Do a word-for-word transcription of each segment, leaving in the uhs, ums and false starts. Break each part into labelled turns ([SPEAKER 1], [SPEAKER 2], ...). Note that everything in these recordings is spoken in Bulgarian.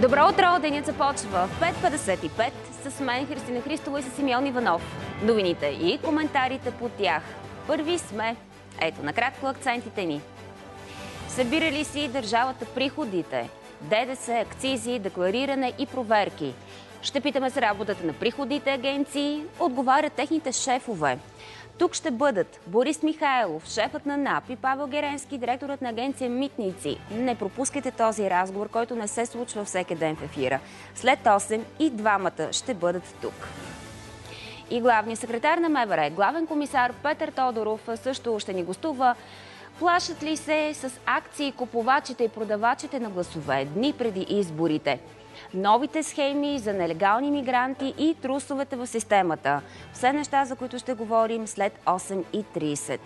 [SPEAKER 1] Добро утро! Денят започва в пет петдесет и пет с мен Христина Христова и с Симеон Иванов. Новините и коментарите по тях. Първи сме. Ето накратко акцентите ни. Събира ли си държавата приходите? ДДС, акцизи, деклариране и проверки. Ще питаме за работата на приходните агенции. Отговарят техните шефове. Тук ще бъдат Борис Михайлов, шефът на НАП, и Павел Геренски, директорът на агенция Митници. Не пропускайте този разговор, който не се случва всеки ден в ефира. След осем и двамата ще бъдат тук. И главният секретар на МВР, главен комисар Петър Тодоров, също ще ни гостува. Плашат ли се с акции купувачите и продавачите на гласове дни преди изборите? Новите схеми за нелегални мигранти и трусовете в системата. Все неща, за които ще говорим след осем и тридесет.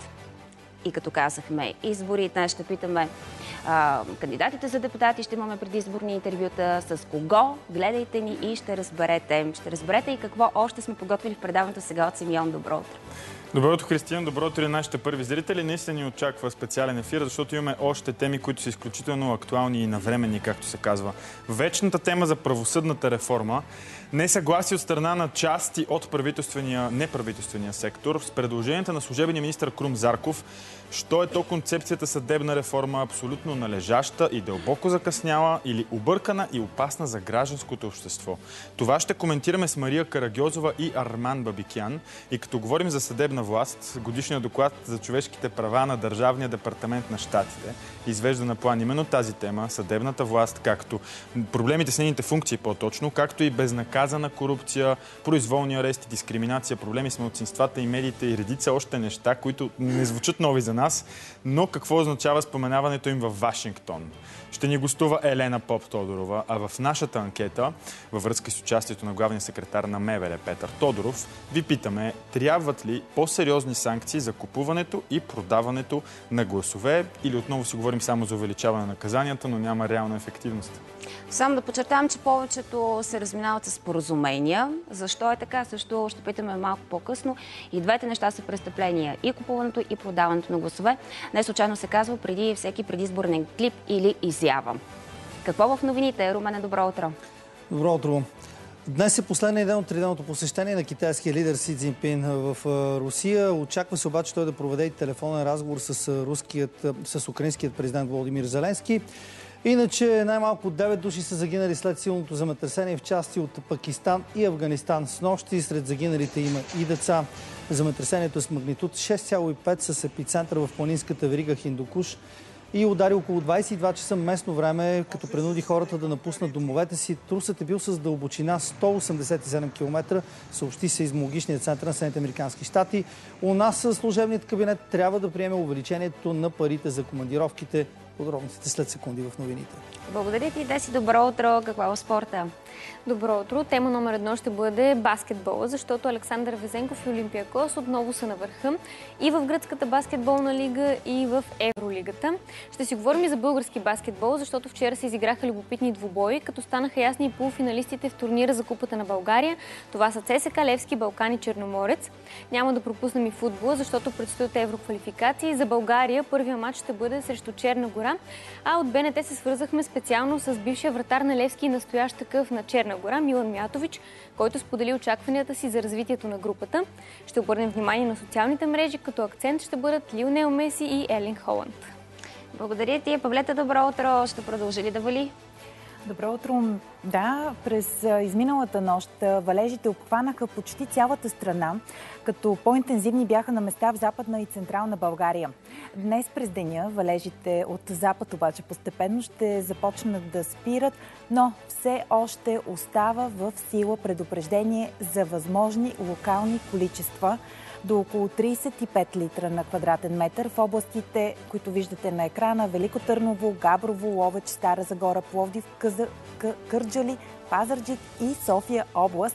[SPEAKER 1] И като казахме избори, днес ще питаме а, кандидатите за депутати, ще имаме предизборни интервюта с кого. Гледайте ни и ще разберете. Ще разберете и какво още сме подготвили в предаването сега от Симеон. Добро утро!
[SPEAKER 2] Добро утро, Християн. Добро утро и нашите първи зрители. Наистина ни очаква специален ефир, защото имаме още теми, които са изключително актуални и навременни, както се казва. Вечната тема за правосъдната реформа. Несъгласие от страна на части от правителствения, неправителствения сектор с предложенията на служебния министър Крум Зарков. Що е то концепцията съдебна реформа, абсолютно належаща и дълбоко закъсняла или объркана и опасна за гражданското общество? Това ще коментираме с Мария Карагьозова и Арман Бабикян. И като говорим за съдебна власт, годишният доклад за човешките права на Държавния департамент на щатите извежда на план именно тази тема, съдебната власт, както проблемите с нейните функции по-точно, както и безнаказана корупция, произволни арести, дискриминация, проблеми с малцинствата и медиите и редица още неща, които не звучат нови за нас, но какво означава споменаването им в Вашингтон? Ще ни гостува Елена Поп-Тодорова, а в нашата анкета, във връзка с участието на главния секретар на МВР Петър Тодоров, ви питаме, трябват ли по-сериозни санкции за купуването и продаването на гласове, или отново си говорим само за увеличаване на наказанията, но няма реална ефективност?
[SPEAKER 1] Само да подчертавам, че повечето се разминават с споразумения. Защо е така? Също ще питаме малко по-късно. И двете неща са престъпления. И купуването, и продаването на гласове. Не случайно се казва преди всеки предизборен клип или изява. Какво в новините? Румене, добро утро.
[SPEAKER 3] Добро утро. Днес е последният ден от тридневното посещение на китайския лидер Си Цзинпин в Русия. Очаква се обаче той да проведе и телефонен разговор с, руският, с украинският президент Володимир Зеленски. Иначе най-малко девет души са загинали след силното земетресение в части от Пакистан и Афганистан снощи. Сред загиналите има и деца. Земетресението е с магнитуд шест цяло и пет с епицентър в планинската верига Хиндукуш и удари около двадесет и два часа местно време, като принуди хората да напуснат домовете си. Трусът е бил с дълбочина сто осемдесет и седем километра, съобщи Сейзмологичният център на Съединените американски щати. У нас служебният кабинет трябва да приеме увеличението на парите за командировките. Подробностите след секунди в новините.
[SPEAKER 1] Благодаря ти, Деси. Добро утро. Каква е спорта?
[SPEAKER 4] Добро утро. Тема номер едно ще бъде баскетбола, защото Александър Везенков и Олимпиакос отново са на върха и в гръцката баскетболна лига, и в Евролигата. Ще си говорим и за български баскетбол, защото вчера се изиграха любопитни двубои, като станаха ясни и полуфиналистите в турнира за Купата на България. Това са ЦСКА Левски, Балкани, Черноморец. Няма да пропуснем и футбола, защото предстоят евроквалификации. За България първия матч ще бъде срещу Черна гора, а от БНТ се свързахме специално с бившия вратар на Левски и настоящ такъв на Черна гора Милан Мятович, който сподели очакванията си за развитието на групата. Ще обърнем внимание на социалните мрежи, като акцент ще бъдат Лионел Меси и Елинг Холанд.
[SPEAKER 1] Благодаря ти. Павлета, добро утро. Ще продължи ли да вали?
[SPEAKER 5] Добро утро. Да, през изминалата нощ валежите обхванаха почти цялата страна, като по-интензивни бяха на места в Западна и Централна България. Днес през деня валежите от запад обаче постепенно ще започнат да спират, но все още остава в сила предупреждение за възможни локални количества до около тридесет и пет литра на квадратен метър в областите, които виждате на екрана: Велико Търново, Габрово, Ловеч, Стара Загора, Пловдив, Къза, Къ, Кърджали, Пазарджик и София област.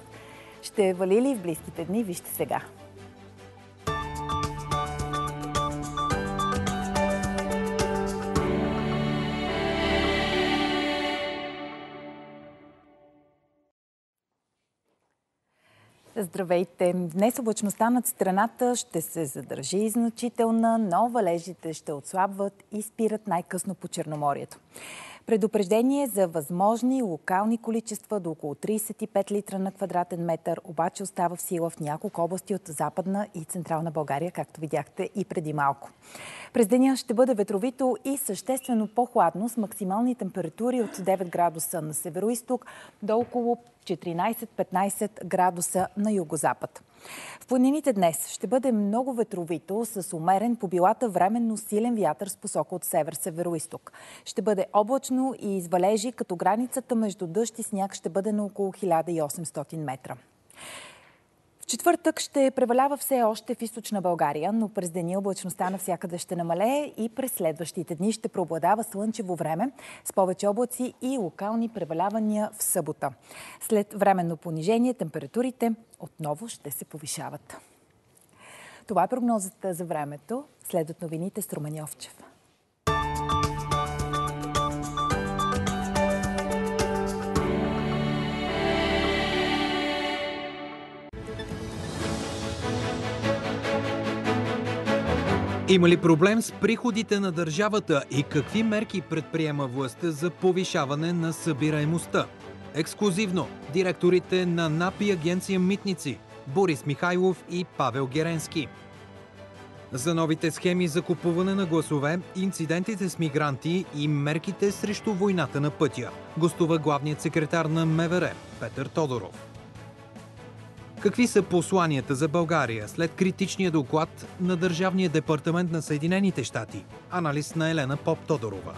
[SPEAKER 5] Ще вали ли в близките дни? Вижте сега. Здравейте! Днес облачността над страната ще се задържи значителна, но валежите ще отслабват и спират най-късно по Черноморието. Предупреждение за възможни локални количества до около трийсет и пет литра на квадратен метър, обаче остава в сила в няколко области от Западна и Централна България, както видяхте и преди малко. През деня ще бъде ветровито и съществено по-хладно с максимални температури от девет градуса на североизток до около четиринайсет-петнайсет градуса на югозапад. В планините днес ще бъде много ветровито с умерен по билата временно силен вятър с посока от север-североизток. Ще бъде облачно и извалежи, като границата между дъжд и сняг ще бъде на около хиляда и осемстотин метра. В четвъртък ще превалява все още в източна България, но през деня облачността навсякъде ще намалее и през следващите дни ще преобладава слънчево време с повече облаци и локални превалявания в събота. След временно понижение температурите отново ще се повишават. Това е прогнозата за времето. Следват новините с Румен Йовчев.
[SPEAKER 6] Има ли проблем с приходите на държавата и какви мерки предприема властта за повишаване на събираемостта? Ексклузивно директорите на НАП и агенция Митници Борис Михайлов и Павел Геренски. За новите схеми за купуване на гласове, инцидентите с мигранти и мерките срещу войната на пътя гостува главният секретар на МВР Петър Тодоров. Какви са посланията за България след критичния доклад на Държавния департамент на Съединените щати? Анализ на Елена Поп-Тодорова.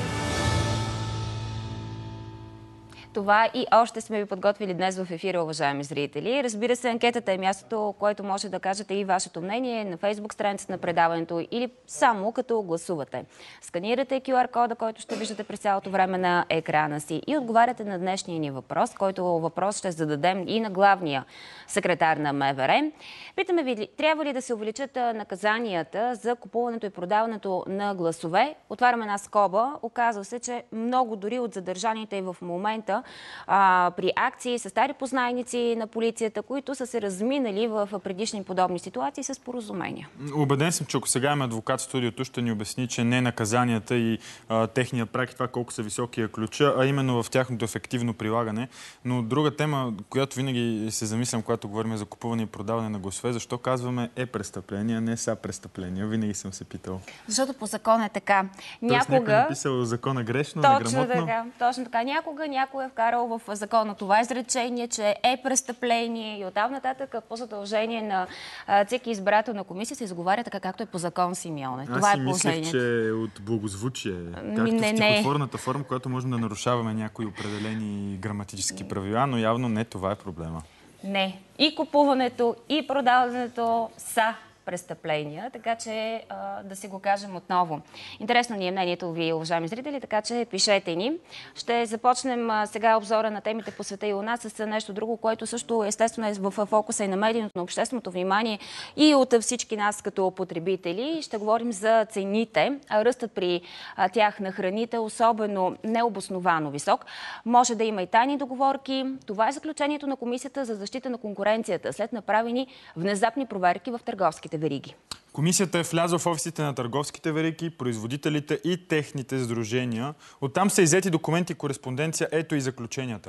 [SPEAKER 1] Това и още сме ви подготвили днес в ефира, уважаеми зрители. Разбира се, анкетата е мястото, което може да кажете и вашето мнение на Фейсбук страницата на предаването или само като гласувате. Сканирате ку ар кода, който ще виждате през цялото време на екрана си и отговаряте на днешния ни въпрос, който въпрос ще зададем и на главния секретар на МВР. Питаме ви, трябва ли да се увеличат наказанията за купуването и продаването на гласове? Отваряме една скоба. Оказва се, че много дори от задържаните и в момента А, при акции с стари познайници на полицията, които са се разминали в предишни подобни ситуации с поразумения.
[SPEAKER 2] Убеден съм, че ако сега има адвокат в студиото, ще ни обясни, че не наказанията и а, техния прак и това колко са високия ключа, а именно в тяхното ефективно прилагане. Но друга тема, която винаги се замислям, когато говорим за купуване и продаване на гласове, защо казваме е престъпление, не са престъпления. Винаги съм се питал.
[SPEAKER 1] Защото по закон е така.
[SPEAKER 2] Тоест,
[SPEAKER 1] Някога...
[SPEAKER 2] някой е написал закона грешно,
[SPEAKER 1] точно
[SPEAKER 2] неграмотно.
[SPEAKER 1] Така, точно така. Някога някой е вкарал в закона това изречение, че е престъпление и оттам нататък по задължение на всеки избирателна комисия се изговаря така, както е по закон, Симеоне. Това
[SPEAKER 2] Аз
[SPEAKER 1] е
[SPEAKER 2] си мислех, че е от благозвучие. Както
[SPEAKER 1] не,
[SPEAKER 2] в стихотворната форма, която можем да нарушаваме някои определени граматически правила, но явно не това е проблема.
[SPEAKER 1] Не. И купуването, и продаването са престъпления, така че а, да си го кажем отново. Интересно ни е мнението ви, уважаеми зрители, така че пишете ни. Ще започнем а, сега обзора на темите по света и у нас с нещо друго, което също естествено е в фокуса и на медийното, на общественото внимание и от всички нас като потребители. Ще говорим за цените. Ръстът при а, тях на храните, особено необосновано висок. Може да има и тайни договорки. Това е заключението на Комисията за защита на конкуренцията след направени внезапни проверки в търговските вериги.
[SPEAKER 2] Комисията е влязла в офисите на търговските вериги, производителите и техните сдружения. Оттам са иззети документи и кореспонденция. Ето и заключенията.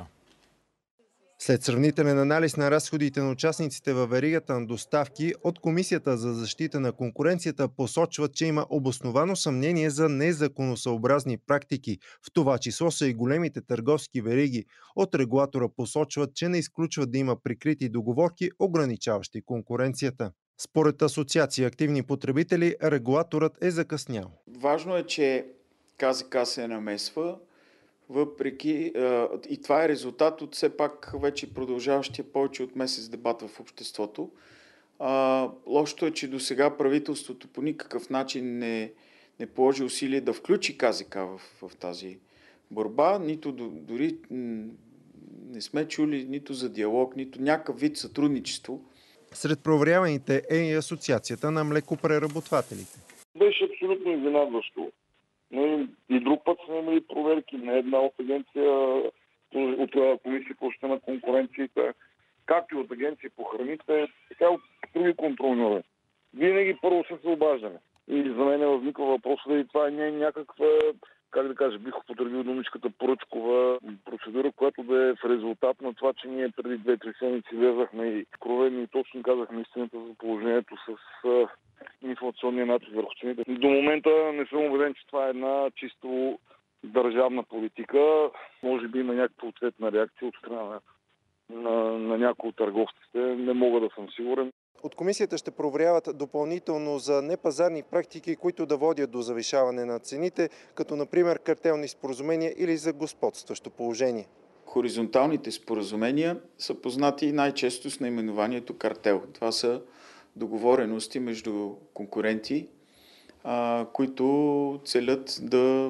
[SPEAKER 7] След сравнителен анализ на разходите на участниците във веригата на доставки, от Комисията за защита на конкуренцията посочват, че има обосновано съмнение за незаконосъобразни практики. В това число са и големите търговски вериги. От регулатора посочват, че не изключват да има прикрити договорки, ограничаващи конкуренцията. Според Асоциация активни потребители, регулаторът е закъснял.
[SPEAKER 8] Важно е, че КЗК се намесва, въпреки и това е резултат от все пак вече продължаващия повече от месец дебат в обществото. Лошото е, че до сега правителството по никакъв начин не, не положи усилие да включи КЗК в, в тази борба, нито дори не сме чули нито за диалог, нито някакъв вид сътрудничество.
[SPEAKER 7] Сред проверяваните е и Асоциацията на млекопреработвателите.
[SPEAKER 9] Беше абсолютно изненадващо. И друг път сме имали проверки на една от агенция от Комисия по защита на конкуренцията, както и от агенция по храните, така и от други контролни органи. Винаги първо са се обаждане. И за мен е възниква въпрос дали това не е някаква как да кажа, бих употребил думичката поръчкова процедура, която да е в резултат на това, че ние преди две-три седмици влезахме и откровено и точно казахме истината за положението с инфлационния натиск върху цените. До момента не съм убеден, че това е една чисто държавна политика. Може би има някаква ответна реакция от страна на, на, на някои от търговците. Не мога да съм сигурен.
[SPEAKER 7] От комисията ще проверяват допълнително за непазарни практики, които да водят до завишаване на цените, като например картелни споразумения или за господстващо положение.
[SPEAKER 8] Хоризонталните споразумения са познати най-често с наименованието картел. Това са договорености между конкуренти, които целят да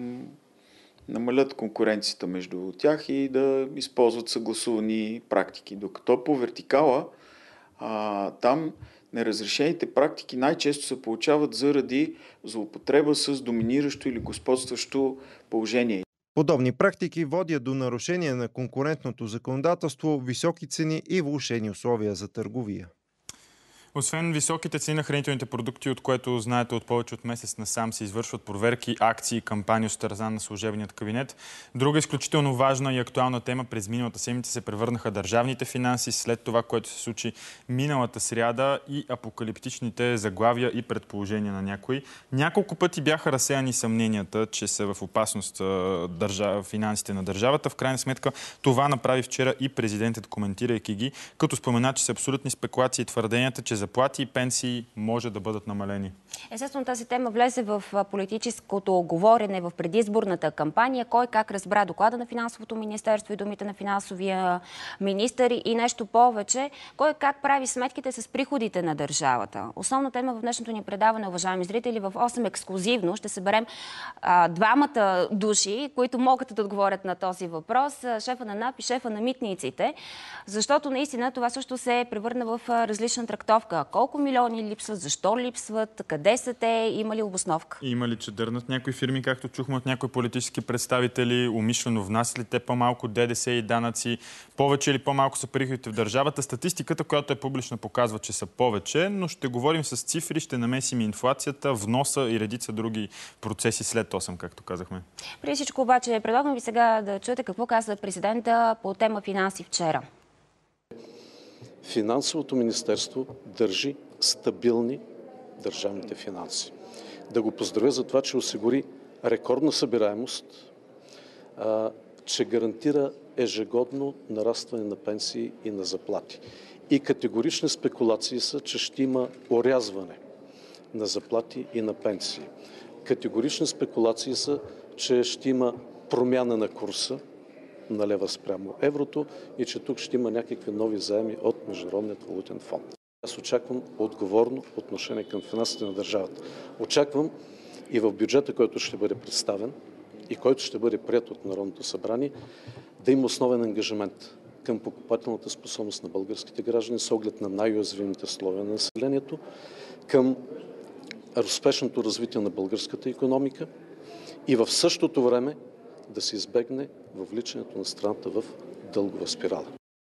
[SPEAKER 8] намалят конкуренцията между тях и да използват съгласувани практики. Докато по вертикала А, там неразрешените практики най-често се получават заради злоупотреба с доминиращо или господстващо положение.
[SPEAKER 7] Подобни практики водят до нарушение на конкурентното законодателство, високи цени и влошени условия за търговия.
[SPEAKER 2] Освен високите цени на хранителните продукти, от което знаете от повече от месец насам се извършват проверки, акции и кампании от страна на служебният кабинет, друга изключително важна и актуална тема през миналата седмица се превърнаха държавните финанси след това, което се случи миналата сряда и апокалиптичните заглавия и предположения на някои. Няколко пъти бяха разсеяни съмненията, че са в опасност държа... финансите на държавата. В крайна сметка това направи вчера и президентът, коментирайки ги, като спомена, че са абсолютни спекулации и твърденията, че заплати и пенсии може да бъдат намалени.
[SPEAKER 1] Естествено, тази тема влезе в политическото говорене в предизборната кампания. Кой как разбра доклада на финансовото министерство и думите на финансовия министър и нещо повече. Кой как прави сметките с приходите на държавата. Основна тема в днешното ни предаване, уважаеми зрители, в осем ексклузивно ще съберем а, двамата души, които могат да отговорят на този въпрос. Шефа на НАП и шефа на митниците. Защото наистина това също се превърна в различна трактовка. Колко милиони липсват, защо липсват, къде са те, има ли обосновка?
[SPEAKER 2] Има ли, че дърнат някои фирми, както чухме от някои политически представители, умишлено внасят ли те по-малко ДДС и данъци, повече или по-малко са приходите в държавата? Статистиката, която е публична, показва, че са повече, но ще говорим с цифри, ще намесим инфлацията, вноса и редица други процеси след осем, както казахме. Преди
[SPEAKER 1] всичко обаче, предлагам ви сега да чуете какво каза президента по тема финанси вчера.
[SPEAKER 10] Финансовото министерство държи стабилни държавните финанси. Да го поздравя за това, че осигури рекордна събираемост, а, че гарантира ежегодно нарастване на пенсии и на заплати. И категорични спекулации са, че ще има орязване на заплати и на пенсии. Категорични спекулации са, че ще има промяна на курса на лева спрямо еврото и че тук ще има някакви нови заеми от Международният валутен фонд. Аз очаквам отговорно отношение към финансите на държавата. Очаквам и в бюджета, който ще бъде представен и който ще бъде приет от Народното събрание, да има основен ангажимент към покупателната способност на българските граждани с оглед на най-уязвимите слоеве на населението, към успешното развитие на българската икономика и в същото време да се избегне въвличането на страната в дългова спирала.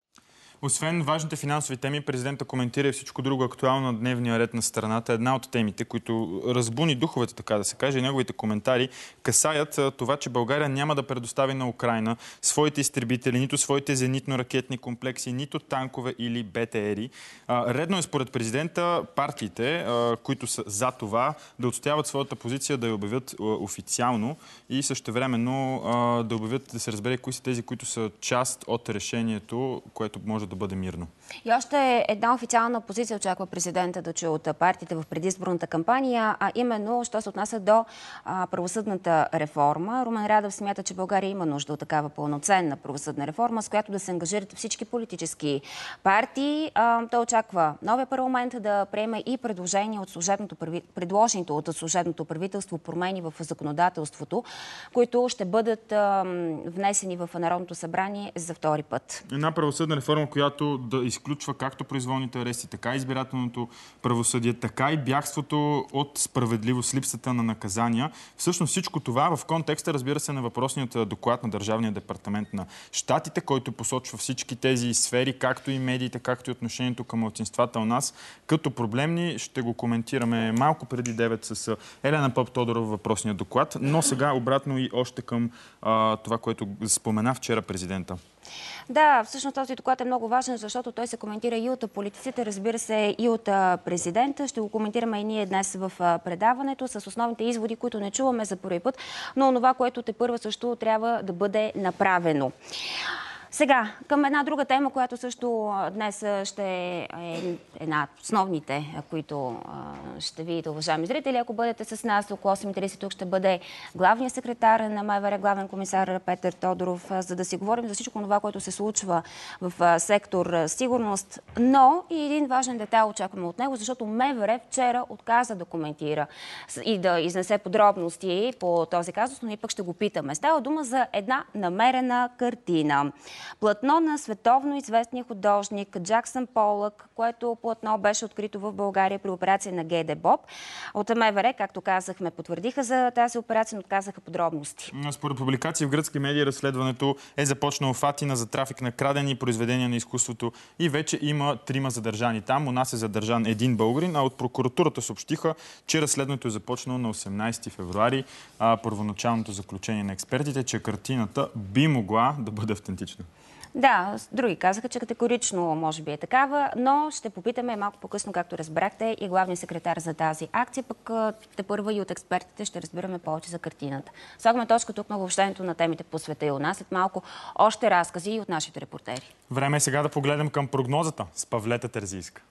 [SPEAKER 2] Освен важните финансови теми, президента коментира и всичко друго актуално на дневния ред на страната. Една от темите, които разбуни духовете, така да се каже, и неговите коментари касаят това, че България няма да предостави на Украйна своите изтребители, нито своите зенитно-ракетни комплекси, нито танкове или БТРи. Редно е според президента партиите, които са за това, да отстояват своята позиция, да я обявят официално и същевременно да обявят, да се разбере кои са тези, които са част от решението, което може да бъде мирно.
[SPEAKER 1] И още една официална позиция очаква президента да чуе от партиите в предизборната кампания, а именно, що се отнася до а, правосъдната реформа. Румен Радев смята, че България има нужда от такава пълноценна правосъдна реформа, с която да се ангажират всички политически партии. А, той очаква новия парламент да приеме и предложения от служебното, предложените от служебното правителство промени в законодателството, които ще бъдат а, внесени в Народното събрание за втори път.
[SPEAKER 2] Една правосъдна реформа, която да изключва както произволните арести, така и избирателното правосъдие, така и бягството от справедливост, липсата на наказания. Всъщност всичко това в контекста, разбира се, на въпросният доклад на Държавния департамент на Щатите, който посочва всички тези сфери, както и медиите, както и отношението към малцинствата у нас, като проблемни. Ще го коментираме малко преди девет с Елена Поптодорова въпросния доклад, но сега обратно и още към а, това, което спомена вчера президента.
[SPEAKER 1] Да, всъщност този доклад е много важен, защото той се коментира и от политиците, разбира се, и от президента. Ще го коментираме и ние днес в предаването с основните изводи, които не чуваме за първи път, но това, което тепърва също трябва да бъде направено. Сега, към една друга тема, която също днес ще е една от основните, които ще видите, уважаеми зрители. Ако бъдете с нас около осем и тридесет, тук ще бъде главният секретар на МВР, главен комисар Петър Тодоров, за да си говорим за всичко това, което се случва в сектор сигурност. Но и един важен детайл очакваме от него, защото МВР вчера отказа да коментира и да изнесе подробности по този казус, но ние пък ще го питаме. Става дума за една намерена картина. Платно на световно известния художник Джаксън Полък, което платно беше открито в България при операция на ГДБОП. От МВР, както казахме, потвърдиха за тази операция, но отказаха подробности.
[SPEAKER 2] Според публикации в гръцки медии разследването е започнало в Атина за трафик на крадени произведения на изкуството и вече има трима задържани там. У нас е задържан един българин, а от прокуратурата съобщиха, че разследването е започнало на осемнадесети февруари. А първоначалното заключение на експертите, че картината би могла да бъде автентична.
[SPEAKER 1] Да, други казаха, че категорично може би е такава, но ще попитаме малко по-късно, както разбрахте, и главния секретар за тази акция, пък тепърва и от експертите ще разбираме повече за картината. Слагаме точка тук на обобщението на темите по света и у нас. След малко още разкази и от нашите репортери.
[SPEAKER 2] Време е сега да погледнем към прогнозата с Павлета Терзийска.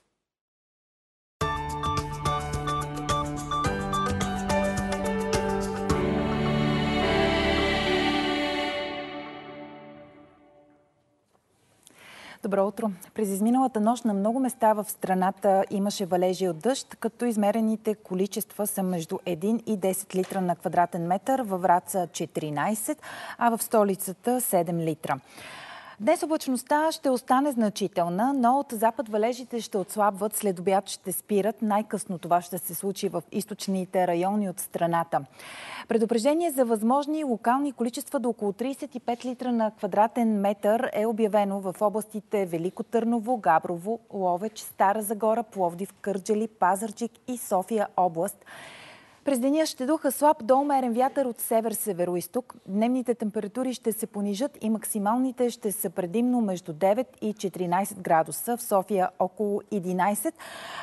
[SPEAKER 5] Добро утро. През изминалата нощ на много места в страната имаше валежи от дъжд, като измерените количества са между един и десет литра на квадратен метър, във Враца четиринадесет, а в столицата седем литра. Днес облачността ще остане значителна, но от запад валежите ще отслабват, след обяд ще спират. Най-късно това ще се случи в източните райони от страната. Предупреждение за възможни локални количества до около тридесет и пет литра на квадратен метър е обявено в областите Велико Търново, Габрово, Ловеч, Стара Загора, Пловдив, Кърджали, Пазарджик и София област. През деня ще духа слаб до умерен вятър от север-североизток. Дневните температури ще се понижат и максималните ще са предимно между девет и четиринадесет градуса. В София около единадесет.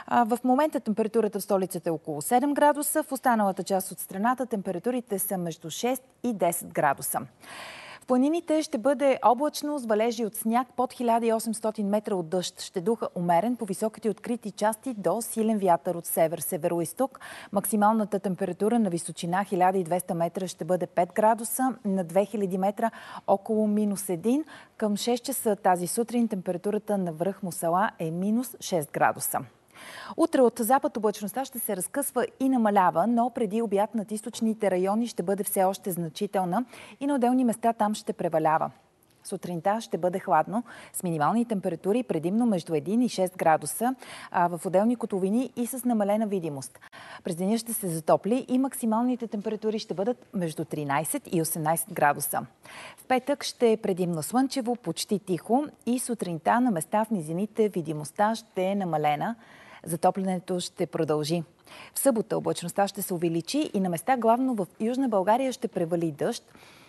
[SPEAKER 5] В момента температурата в столицата е около седем градуса. В останалата част от страната температурите са между шест и десет градуса. В планините ще бъде облачно с валежи от сняг под хиляда и осемстотин метра от дъжд. Ще духа умерен по високите открити части до силен вятър от север-североизток. Максималната температура на височина хиляда и двеста метра ще бъде пет градуса, на две хиляди метра около минус един. Към шест часа тази сутрин температурата на връх Мусала е минус шест градуса. Утре от запад облачността ще се разкъсва и намалява, но преди обяд над източните райони ще бъде все още значителна и на отделни места там ще превалява. Сутринта ще бъде хладно, с минимални температури предимно между един и шест градуса, а в отделни котловини и с намалена видимост. През деня ще се затопли и максималните температури ще бъдат между тринадесет и осемнадесет градуса. В петък ще е предимно слънчево, почти тихо и сутринта на места в низините видимостта ще е намалена. Затоплянето ще продължи. В събота облачността ще се увеличи и на места главно в Южна България ще превали дъжд,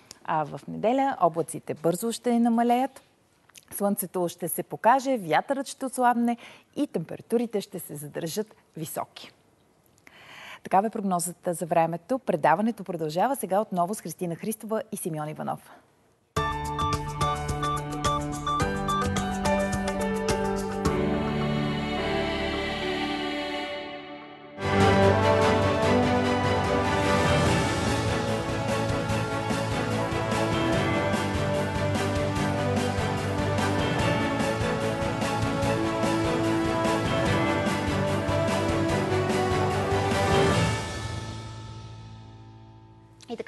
[SPEAKER 5] а в неделя облаците бързо ще намалеят, слънцето ще се покаже, вятърът ще отслабне и температурите ще се задържат високи. Такава е прогнозата за времето. Предаването продължава сега отново с Христина Христова и Симеон Иванов.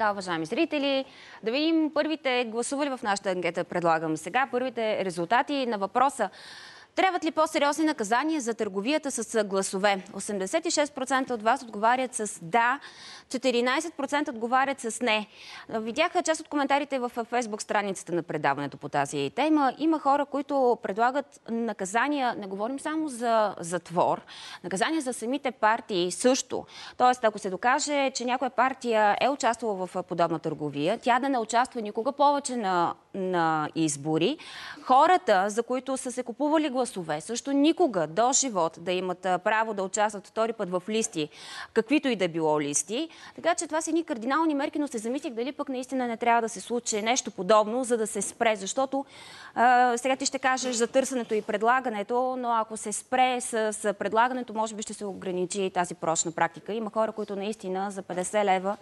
[SPEAKER 1] така, уважаеми зрители, да видим първите гласували в нашата анкета, предлагам сега, първите резултати на въпроса. Трябват ли по-сериозни наказания за търговията с гласове? осемдесет и шест процента от вас отговарят с да, четиринайсет процента отговарят с не. Видяха част от коментарите в Фейсбук страницата на предаването по тази тема. Има хора, които предлагат наказания, не говорим само за затвор, наказания за самите партии също. Тоест, ако се докаже, че някоя партия е участвала в подобна търговия, тя да не участва никога повече на, на избори. Хората, за които са се купували гласове, също никога до живот да имат право да участват втори път в листи, каквито и да било листи. Така че това са едни кардинални мерки, но се замислих дали пък наистина не трябва да се случи нещо подобно, за да се спре. Защото а, сега ти ще кажеш за търсенето и предлагането, но ако се спре с, с предлагането, може би ще се ограничи тази порочна практика. Има хора, които наистина за петдесет лева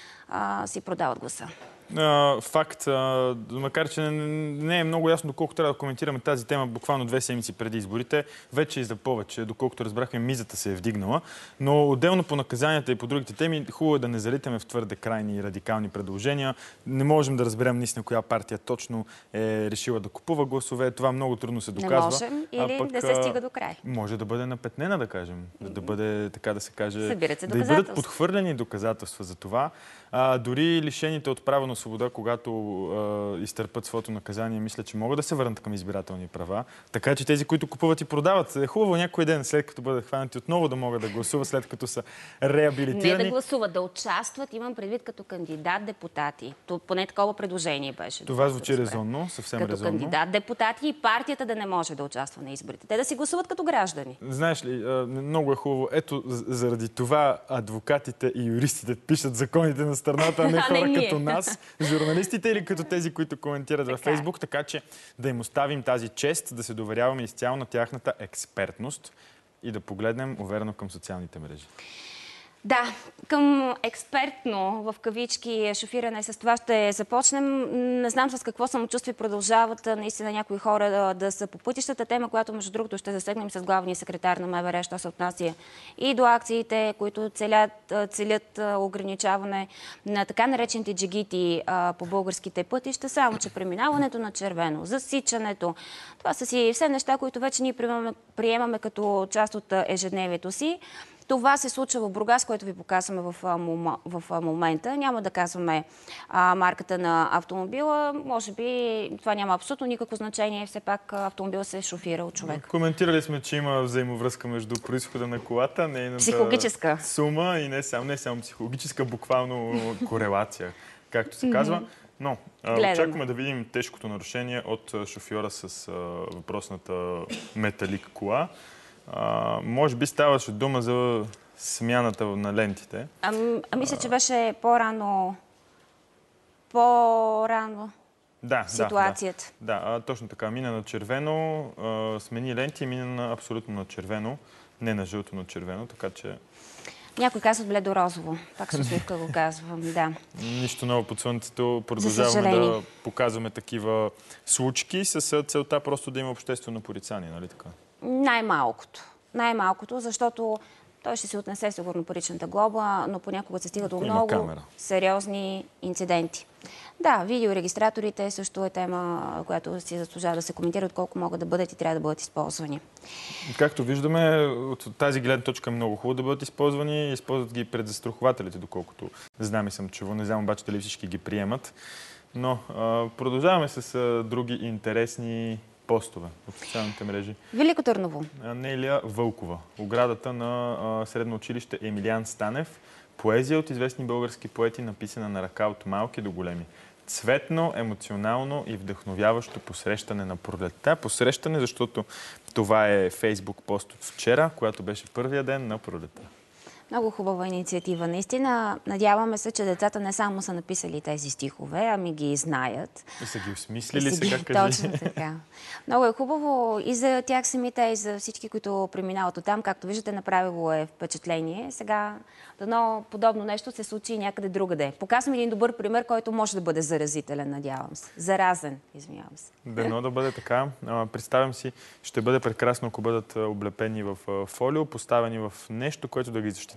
[SPEAKER 1] а, си продават гласа.
[SPEAKER 2] Uh, факт, uh, макар че не, не е много ясно доколко трябва да коментираме тази тема буквално две седмици преди изборите, вече и за повече, доколкото разбрахме, мизата се е вдигнала. Но отделно по наказанията и по другите теми, хубаво е да не залитаме в твърде крайни и радикални предложения. Не можем да разберем наистина коя партия точно е решила да купува гласове. Това много трудно се доказва.
[SPEAKER 1] Не можем или пък, да се стига до край.
[SPEAKER 2] Може да бъде напетнена, да кажем. Да, да бъде, така да се каже,
[SPEAKER 1] Събират се
[SPEAKER 2] да бъдат подхвърлени доказателства за това. А, дори лишените от право на свобода, когато а, изтърпят своето наказание, мисля, че могат да се върнат към избирателни права. Така че тези, които купуват и продават, е хубаво някой ден, след като бъдат хванати, отново да могат да гласуват, след като са реабилитирани.
[SPEAKER 1] Не да гласуват, да участват, имам предвид като кандидат-депутати. То, поне такова предложение беше.
[SPEAKER 2] Това звучи да резонно, съвсем
[SPEAKER 1] като
[SPEAKER 2] резонно.
[SPEAKER 1] Като кандидат-депутати и партията да не може да участва на изборите. Те да си гласуват като граждани.
[SPEAKER 2] Знаеш ли, много е хубаво. Ето, заради това адвокатите и юристите пишат законите на страната, а не хора не като нас, журналистите или като тези, които коментират във Фейсбук, така че да им оставим тази чест, да се доверяваме изцяло на тяхната експертност и да погледнем уверено към социалните мрежи.
[SPEAKER 1] Да, към експертно, в кавички, шофиране с това ще започнем. Не знам с какво самочувствие продължават наистина някои хора да, да са по пътищата. Тема, която между другото ще засегнем с главния секретар на МВР, що се отнася и до акциите, които целят, целят ограничаване на така наречените джигити по българските пътища, само че преминаването на червено, засичането. Това са си все неща, които вече ние приемаме, приемаме като част от ежедневието си. Това се случва в Бургас, което ви показваме в, в момента. Няма да казваме а, марката на автомобила. Може би това няма абсолютно никакво значение. Все пак автомобил се шофира от човек.
[SPEAKER 2] Коментирали сме, че има взаимовръзка между произхода на колата, нейната
[SPEAKER 1] психологическа
[SPEAKER 2] сума и не само, не само психологическа, буквално корелация, както се казва. Но а, очакваме да видим тежкото нарушение от шофьора с а, въпросната металик кола. А, може би ставаше дума за смяната на лентите.
[SPEAKER 1] А, а мисля, че беше по-рано по-рано
[SPEAKER 2] да,
[SPEAKER 1] ситуацията.
[SPEAKER 2] Да, да. А, точно така. Мина на червено, а, смени ленти и мина на, абсолютно на червено. Не на жълто, на червено, така че...
[SPEAKER 1] Някой казват бледорозово. Пак с усмивка го казвам, да.
[SPEAKER 2] Нищо ново под слънцето. Продължаваме да показваме такива случки с целта просто да има обществено порицание, нали така?
[SPEAKER 1] Най-малкото. Най-малкото, защото той ще се отнесе сигурно паричната глоба, но понякога се стига до много сериозни инциденти. Да, видеорегистраторите също е тема, която си заслужава да се коментира, отколко могат да бъдат и трябва да бъдат използвани.
[SPEAKER 2] Както виждаме, от тази гледна точка е много хубаво да бъдат използвани. Използват ги пред застрахователите, доколкото знам и съм чувал. Не знам обаче дали всички ги приемат. Но а, продължаваме с а, други интересни постове от социалните мрежи.
[SPEAKER 1] Велико Търново.
[SPEAKER 2] Нелия Вълкова. Оградата на а, средно училище Емилиан Станев. Поезия от известни български поети, написана на ръка от малки до големи. Цветно, емоционално и вдъхновяващо посрещане на пролетта. Посрещане, защото това е Фейсбук пост от вчера, която беше първия ден на пролетта.
[SPEAKER 1] Много хубава инициатива. Наистина, надяваме се, че децата не само са написали тези стихове, ами ги знаят.
[SPEAKER 2] И са ги осмислили, сега кажи.
[SPEAKER 1] Точно така. Много е хубаво и за тях самите, и за всички, които преминават оттам. Както виждате, направило е впечатление. Сега дано подобно нещо се случи и някъде другаде. Показвам един добър пример, който може да бъде заразителен, надявам се. Заразен, извинявам се.
[SPEAKER 2] Дано да бъде така. Представям си, ще бъде прекрасно, ако бъдат облепени в фолио, поставени в нещо, което да ги защити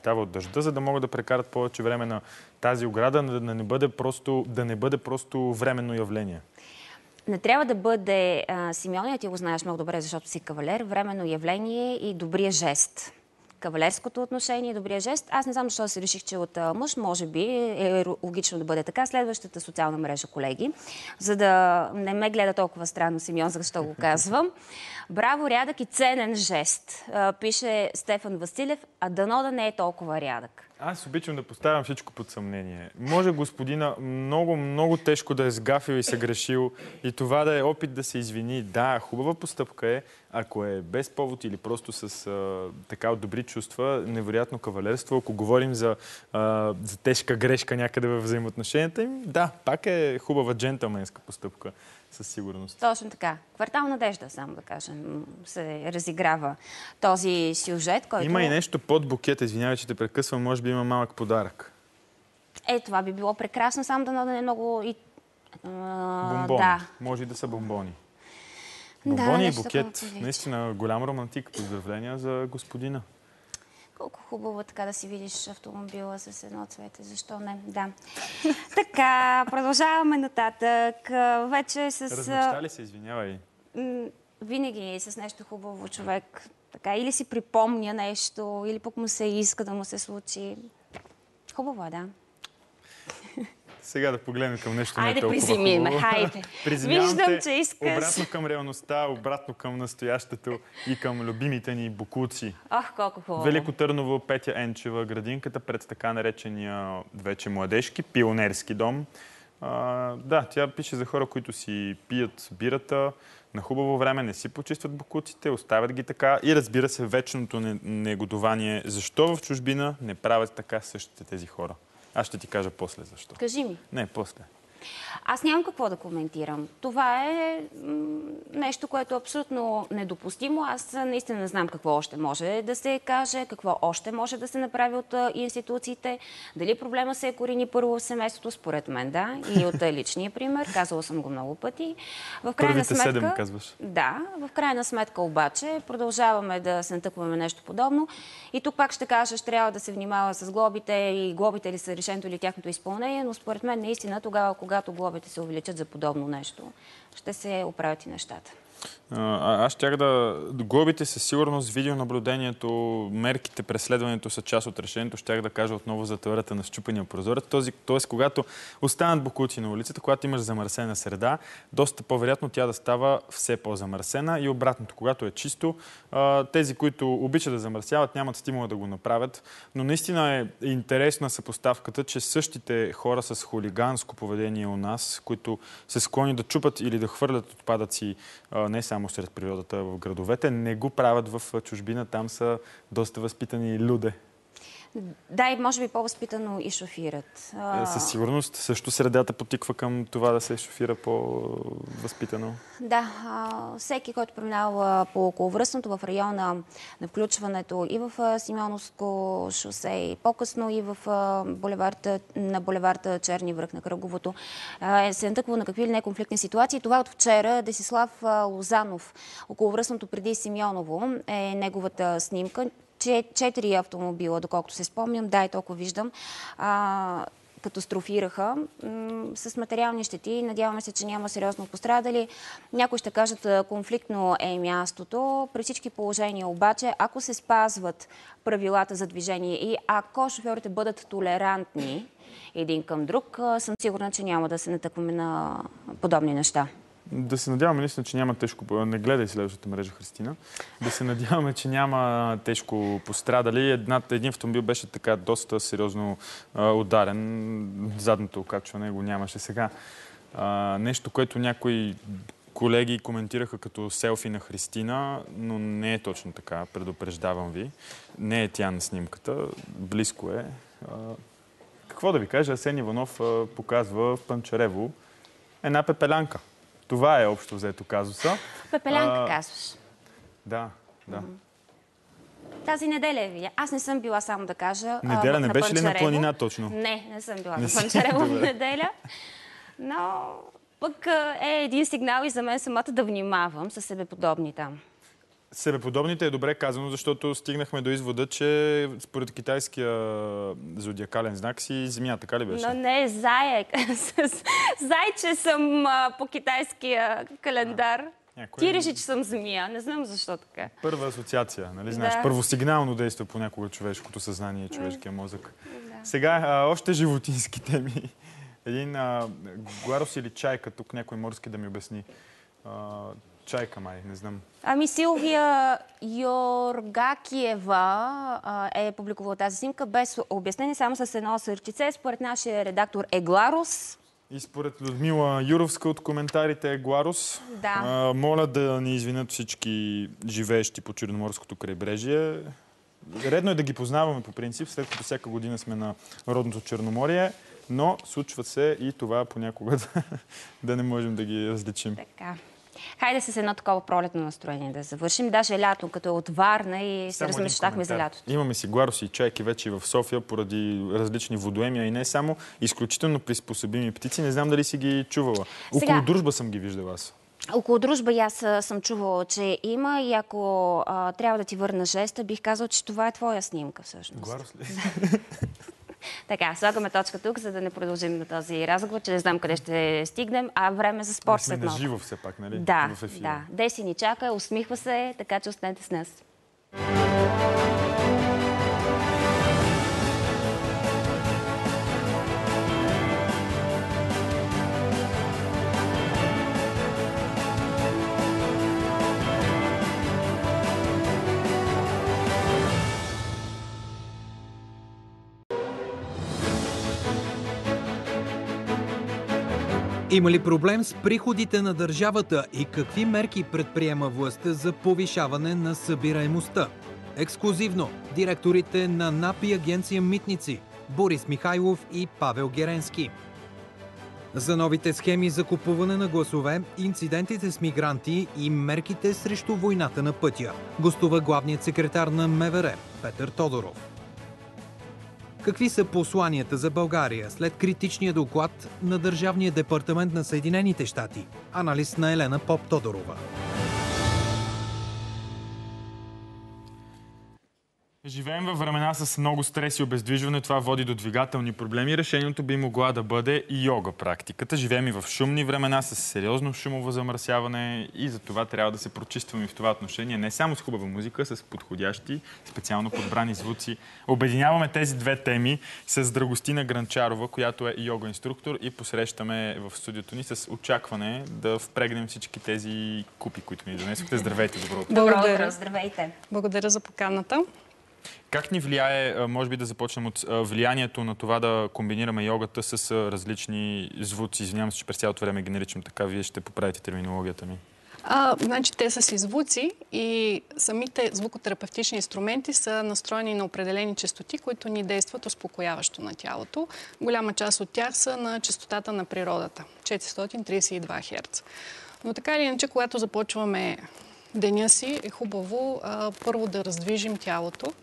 [SPEAKER 2] защитава от дъжда, за да могат да прекарат повече време на тази ограда, да не бъде просто, да не бъде просто временно явление.
[SPEAKER 1] Не трябва да бъде, а, Симеония, ти го знаеш много добре, защото си кавалер, временно явление и добрия жест. Кавалерското отношение, добрия жест. Аз не знам защо се реших, че от а, мъж може би е логично да бъде така. Следващата социална мрежа, колеги, за да не ме гледа толкова странно Симеон, защо го казвам. Браво, рядък и ценен жест, а, пише Стефан Василев, а дано да не е толкова рядък.
[SPEAKER 2] Аз обичам да поставям всичко под съмнение. Може господина много, много тежко да е сгафил и се грешил и това да е опит да се извини. Да, хубава постъпка е, ако е без повод или просто с а, така от добри чувства, невероятно кавалерство. Ако говорим за, а, за тежка грешка някъде във взаимоотношенията им, да, пак е хубава джентълменска постъпка. Със сигурност.
[SPEAKER 1] Точно така. Квартал Надежда, само да кажем, се разиграва този сюжет, който...
[SPEAKER 2] Има и нещо под букета, извинявай, че те прекъсвам, може би има малък подарък.
[SPEAKER 1] Е, това би било прекрасно, само да не е много и...
[SPEAKER 2] А, бомбони. Да. Може и да са бомбони. Бомбони да, и букет. Наистина голям романтик. Поздравления за господина.
[SPEAKER 1] Колко хубаво така да си видиш автомобила с едно цвете. Защо не? Да. Така, продължаваме нататък. Вече с...
[SPEAKER 2] Размечта ли се? Извинявай.
[SPEAKER 1] Винаги с нещо хубаво човек. Така, или си припомня нещо, или пък му се иска да му се случи. Хубаво е, да.
[SPEAKER 2] Сега да погледнем към нещо
[SPEAKER 1] не
[SPEAKER 2] толкова хубаво.
[SPEAKER 1] Айде, приземи ме, хайде. Виждам, че искаш.
[SPEAKER 2] Обратно към реалността, обратно към настоящето и към любимите ни бокуци.
[SPEAKER 1] Ох, колко хубаво.
[SPEAKER 2] Велико Търново, Петя Енчева, градинката пред така наречения вече младежки, пионерски дом. А, да, тя пише за хора, които си пият бирата, на хубаво време не си почистват бокуците, оставят ги така и разбира се вечното негодование. Защо в чужбина не правят така същите тези хора? Аз ще ти кажа после защо.
[SPEAKER 1] Кажи ми.
[SPEAKER 2] Не, после.
[SPEAKER 1] Аз нямам какво да коментирам. Това е нещо, което е абсолютно недопустимо. Аз наистина не знам какво още може да се каже, какво още може да се направи от институциите. Дали проблема се е корени първо в семейството, според мен, да. И от личния пример. Казала съм го много пъти. В крайна
[SPEAKER 2] Първите
[SPEAKER 1] сметка,
[SPEAKER 2] седем, казваш.
[SPEAKER 1] Да. В крайна сметка обаче продължаваме да се натъкваме нещо подобно. И тук пак ще кажа, ще трябва да се внимава с глобите и глобите ли са решението или тяхното изпълнение, но според мен наистина тогава, когато глобите се увеличат за подобно нещо, ще се оправят и нещата.
[SPEAKER 2] А, аз щях да... Глобите със сигурност, видеонаблюдението, мерките, преследването са част от решението. Щях да кажа отново за теорията на счупения прозорец. Тоест, когато останат бокуци на улицата, когато имаш замърсена среда, доста по-вероятно тя да става все по-замърсена и обратното. Когато е чисто, тези, които обичат да замърсяват, нямат стимула да го направят. Но наистина е интересна съпоставката, че същите хора с хулиганско поведение у нас, които се склонни да чупат или да хвърлят отпадъци не само сред природата в градовете, не го правят в чужбина. Там са доста възпитани люде.
[SPEAKER 1] Да, и може би по-възпитано и шофират.
[SPEAKER 2] Със сигурност също средата потиква към това да се шофира по-възпитано.
[SPEAKER 1] Да, всеки, който преминава по околовръстното в района на включването и в Симеоновско шосе, и по-късно и в булеварта, на булеварта Черни връх на Кръговото, се натъква на какви ли не конфликтни ситуации. Това от вчера Десислав Лозанов, околовръстното преди Симеоново, е неговата снимка. Четири автомобила, доколкото се спомням, да, и толкова виждам, а, катастрофираха м- с материални щети. Надяваме се, че няма сериозно пострадали. Някои ще кажат, конфликтно е мястото. При всички положения обаче, ако се спазват правилата за движение и ако шофьорите бъдат толерантни един към друг, съм сигурна, че няма да се натъкваме на подобни неща.
[SPEAKER 2] Да се надяваме наистина, че няма тежко... Не гледай следващата мрежа, Христина. Да се надяваме, че няма тежко пострадали. Една, един автомобил беше така доста сериозно а, ударен. Задното окачване го нямаше сега. А, нещо, което някои колеги коментираха като селфи на Христина, но не е точно така, предупреждавам ви. Не е тя на снимката, близко е. А, какво да ви кажа, Асен Иванов а, показва в Панчарево една пепелянка. Това е общо взето казуса.
[SPEAKER 1] Пепелянка а, казваш.
[SPEAKER 2] Да, да.
[SPEAKER 1] Тази неделя ви. Аз не съм била, само да кажа.
[SPEAKER 2] Неделя
[SPEAKER 1] а,
[SPEAKER 2] не
[SPEAKER 1] на
[SPEAKER 2] беше ли на планина точно?
[SPEAKER 1] Не, не съм била не на Панчарево в неделя. Но пък е един сигнал и за мен самата да внимавам със себеподобни там.
[SPEAKER 2] Себеподобните е добре казано, защото стигнахме до извода, че според китайския зодиакален знак си Земя, така ли беше?
[SPEAKER 1] Но не, заек. Зайче съм а, по китайския календар.
[SPEAKER 2] Някой...
[SPEAKER 1] Ти реши, че съм Земя. Не знам защо така.
[SPEAKER 2] Първа асоциация, нали знаеш?
[SPEAKER 1] Да.
[SPEAKER 2] Първосигнално действа понякога човешкото съзнание, човешкия мозък.
[SPEAKER 1] Да.
[SPEAKER 2] Сега а, още животински теми. Един а, гларус или чайка, тук някой морски да ми обясни. А, чайка май, не знам.
[SPEAKER 1] Ами Силвия Йоргакиева а, е публикувала тази снимка без обяснение, само с едно сърчице. Според нашия редактор е гларус.
[SPEAKER 2] И според Людмила Юровска от коментарите е гларус.
[SPEAKER 1] Да.
[SPEAKER 2] А, моля да ни извинят всички живеещи по Черноморското крайбрежие. Редно е да ги познаваме по принцип, след като всяка година сме на родното Черноморие, но случва се и това понякога да, да не можем да ги различим.
[SPEAKER 1] Така. Хайде с едно такова пролетно настроение да завършим. Даже лято, като е от Варна и се размечтахме за лятото.
[SPEAKER 2] Имаме си гларуси и чайки вече и в София поради различни водоеми, и не само. Изключително приспособими птици. Не знам дали си ги чувала. Сега... Около Дружба съм ги виждала аз.
[SPEAKER 1] Около Дружба и аз съм чувала, че има, и ако а, трябва да ти върна жеста, бих казал, че това е твоя снимка всъщност.
[SPEAKER 2] Гларус ли?
[SPEAKER 1] Така, слагаме точка тук, за да не продължим на този разговор, че не знам къде ще стигнем, а време за спорт след малко.
[SPEAKER 2] Сме на живо все пак, нали?
[SPEAKER 1] Да,
[SPEAKER 2] в ефира.
[SPEAKER 1] да. Деси ни чака, усмихва се, така че останете с нас.
[SPEAKER 6] Има ли проблем с приходите на държавата и какви мерки предприема властта за повишаване на събираемостта? Ексклузивно директорите на НАП и Агенция Митници Борис Михайлов и Павел Геренски. За новите схеми за купуване на гласове, инцидентите с мигранти и мерките срещу войната на пътя гостува главният секретар на МВР Петър Тодоров. Какви са посланията за България след критичния доклад на Държавния департамент на Съединените щати? Анализ на Елена Поп-Тодорова.
[SPEAKER 2] Живеем във времена с много стрес и обездвижване. Това води до двигателни проблеми. Решението би могла да бъде и йога практиката. Живеем и в шумни времена с сериозно шумово замърсяване и за това трябва да се прочистваме в това отношение. Не само с хубава музика, с подходящи, специално подбрани звуци. Обединяваме тези две теми с Драгостина Гранчарова, която е йога инструктор, и посрещаме в студиото ни с очакване да впрегнем всички тези купи, които ни донесохте. Здравейте, добро утро.
[SPEAKER 1] Добро утро, здравейте.
[SPEAKER 11] Благодаря за поканата.
[SPEAKER 2] Как ни влияе, може би да започнем от влиянието на това да комбинираме йогата с различни звуци? Извинявам се, че през цялото време ги наричам така. Вие ще поправите терминологията ми.
[SPEAKER 11] А, значи те са си звуци и самите звукотерапевтични инструменти са настроени на определени честоти, които ни действат успокояващо на тялото. Голяма част от тях са на честотата на природата – четиристотин тридесет и два херца. Но така или иначе, когато започваме деня си, е хубаво а, първо да раздвижим тялото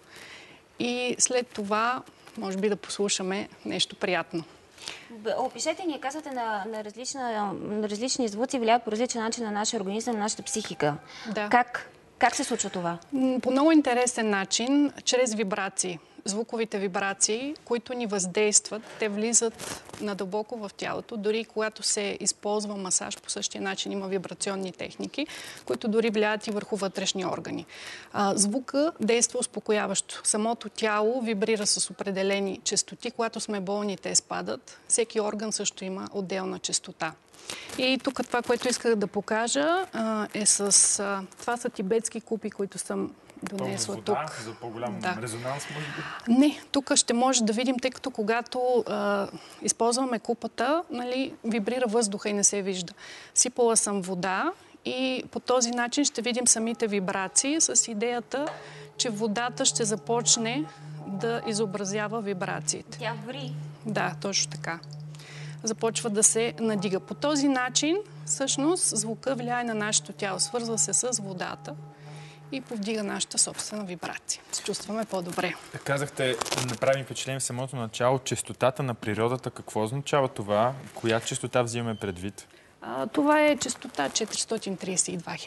[SPEAKER 11] и след това, може би, да послушаме нещо приятно.
[SPEAKER 1] Опишете ни, казвате, на, на, различна, на различни звуци влияят по различен начин на нашия организъм, на нашата психика. Да. Как, как се случва това?
[SPEAKER 11] По много интересен начин, чрез вибрации. Звуковите вибрации, които ни въздействат, те влизат надълбоко в тялото. Дори когато се използва масаж, по същия начин има вибрационни техники, които дори влияят и върху вътрешни органи. А, звука действа успокояващо. Самото тяло вибрира с определени честоти. Когато сме болни, те спадат. Всеки орган също има отделна честота. И тук това, което исках да покажа, е с... Това са тибетски купи, които съм донесла тук.
[SPEAKER 2] За по-голям да. резонанс, може
[SPEAKER 11] би? Не, тук ще може да видим, тъй като когато а, използваме купата, нали, вибрира въздуха и не се вижда. Сипала съм вода и по този начин ще видим самите вибрации с идеята, че водата ще започне да изобразява вибрациите.
[SPEAKER 1] Тя ври.
[SPEAKER 11] Да, точно така. Започва да се надига. По този начин, всъщност, звука влияе на нашето тяло. Свързва се с водата и повдига нашата собствена вибрация. Се чувстваме по-добре.
[SPEAKER 2] Казахте, направим впечатление в самото начало, честотата на природата. Какво означава това? Коя честота взимаме предвид?
[SPEAKER 11] А, това е честота четиристотин тридесет и два херца.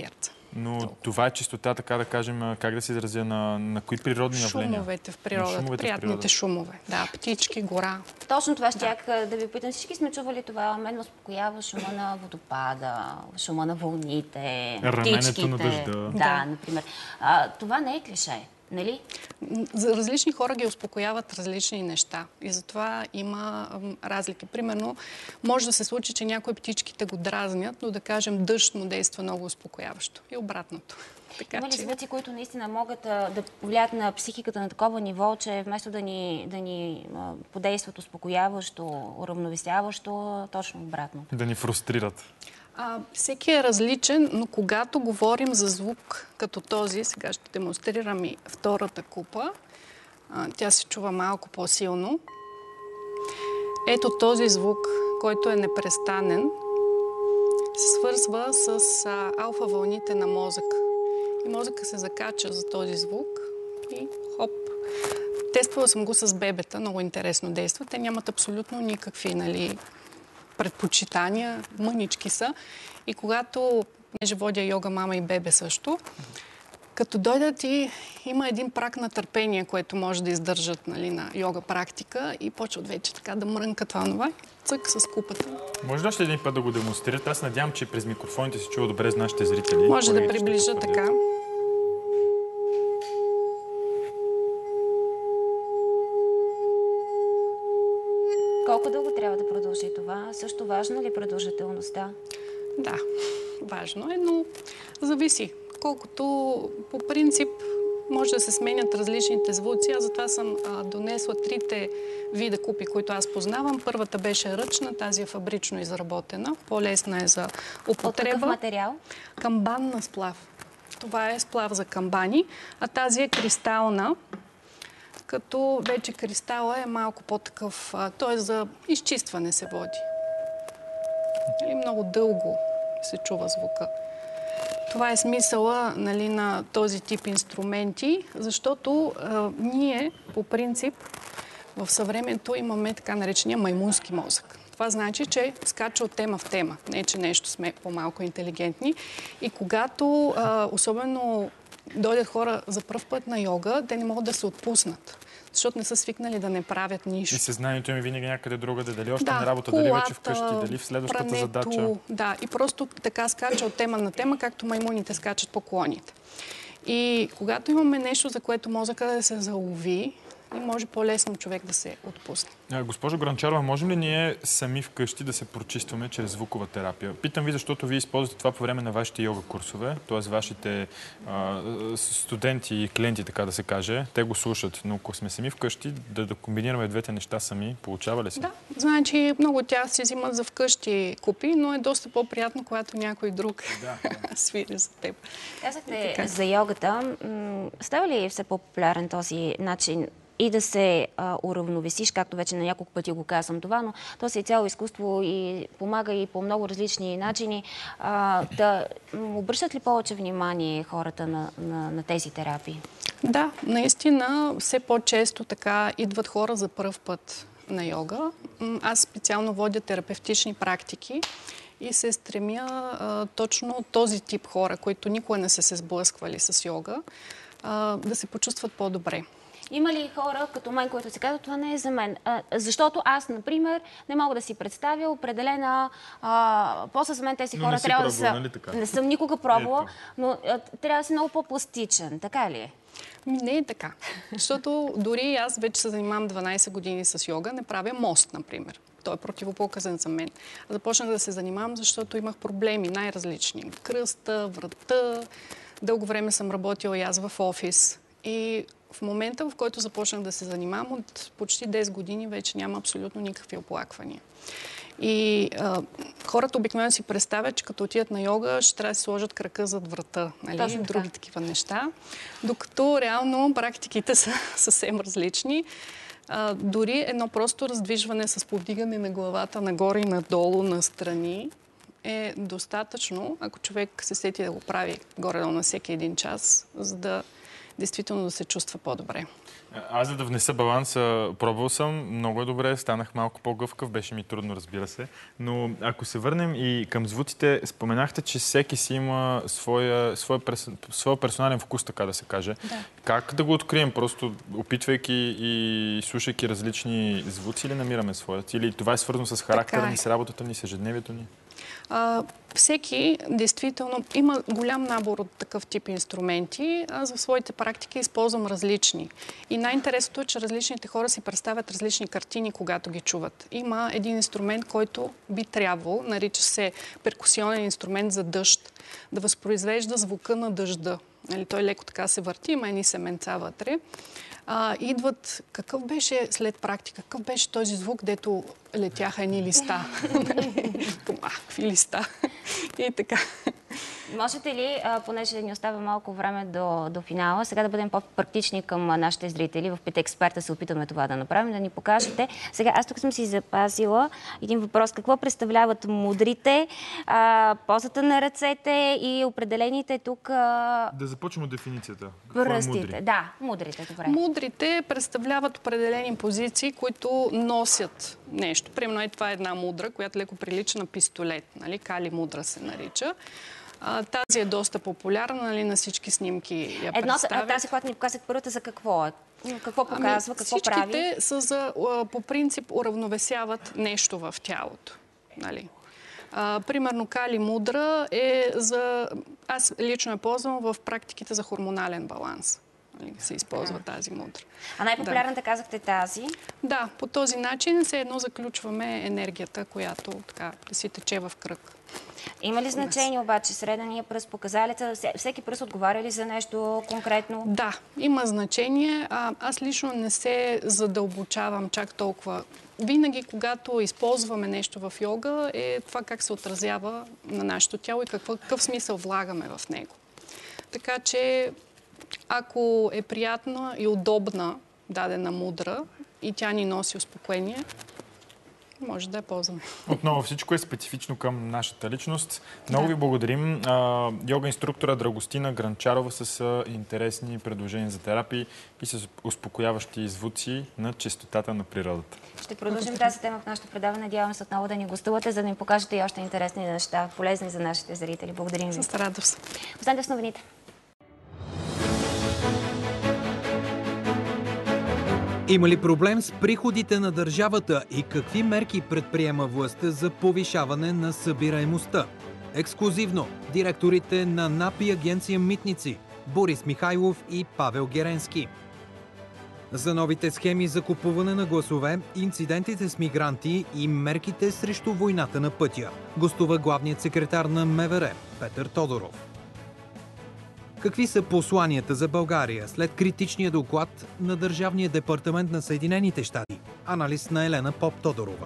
[SPEAKER 2] Но толкова. Това е чистота, така да кажем, как да се изразя, на, на кои природни явления?
[SPEAKER 11] Шумовете в природата, шумовете приятните в природата. Шумове. Да, птички, гора.
[SPEAKER 1] Точно това щях да. да ви питам. Всички сме чували това. Мен успокоява шума на водопада, шума на вълните, птичките.
[SPEAKER 2] На дъжда.
[SPEAKER 1] Да, да, например. А, това не е клише. Нали?
[SPEAKER 11] За различни хора ги успокояват различни неща. И затова има м, разлики. Примерно, може да се случи, че някои птичките го дразнят, но да кажем дъжд му действа много успокояващо. И обратното. Така,
[SPEAKER 1] има ли
[SPEAKER 11] че...
[SPEAKER 1] звуци, които наистина могат а, да повлият на психиката на такова ниво, че вместо да ни, да ни а, подействат успокояващо, уравновесяващо, точно обратно?
[SPEAKER 2] Да ни фрустрират.
[SPEAKER 11] А, всеки е различен, но когато говорим за звук като този, сега ще демонстрирам и втората купа, а, тя се чува малко по-силно. Ето този звук, който е непрестанен, се свързва с а, алфа вълните на мозък. И мозъка се закача за този звук и хоп. Тествала съм го с бебета, много интересно действа. Те нямат абсолютно никакви, нали, предпочитания, мънички са. И когато, понеже водя йога мама и бебе също, като дойдат и има един прак на търпение, което може да издържат, нали, на йога практика и почват вече така да мрънкат това нова. Цък с купата.
[SPEAKER 2] Може ли още един път да го демонстрирате? Аз надявам, че през микрофоните се чува добре с нашите зрители.
[SPEAKER 11] Може да приближа така.
[SPEAKER 1] Колко дълго трябва да продължи това? Също важно ли е продължителността?
[SPEAKER 11] Да, важно е, но зависи. Колкото по принцип може да се сменят различните звуци. Аз затова съм а, донесла трите вида купи, които аз познавам. Първата беше ръчна, тази е фабрично изработена. По-лесна е за употреба.
[SPEAKER 1] От какъв материал?
[SPEAKER 11] Камбанна сплав. Това е сплав за камбани, а тази е кристална, като вече кристала е малко по-такъв, т.е. за изчистване се води. И много дълго се чува звука. Това е смисъла, нали, на този тип инструменти, защото а, ние по принцип в съвремето имаме така наречения маймунски мозък. Това значи, че скача от тема в тема. Не, че нещо сме по-малко интелигентни. И когато а, особено дойдат хора за пръв път на йога, те не могат да се отпуснат. Защото не са свикнали да не правят нищо.
[SPEAKER 2] И съзнанието ми винаги някъде другаде. Дали още
[SPEAKER 11] да,
[SPEAKER 2] на работа,
[SPEAKER 11] колата,
[SPEAKER 2] дали вече вкъщи, дали в следващата
[SPEAKER 11] прането,
[SPEAKER 2] задача.
[SPEAKER 11] Да, и просто така скача от тема на тема, както маймуните скачат по клоните. И когато имаме нещо, за което мозъка да се залови, и може по-лесно човек да се отпусне.
[SPEAKER 2] Госпожо Гранчарова, можем ли ние сами вкъщи да се прочистваме чрез звукова терапия? Питам ви, защото вие използвате това по време на вашите йога курсове, т.е. вашите а, студенти и клиенти, така да се каже, те го слушат. Но ако сме сами вкъщи, да, да комбинираме двете неща сами, получава ли се?
[SPEAKER 11] Да, значи много от тях си взимат за вкъщи купи, но е доста по-приятно, когато някой друг да, да. свири за теб.
[SPEAKER 1] Казахте за йогата. Става ли все по-популярен този начин и да се а, уравновесиш, както вече на няколко пъти го казвам това, но то си е цяло изкуство и помага и по много различни начини. А, да обръщат ли повече внимание хората на, на, на тези терапии?
[SPEAKER 11] Да, наистина все по-често така идват хора за пръв път на йога. Аз специално водя терапевтични практики и се стремя а, точно този тип хора, които никога не са се сблъсквали с йога, а, да се почувстват по-добре.
[SPEAKER 1] Има ли хора като мен, които се казват, това не е за мен? А, защото аз, например, не мога да си представя определена... А, после за мен тези хора трябва да са...
[SPEAKER 2] Нали така?
[SPEAKER 1] Не съм никога пробвала, но а, трябва да си много по-пластичен. Така ли е?
[SPEAKER 11] Не е така. Защото дори аз вече се занимавам дванайсет години с йога, не правя мост, например. Той е противопоказан за мен. Започнах да се занимавам, защото имах проблеми най-различни. Кръста, врата. Дълго време съм работила и аз в офис. И в момента, в който започнах да се занимавам, от почти десет години вече няма абсолютно никакви оплаквания. И а, хората обикновено си представят, че като отидат на йога, ще трябва да си сложат крака зад врата, нали? Други такива неща. Докато реално практиките са съвсем различни. А, дори едно просто раздвижване с повдигане на главата нагоре и надолу, настрани, е достатъчно, ако човек се сети да го прави горе-долу на всеки един час, за да действително да се чувства по-добре.
[SPEAKER 2] Аз за да внеса баланса, пробвал съм, много е добре, станах малко по-гъвкав, беше ми трудно, разбира се. Но ако се върнем и към звуците, споменахте, че всеки си има своя, своя, своя персонален вкус, така да се каже. Да. Как да го открием? Просто опитвайки и слушайки различни звуци или намираме своят? Или това е свързано с характера ни, с работата ни, с ежедневието ни?
[SPEAKER 11] А, всеки, действително, има голям набор от такъв тип инструменти. Аз в своите практики използвам различни. И най-интересното е, че различните хора си представят различни картини, когато ги чуват. Има един инструмент, който би трябвало, нарича се перкусионен инструмент за дъжд, да възпроизвежда звука на дъжда. Нали, той леко така се върти, има едни семенца вътре. А, идват, какъв беше след практика, какъв беше този звук, дето летяха едни листа. А, какви листа? И така.
[SPEAKER 1] Можете ли, понеже ни остава малко време до, до финала, сега да бъдем по-практични към нашите зрители, в Пет експерта се опитаме това да направим, да ни покажете. Сега, аз тук съм си запазила един въпрос. Какво представляват мудрите, а, позата на ръцете и определените тук... А...
[SPEAKER 2] Да започнем от дефиницията.
[SPEAKER 1] Пръстите. Да, мудрите, добре.
[SPEAKER 11] Мудрите представляват определени позиции, които носят нещо. Примерно, е, това е една мудра, която леко прилича на пистолет. Нали? Кали мудра се нарича. А, тази е доста популярна, нали, на всички снимки я
[SPEAKER 1] Едно,
[SPEAKER 11] представят.
[SPEAKER 1] Тази, която ни показах първата, за какво е? Какво показва,
[SPEAKER 11] ами,
[SPEAKER 1] какво прави?
[SPEAKER 11] Всичките са за, по принцип уравновесяват нещо в тялото. Нали? А, примерно Кали мудра е за... Аз лично я ползвам в практиките за хормонален баланс. Нали, се използва да. тази мудра.
[SPEAKER 1] А най-популярната да. казахте тази?
[SPEAKER 11] Да, по този начин все едно заключваме енергията, която така да си тече в кръг.
[SPEAKER 1] Има ли значение обаче средния пръст, показалеца? Всеки пръст отговаря ли за нещо конкретно?
[SPEAKER 11] Да, има значение. А, аз лично не се задълбочавам чак толкова. Винаги, когато използваме нещо в йога, е това как се отразява на нашето тяло и какъв, какъв смисъл влагаме в него. Така че, ако е приятна и удобна дадена мудра и тя ни носи успокоение, може да я ползваме.
[SPEAKER 2] Отново всичко е специфично към нашата личност. Много да. ви благодарим. А, йога инструктора Драгостина Гранчарова с а, интересни предложения за терапии и с успокояващи звуци на чистотата на природата.
[SPEAKER 1] Ще продължим тази тема в нашето предаване. Надявам се отново да ни гостувате, за да ни покажете и още интересни неща, полезни за нашите зрители. Благодарим ви.
[SPEAKER 11] С радост.
[SPEAKER 1] Останете с новините.
[SPEAKER 6] Има ли проблем с приходите на държавата и какви мерки предприема властта за повишаване на събираемостта? Ексклузивно директорите на НАП и Агенция Митници Борис Михайлов и Павел Геренски. За новите схеми за купуване на гласове, инцидентите с мигранти и мерките срещу войната на пътя гостува главният секретар на МВР Петър Тодоров. Какви са посланията за България след критичния доклад на Държавния департамент на Съединените щати? Анализ на Елена Поп-Тодорова.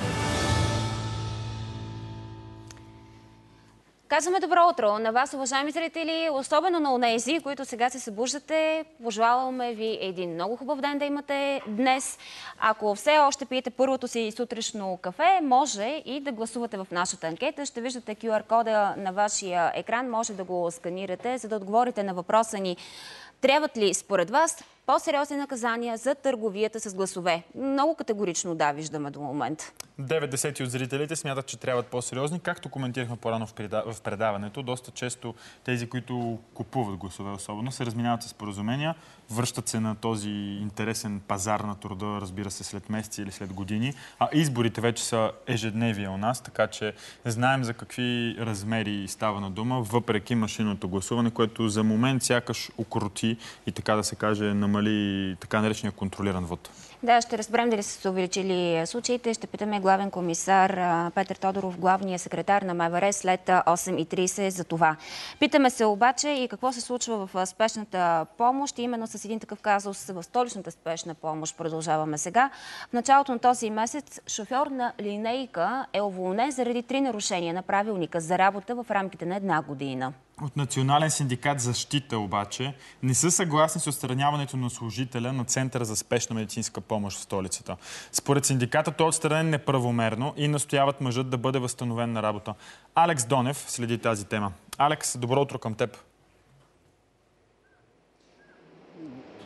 [SPEAKER 1] Казваме добро утро на вас, уважаеми зрители, особено на онези, които сега се събуждате. Пожелаваме ви един много хубав ден да имате днес. Ако все още пиете първото си сутрешно кафе, може и да гласувате в нашата анкета. Ще виждате кю ар кода на вашия екран, може да го сканирате, за да отговорите на въпроса ни. Трябват ли според вас по-сериозни наказания за търговията с гласове? Много категорично да, виждаме до момента.
[SPEAKER 2] девет десети от зрителите смятат, че трябват по-сериозни. Както коментирахме по-рано в предаването, доста често тези, които купуват гласове особено, се разминават с споразумения, връщат се на този интересен пазар на труда, разбира се, след месеци или след години. А изборите вече са ежедневие у нас, така че знаем за какви размери става на дума, въпреки машинното гласуване, което за момент сякаш укрути и така да се каже намали така наречения контролиран вод.
[SPEAKER 1] Да, ще разберем дали са се увеличили случаите. Ще питаме главен комисар Петър Тодоров, главния секретар на МВР след осем и трийсет за това. Питаме се обаче и какво се случва в спешната помощ. Именно с един такъв казус в столичната спешна помощ продължаваме сега. В началото на този месец шофьор на линейка е уволнен заради три нарушения на правилника за работа в рамките на една година.
[SPEAKER 2] От Национален синдикат защита обаче не са съгласни с отстраняването на служителя на Центъра за спешна медицинска помощ в столицата. Според синдиката той е отстранен неправомерно и настояват мъжът да бъде възстановен на работа. Алекс Донев следи тази тема. Алекс, добро утро към теб.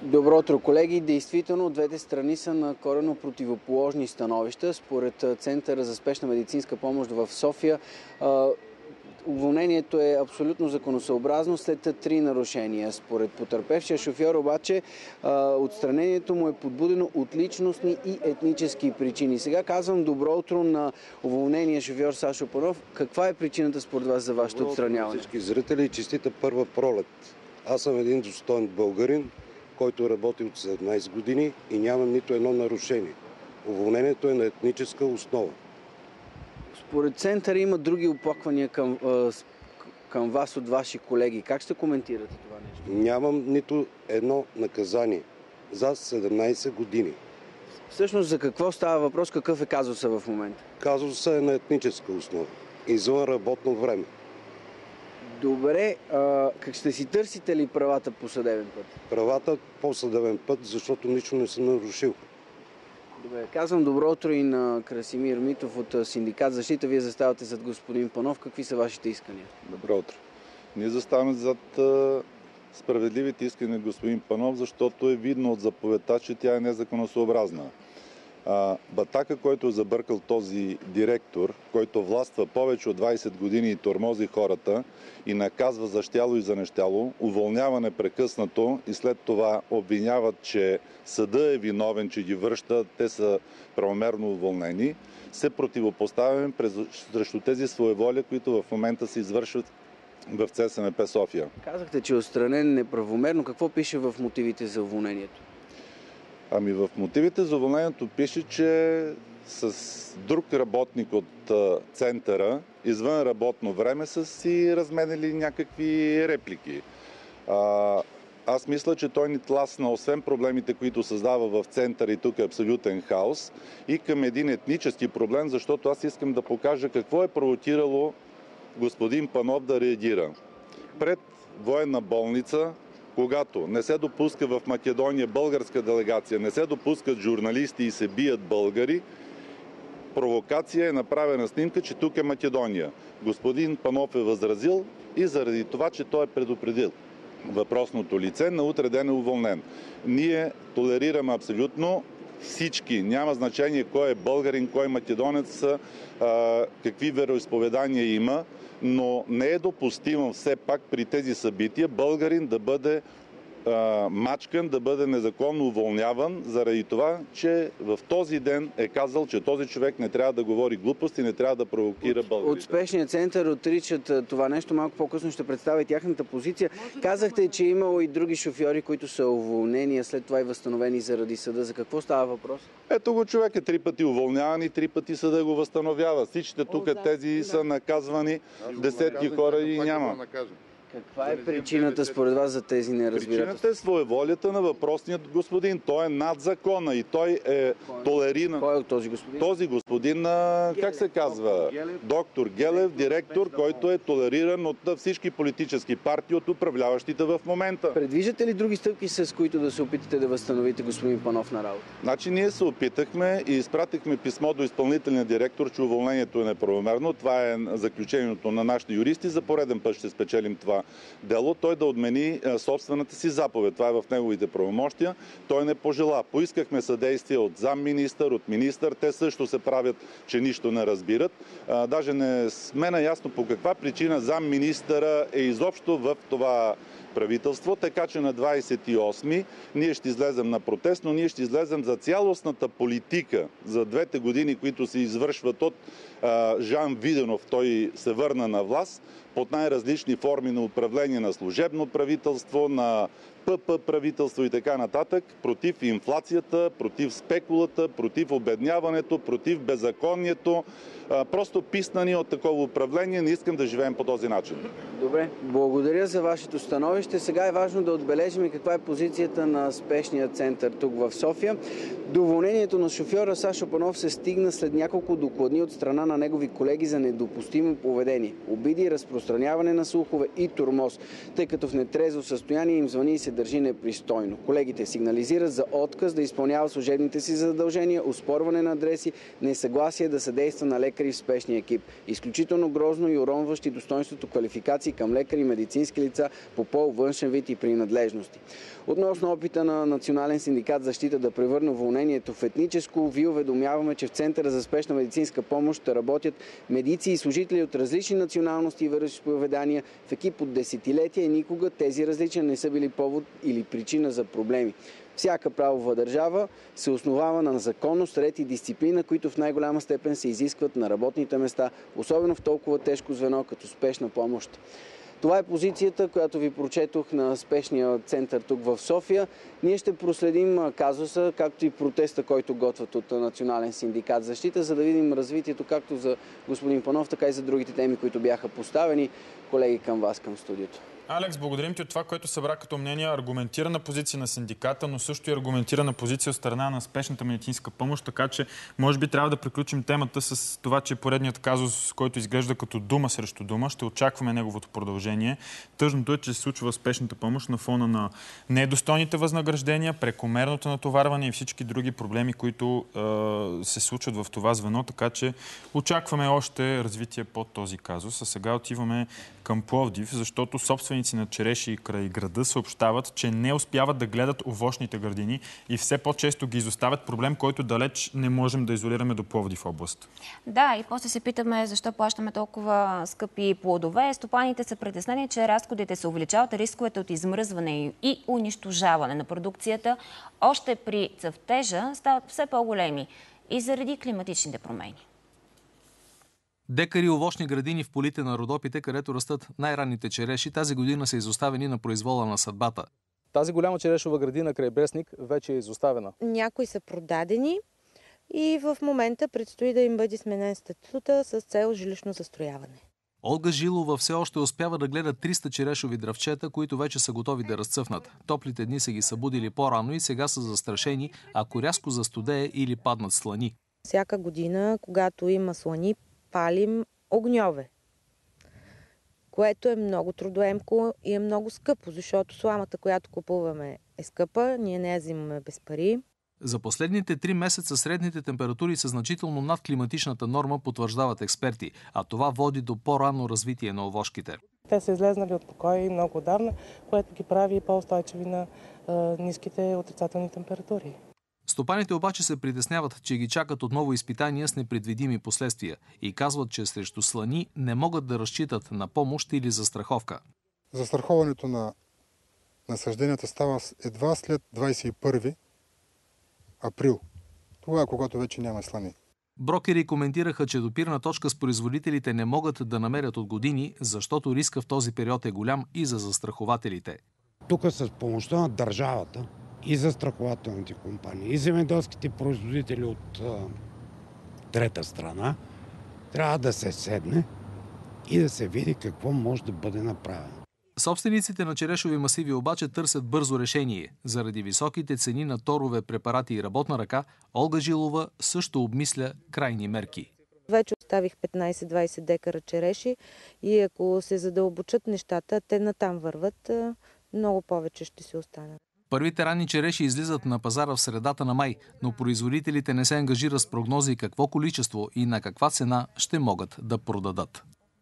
[SPEAKER 12] Добро утро, колеги. Действително, двете страни са на коренно противоположни становища. Според Центъра за спешна медицинска помощ в София, уволнението е абсолютно законосъобразно след три нарушения. Според потърпевшия шофьор обаче, отстранението му е подбудено от личностни и етнически причини. Сега казвам добро утро на уволнения шофьор Сашо Панов. Каква е причината според вас за вашето отстраняване?
[SPEAKER 13] Всички зрители и честита първа пролет. Аз съм един достоен българин, който работи от седемнайсет години и нямам нито едно нарушение. Уволнението е на етническа основа.
[SPEAKER 12] Според Центъра има други оплаквания към, към вас от ваши колеги. Как ще коментирате това нещо?
[SPEAKER 13] Нямам нито едно наказание за седемнайсет години.
[SPEAKER 12] Всъщност за какво става въпрос? Какъв е казуса в момента?
[SPEAKER 13] Казусът е на етническа основа. Извън работно време.
[SPEAKER 12] Добре, а, как ще си търсите ли правата по съдебен път?
[SPEAKER 13] Правата по съдебен път, защото нищо не съм нарушил.
[SPEAKER 12] Добре, казвам добро утро и на Красимир Митов от Синдикат Защита. Вие заставате зад господин Панов. Какви са вашите искания?
[SPEAKER 14] Добро утро. Ние заставаме зад а, справедливите искания на господин Панов, защото е видно от заповедта, че тя е незаконосъобразна. А, Батака, който е забъркал този директор, който властва повече от двайсет години и тормози хората и наказва за щяло и за нещяло, уволнява непрекъснато и след това обвиняват, че съда е виновен, че ги връща, те са правомерно уволнени, се противопоставяме срещу тези своеволия, които в момента се извършват в ЦСМП София.
[SPEAKER 12] Казахте, че е отстранен неправомерно. Какво пише в мотивите за уволнението?
[SPEAKER 14] Ами в мотивите за уволнението пише, че с друг работник от а, центъра, извън работно време, са си разменили някакви реплики. А, аз мисля, че той ни тласна, освен проблемите, които създава в центъра, и тук е абсолютен хаос, и към един етнически проблем, защото аз искам да покажа какво е провокирало господин Панов да реагира. Пред военна болница, когато не се допуска в Македония българска делегация, не се допускат журналисти и се бият българи, провокация е направена снимка, че тук е Македония. Господин Панов е възразил и заради това, че той е предупредил въпросното лице, на утре ден е уволнен. Ние толерираме абсолютно всички. Няма значение кой е българин, кой е македонец, какви вероизповедания има, но не е допустимо все пак при тези събития българин да бъде а, мачкан, да бъде незаконно уволняван, заради това, че в този ден е казал, че този човек не трябва да говори глупости, не трябва да провокира българите.
[SPEAKER 12] От спешния център отричат това нещо. Малко по-късно ще представя тяхната позиция. Казахте, че е имало и други шофьори, които са уволнени, а след това и възстановени заради съда. За какво става въпрос?
[SPEAKER 14] Ето го, човек е три пъти уволняван и три пъти съда го възстановява. Всичките тук тези са наказвани, десетки хора и няма.
[SPEAKER 12] Каква е причината според вас за тези неразбирателства?
[SPEAKER 14] Причината е своеволията на въпросният господин. Той е над закона и той е толериран.
[SPEAKER 12] Кой е този господин?
[SPEAKER 14] Този господин, как се казва? Доктор Гелев, директор, който е толериран от всички политически партии, от управляващите в момента.
[SPEAKER 12] Предвиждате ли други стъпки, с които да се опитате да възстановите господин Панов на работа?
[SPEAKER 14] Значи ние се опитахме и изпратихме писмо до изпълнителния директор, че уволнението е неправомерно. Това е заключението на нашите юристи. За пореден път ще спечелим това дело, той да отмени собствената си заповед. Това е в неговите правомощия. Той не пожела. Поискахме съдействие от замминистър, от министър. Те също се правят, че нищо не разбират. А, даже не сме наясно по каква причина замминистъра е изобщо в това правителство, така че на двайсет и осми ние ще излезем на протест, но ние ще излезем за цялостната политика за двете години, които се извършват от а, Жан Виденов. Той се върна на власт под най-различни форми на управление на служебно правителство, на ПП правителство и така нататък, против инфлацията, против спекулата, против обедняването, против беззаконието. Просто писнани от такова управление. Не искам да живеем по този начин.
[SPEAKER 12] Добре, благодаря за вашето становище. Сега е важно да отбележим и каква е позицията на спешния център тук в София. До уволнението на шофьора Сашо Панов се стигна след няколко докладни от страна на негови колеги за недопустимо поведение, обиди, разпространяване на слухове и тормоз, тъй като в нетрезво състояние им звъни и се държи непристойно. Колегите сигнализират за отказ да изпълнява служебните си задължения, оспорване на адреси, несъгласие да съдейства на лекари в спешния екип. Изключително грозно и уронващи достоинството квалификации към лекари, медицински лица по пол, външен вид и принадлежности. Относно опита на Национален синдикат защита да превърне уволнението в етническо, ви уведомяваме, че в Центъра за спешна медицинска помощ ще работят медици и служители от различни националности и вероизповедания в екип от десетилетия и никога тези различия не са били повод или причина за проблеми. Всяка правова държава се основава на законност, ред и дисциплина, които в най-голяма степен се изискват на работните места, особено в толкова тежко звено като спешна помощ. Това е позицията, която ви прочетох на спешния център тук в София. Ние ще проследим казуса, както и протеста, който готвят от Национален синдикат защита, за да видим развитието както за господин Панов, така и за другите теми, които бяха поставени. Колеги, към вас, към студиото.
[SPEAKER 2] Алекс, благодарим ти от това, което събра като мнение. Аргументирана позиция на синдиката, но също и аргументирана позиция от страна на спешната медицинска помощ, така че може би трябва да приключим темата с това, че поредният казус, който изглежда като дума срещу дума, ще очакваме неговото продължение. Тъжното е, че се случва в спешната помощ на фона на недостойните възнаграждения, прекомерното натоварване и всички други проблеми, които е, се случват в това звено, така че очакваме още развитие по този казус. А сега отиваме към Пловдив, защото собственици на череши край града съобщават, че не успяват да гледат овощните градини и все по-често ги изоставят, проблем, който далеч не можем да изолираме до Пловдив област.
[SPEAKER 1] Да, и после се питаме защо плащаме толкова скъпи плодове. Стопаните са притеснени, че разходите се увеличават, рисковете от измръзване и унищожаване на продукцията още при цъфтежа стават все по-големи и заради климатичните промени.
[SPEAKER 15] Декари овощни градини в полите на Родопите, където растат най-ранните череши, тази година са изоставени на произвола на съдбата.
[SPEAKER 16] Тази голяма черешова градина край Брестник вече е изоставена.
[SPEAKER 17] Някои са продадени и в момента предстои да им бъде сменен статута с цел жилищно застрояване.
[SPEAKER 15] Олга Жилова все още успява да гледа триста черешови дръвчета, които вече са готови да разцъфнат. Топлите дни са ги събудили по-рано и сега са застрашени, ако рязко застудее или паднат слани.
[SPEAKER 17] Всяка година, когато има слани, палим огньове, което е много трудоемко и е много скъпо, защото сламата, която купуваме, е скъпа, ние не я взимаме без пари.
[SPEAKER 15] За последните три месеца средните температури са значително над климатичната норма, потвърждават експерти, а това води до по-ранно развитие на овошките.
[SPEAKER 18] Те са излезнали от покой много отдавна, което ги прави по-устойчиви на е, ниските отрицателни температури.
[SPEAKER 15] Стопаните обаче се притесняват, че ги чакат отново изпитания с непредвидими последствия и казват, че срещу слани не могат да разчитат на помощ или застраховка.
[SPEAKER 19] Застраховането на насажденията става едва след двадесет и първи април. Това е когато вече няма слани.
[SPEAKER 15] Брокери коментираха, че допирна точка с производителите не могат да намерят от години, защото риска в този период е голям и за застрахователите.
[SPEAKER 20] Тук с помощта на държавата и застрахователните компании, и земеделските производители от а, трета страна, трябва да се седне и да се види какво може да бъде направено.
[SPEAKER 15] Собствениците на черешови масиви обаче търсят бързо решение. Заради високите цени на торове, препарати и работна ръка, Олга Жилова също обмисля крайни мерки.
[SPEAKER 17] Вече оставих петнадесет-двадесет декара череши и ако се задълбочат нещата, те натам върват, много повече ще се останат.
[SPEAKER 15] Първите ранни череши излизат на пазара в средата на май, но производителите не се ангажират с прогнози какво количество и на каква цена ще могат да продадат.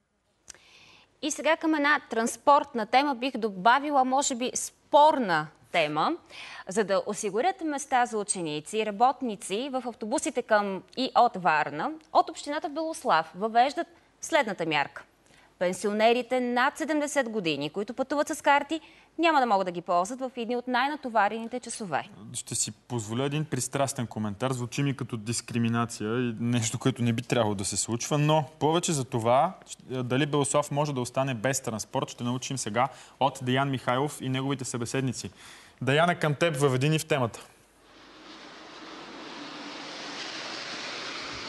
[SPEAKER 1] И сега към една транспортна тема бих добавила, може би, спорна тема. За да осигурят места за ученици и работници в автобусите към и от Варна, от общината Белослав въвеждат следната мярка. Пенсионерите над седемдесет години, които пътуват с карти, няма да могат да ги ползват в едни от най-натоварените часове.
[SPEAKER 2] Ще си позволя един пристрастен коментар. Звучи ми като дискриминация и нещо, което не би трябвало да се случва, но повече за това, дали Белослав може да остане без транспорт, ще научим сега от Деян Михайлов и неговите събеседници. Даяна, към теб, въведи ни в темата.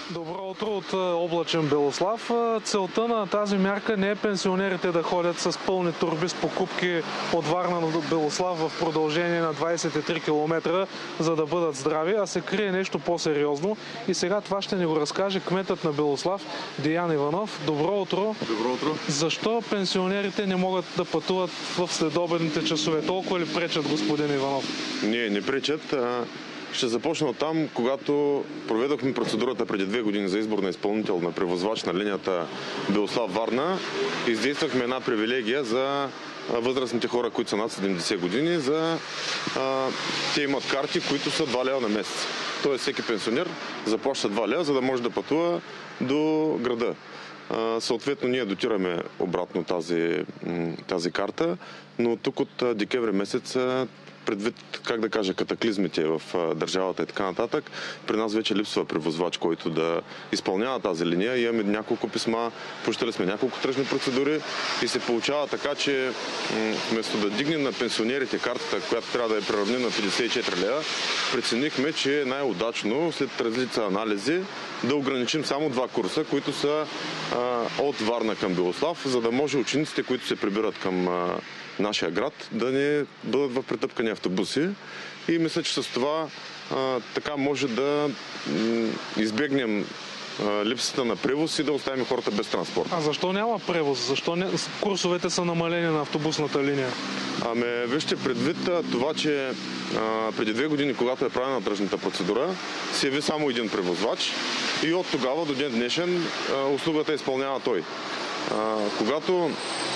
[SPEAKER 21] Добро утро от облачен Белослав. Целта на тази мярка не е пенсионерите да ходят с пълни торби с покупки от Варна до Белослав в продължение на двадесет и три километра, за да бъдат здрави, а се крие нещо по-сериозно. И сега това ще ни го разкаже кметът на Белослав Деян Иванов. Добро утро.
[SPEAKER 22] Добро утро.
[SPEAKER 21] Защо пенсионерите не могат да пътуват в следобедните часове? Толкова ли пречат, господин Иванов?
[SPEAKER 22] Не, не пречат. Ще започна от там, когато проведохме процедурата преди две години за избор на изпълнител на превозвач на линията Белослав-Варна. Издействахме една привилегия за възрастните хора, които са над седемдесет години, за а, те имат карти, които са два лева на месец. Тоест всеки пенсионер заплаща два лева, за да може да пътува до града. А, съответно ние дотираме обратно тази, тази карта, но тук от декември месец, предвид, как да кажа, катаклизмите в държавата и така нататък, при нас вече липсва превозвач, който да изпълнява тази линия. Имаме няколко писма, почитали сме няколко тръжни процедури и се получава така, че вместо да дигнем на пенсионерите картата, която трябва да е приравнена на петдесет и четири лева, преценихме, че е най-удачно след различни анализи да ограничим само два курса, които са а, от Варна към Белослав, за да може учениците, които се прибират към а, нашия град, да не бъдат в претъпкани автобуси. И мисля, че с това а, така може да м, избегнем а, липсата на превоз и да оставим хората без транспорт.
[SPEAKER 21] А защо няма превоз? Защо не... курсовете са намалени на автобусната линия?
[SPEAKER 22] Ами, вижте, предвид това, че а, преди две години, когато е правена тръжната процедура, се яви само един превозвач и от тогава до ден днешен а, услугата изпълнява той. А, когато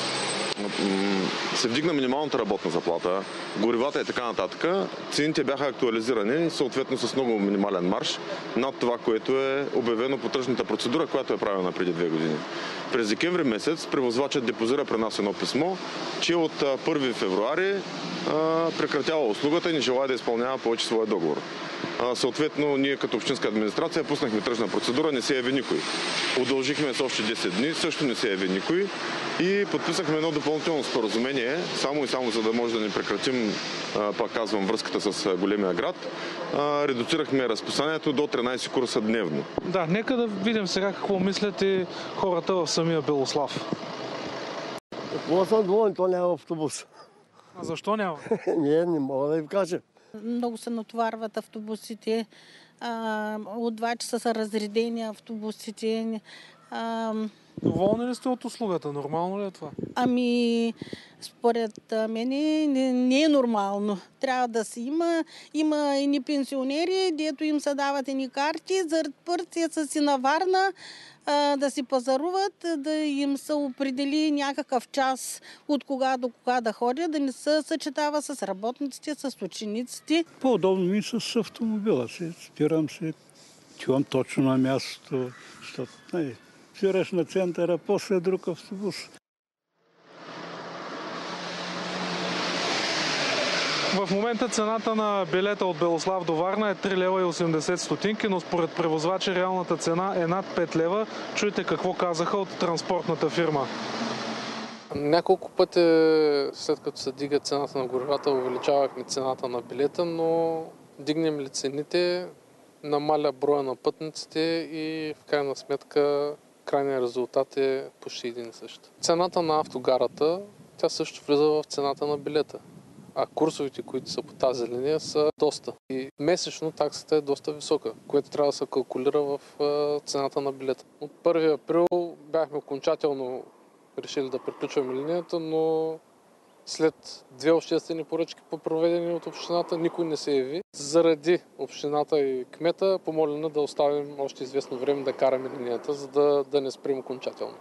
[SPEAKER 22] се вдигна минималната работна заплата, горивата и така нататък, цените бяха актуализирани, съответно с много минимален марж над това, което е обявено по тръжната процедура, която е правена преди две години. През декември месец превозвачът депозира при нас едно писмо, че от първи февруари прекратява услугата и не желая да изпълнява повече своя договор. Съответно, ние като общинска администрация пуснахме тръжна процедура, не се яви никой. Удължихме с още десет дни, също не се яви никой и подписахме едно допълнително споразумение, само и само за да може да не прекратим, пак казвам, връзката с големия град. Редуцирахме разписанието до тринадесет курса дневно.
[SPEAKER 21] Да, нека да видим сега какво мислят и хората в самия Белослав.
[SPEAKER 23] Какво съм доволен, то няма автобус.
[SPEAKER 21] А защо няма?
[SPEAKER 23] Не, не мога да ви кажа.
[SPEAKER 24] Много се натоварват автобусите. А, от два часа са разредени автобусите. А,
[SPEAKER 21] Доволни ли сте от услугата? Нормално ли е това?
[SPEAKER 24] Ами, според мен не, не е нормално. Трябва да си има. Има едни пенсионери, дето им се дават едни карти, заради пъртия са си на Варна, а, да си пазаруват, да им се определи някакъв час от кога до кога да ходят, да не се съчетава с работниците, с учениците.
[SPEAKER 25] По-удобно ми с автомобила си. Спирам се, чувам точно на мястото, защото не, спираш на центъра, после друг автобус.
[SPEAKER 21] В момента цената на билета от Белослав до Варна е три лева и осемдесет стотинки, но според превозвача реалната цена е над пет лева. Чуйте какво казаха от транспортната фирма.
[SPEAKER 26] Няколко пъти след като се дига цената на горивата, увеличавахме цената на билета, но дигнем ли цените, намаля броя на пътниците и в крайна сметка крайният резултат е почти един и същ. Цената на автогарата, тя също влиза в цената на билета. А курсовете, които са по тази линия, са доста. И месечно таксата е доста висока, което трябва да се калкулира в цената на билета. От първи април бяхме окончателно решили да приключваме линията, но след две обществени поръчки по проведени от общината никой не се яви. Заради общината и кмета помолена да оставим още известно време да караме линията, за да, да не спрем окончателно.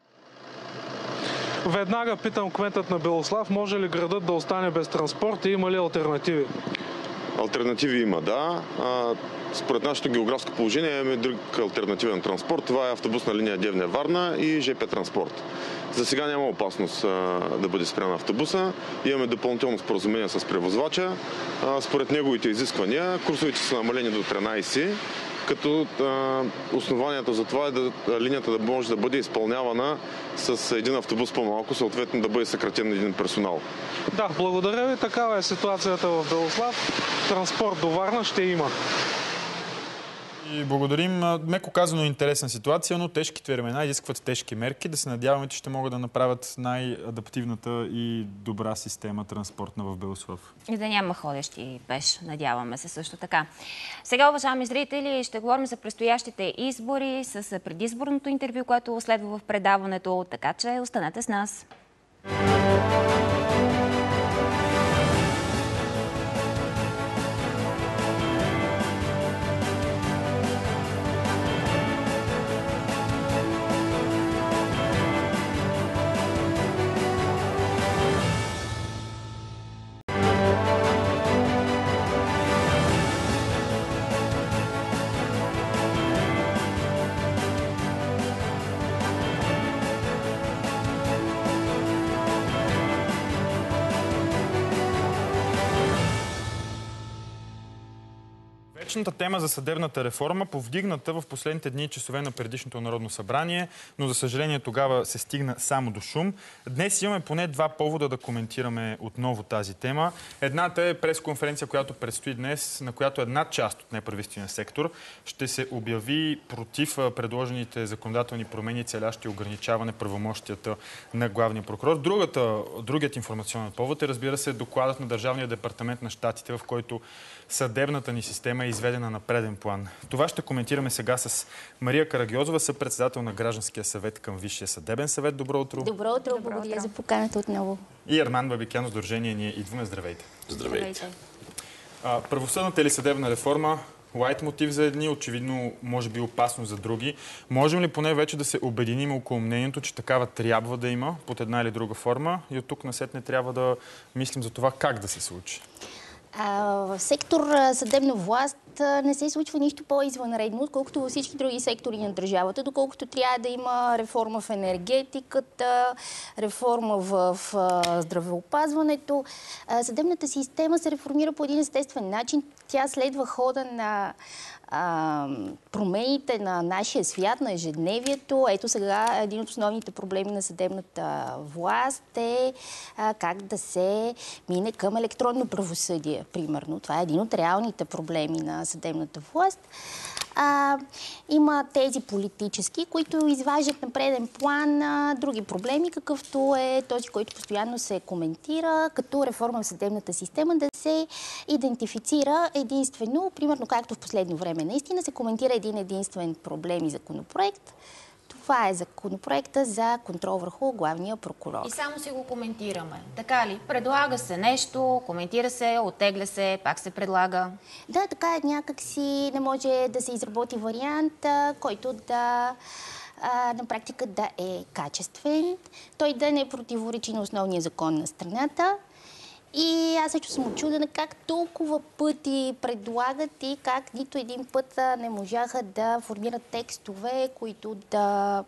[SPEAKER 21] Веднага питам кметът на Белослав, може ли градът да остане без транспорт и има ли алтернативи?
[SPEAKER 22] Алтернативи има, да. Според нашето географско положение имаме друг алтернативен транспорт. Това е автобусна линия Девня-Варна и ЖП транспорт. За сега няма опасност а, да бъде спрян автобуса. Имаме допълнително споразумение с превозвача. А, според неговите изисквания курсовете са намалени до тринадесет, като а, основанието за това е да линията да може да бъде изпълнявана с един автобус по-малко, съответно да бъде съкратен един персонал.
[SPEAKER 21] Да, благодаря ви. Такава е ситуацията в Белослав. Транспорт до Варна ще има.
[SPEAKER 2] И благодарим. Меко казано интересна ситуация, но тежките времена изискват тежки мерки. Да се надяваме, че ще могат да направят най-адаптивната и добра система транспортна в Белослав.
[SPEAKER 1] И да няма ходещи пеш. Надяваме се също така. Сега, уважаеми зрители, ще говорим за предстоящите избори с предизборното интервю, което следва в предаването. Така че останете с нас.
[SPEAKER 2] Вечната тема за съдебната реформа, повдигната в последните дни и часове на предишното Народно събрание, но за съжаление тогава се стигна само до шум. Днес имаме поне два повода да коментираме отново тази тема. Едната е пресконференция, която предстои днес, на която една част от неправителствения сектор ще се обяви против предложените законодателни промени, целящи ограничаване правомощията на главния прокурор. Другата, другият информационен повод е, разбира се, докладът на Държавния департамент на щатите, в който съдебната ни система е изведена на преден план. Това ще коментираме сега с Мария Карагьозова, съпредседател на Гражданския съвет към Висшия съдебен съвет. Добро утро.
[SPEAKER 3] Добро утро, Добро благодаря утро. за поканата отново.
[SPEAKER 2] И Арман Бабикян от Сдружение Ние идваме. Здравейте.
[SPEAKER 3] Здравейте.
[SPEAKER 2] А, правосъдната или съдебна реформа, лайт мотив за едни, очевидно може би опасно за други. Можем ли поне вече да се обединим около мнението, че такава трябва да има под една или друга форма и от тук насетне трябва да мислим за това как да се случи?
[SPEAKER 3] В сектор съдебна власт не се случва нищо по-извънредно, отколкото във всички други сектори на държавата, доколкото трябва да има реформа в енергетиката, реформа в здравеопазването. Съдебната система се реформира по един естествен начин. Тя следва хода на а, промените на нашия свят, на ежедневието. Ето сега един от основните проблеми на съдебната власт е а, как да се мине към електронно правосъдие, примерно. Това е един от реалните проблеми на съдебната власт. А, има тези политически, които изваждат на преден план а, други проблеми, какъвто е този, който постоянно се коментира, като реформа в съдебната система, да се идентифицира единствено, примерно както в последно време наистина се коментира един единствен проблем и законопроект. Това е законопроекта за контрол върху главния прокурор.
[SPEAKER 1] И само си го коментираме. Така ли? Предлага се нещо, коментира се, оттегля се, пак се предлага.
[SPEAKER 3] Да, така е, някак си не може да се изработи вариант, който да а, на практика да е качествен. Той да не противоречи на основния закон на страната. И аз също съм очудена как толкова пъти предлагат и как нито един път не можаха да формират текстове, които да,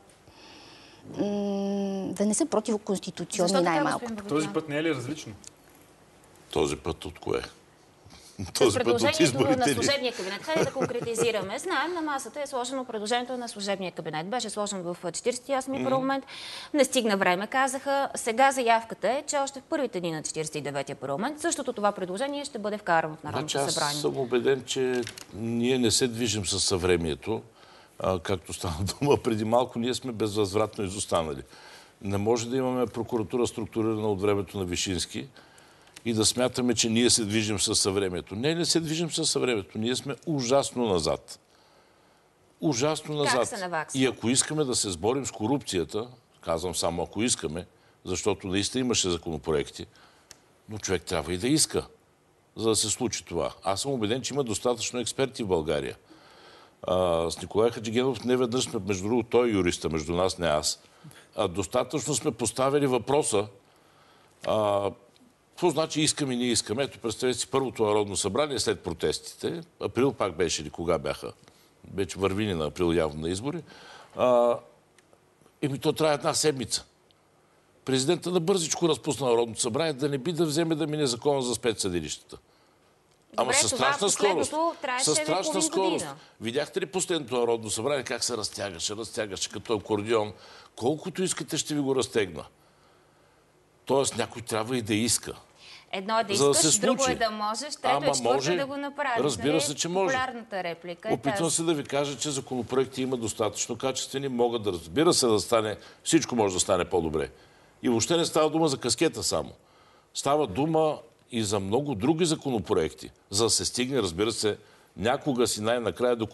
[SPEAKER 3] да не са противоконституционни най-малко.
[SPEAKER 2] Този път не е ли различно?
[SPEAKER 4] Този път от кое?
[SPEAKER 1] С предложението на служебния кабинет. Хайде да конкретизираме. Знаем, на масата е сложено предложението на служебния кабинет. Беше сложен в четиридесет и осми парламент. Не стигна време, казаха. Сега заявката е, че още в първите дни на четиридесет и деветия парламент същото това предложение ще бъде вкарано в Народното
[SPEAKER 4] значи,
[SPEAKER 1] събрание.
[SPEAKER 4] Аз съм убеден, че ние не се движим със съвремието. А, както стана дума преди малко, ние сме безвъзвратно изостанали. Не може да имаме прокуратура структурирана от времето на Вишински и да смятаме, че ние се движим със съвремието. Не, не се движим със съвремието. Ние сме ужасно назад. Ужасно назад. И ако искаме да се сборим с корупцията, казвам само ако искаме, защото наистина имаше законопроекти, но човек трябва и да иска, за да се случи това. Аз съм убеден, че има достатъчно експерти в България. А, с Николай Хаджигенов не веднъж сме, между другото, той е юриста, между нас, не аз. А, достатъчно сме поставили въпроса а, какво значи искаме и ние искаме? Ето, представете си първото Народно събрание след протестите. Април пак беше ли кога бяха? Вече вървини на април явно на избори. А, еми, то трябва една седмица. Президента на бързичко разпусна Народното събрание, да не би да вземе да мине закона за спецсъдилищата. Ама със страшна скорост. Със страшна скорост. Видяхте ли последното Народно събрание как се разтягаше, разтягаше като акордеон? Колкото искате, ще ви го разтегна. Тоест, някой трябва и да иска.
[SPEAKER 1] Едно е да
[SPEAKER 4] за да
[SPEAKER 1] искаш,
[SPEAKER 4] се
[SPEAKER 1] друго
[SPEAKER 4] случи.
[SPEAKER 1] е да можеш, трето
[SPEAKER 4] Ама
[SPEAKER 1] е четвърто
[SPEAKER 4] може,
[SPEAKER 1] да го направиш.
[SPEAKER 4] разбира
[SPEAKER 1] нали?
[SPEAKER 4] се, че може.
[SPEAKER 1] Популярната реплика е
[SPEAKER 4] Опитвам
[SPEAKER 1] тази.
[SPEAKER 4] се да ви кажа, че законопроекти има достатъчно качествени, могат да разбира се да стане, всичко може да стане по-добре. И въобще не става дума за каскета само. Става дума и за много други законопроекти, за да се стигне, разбира се, някога си най-накрая до,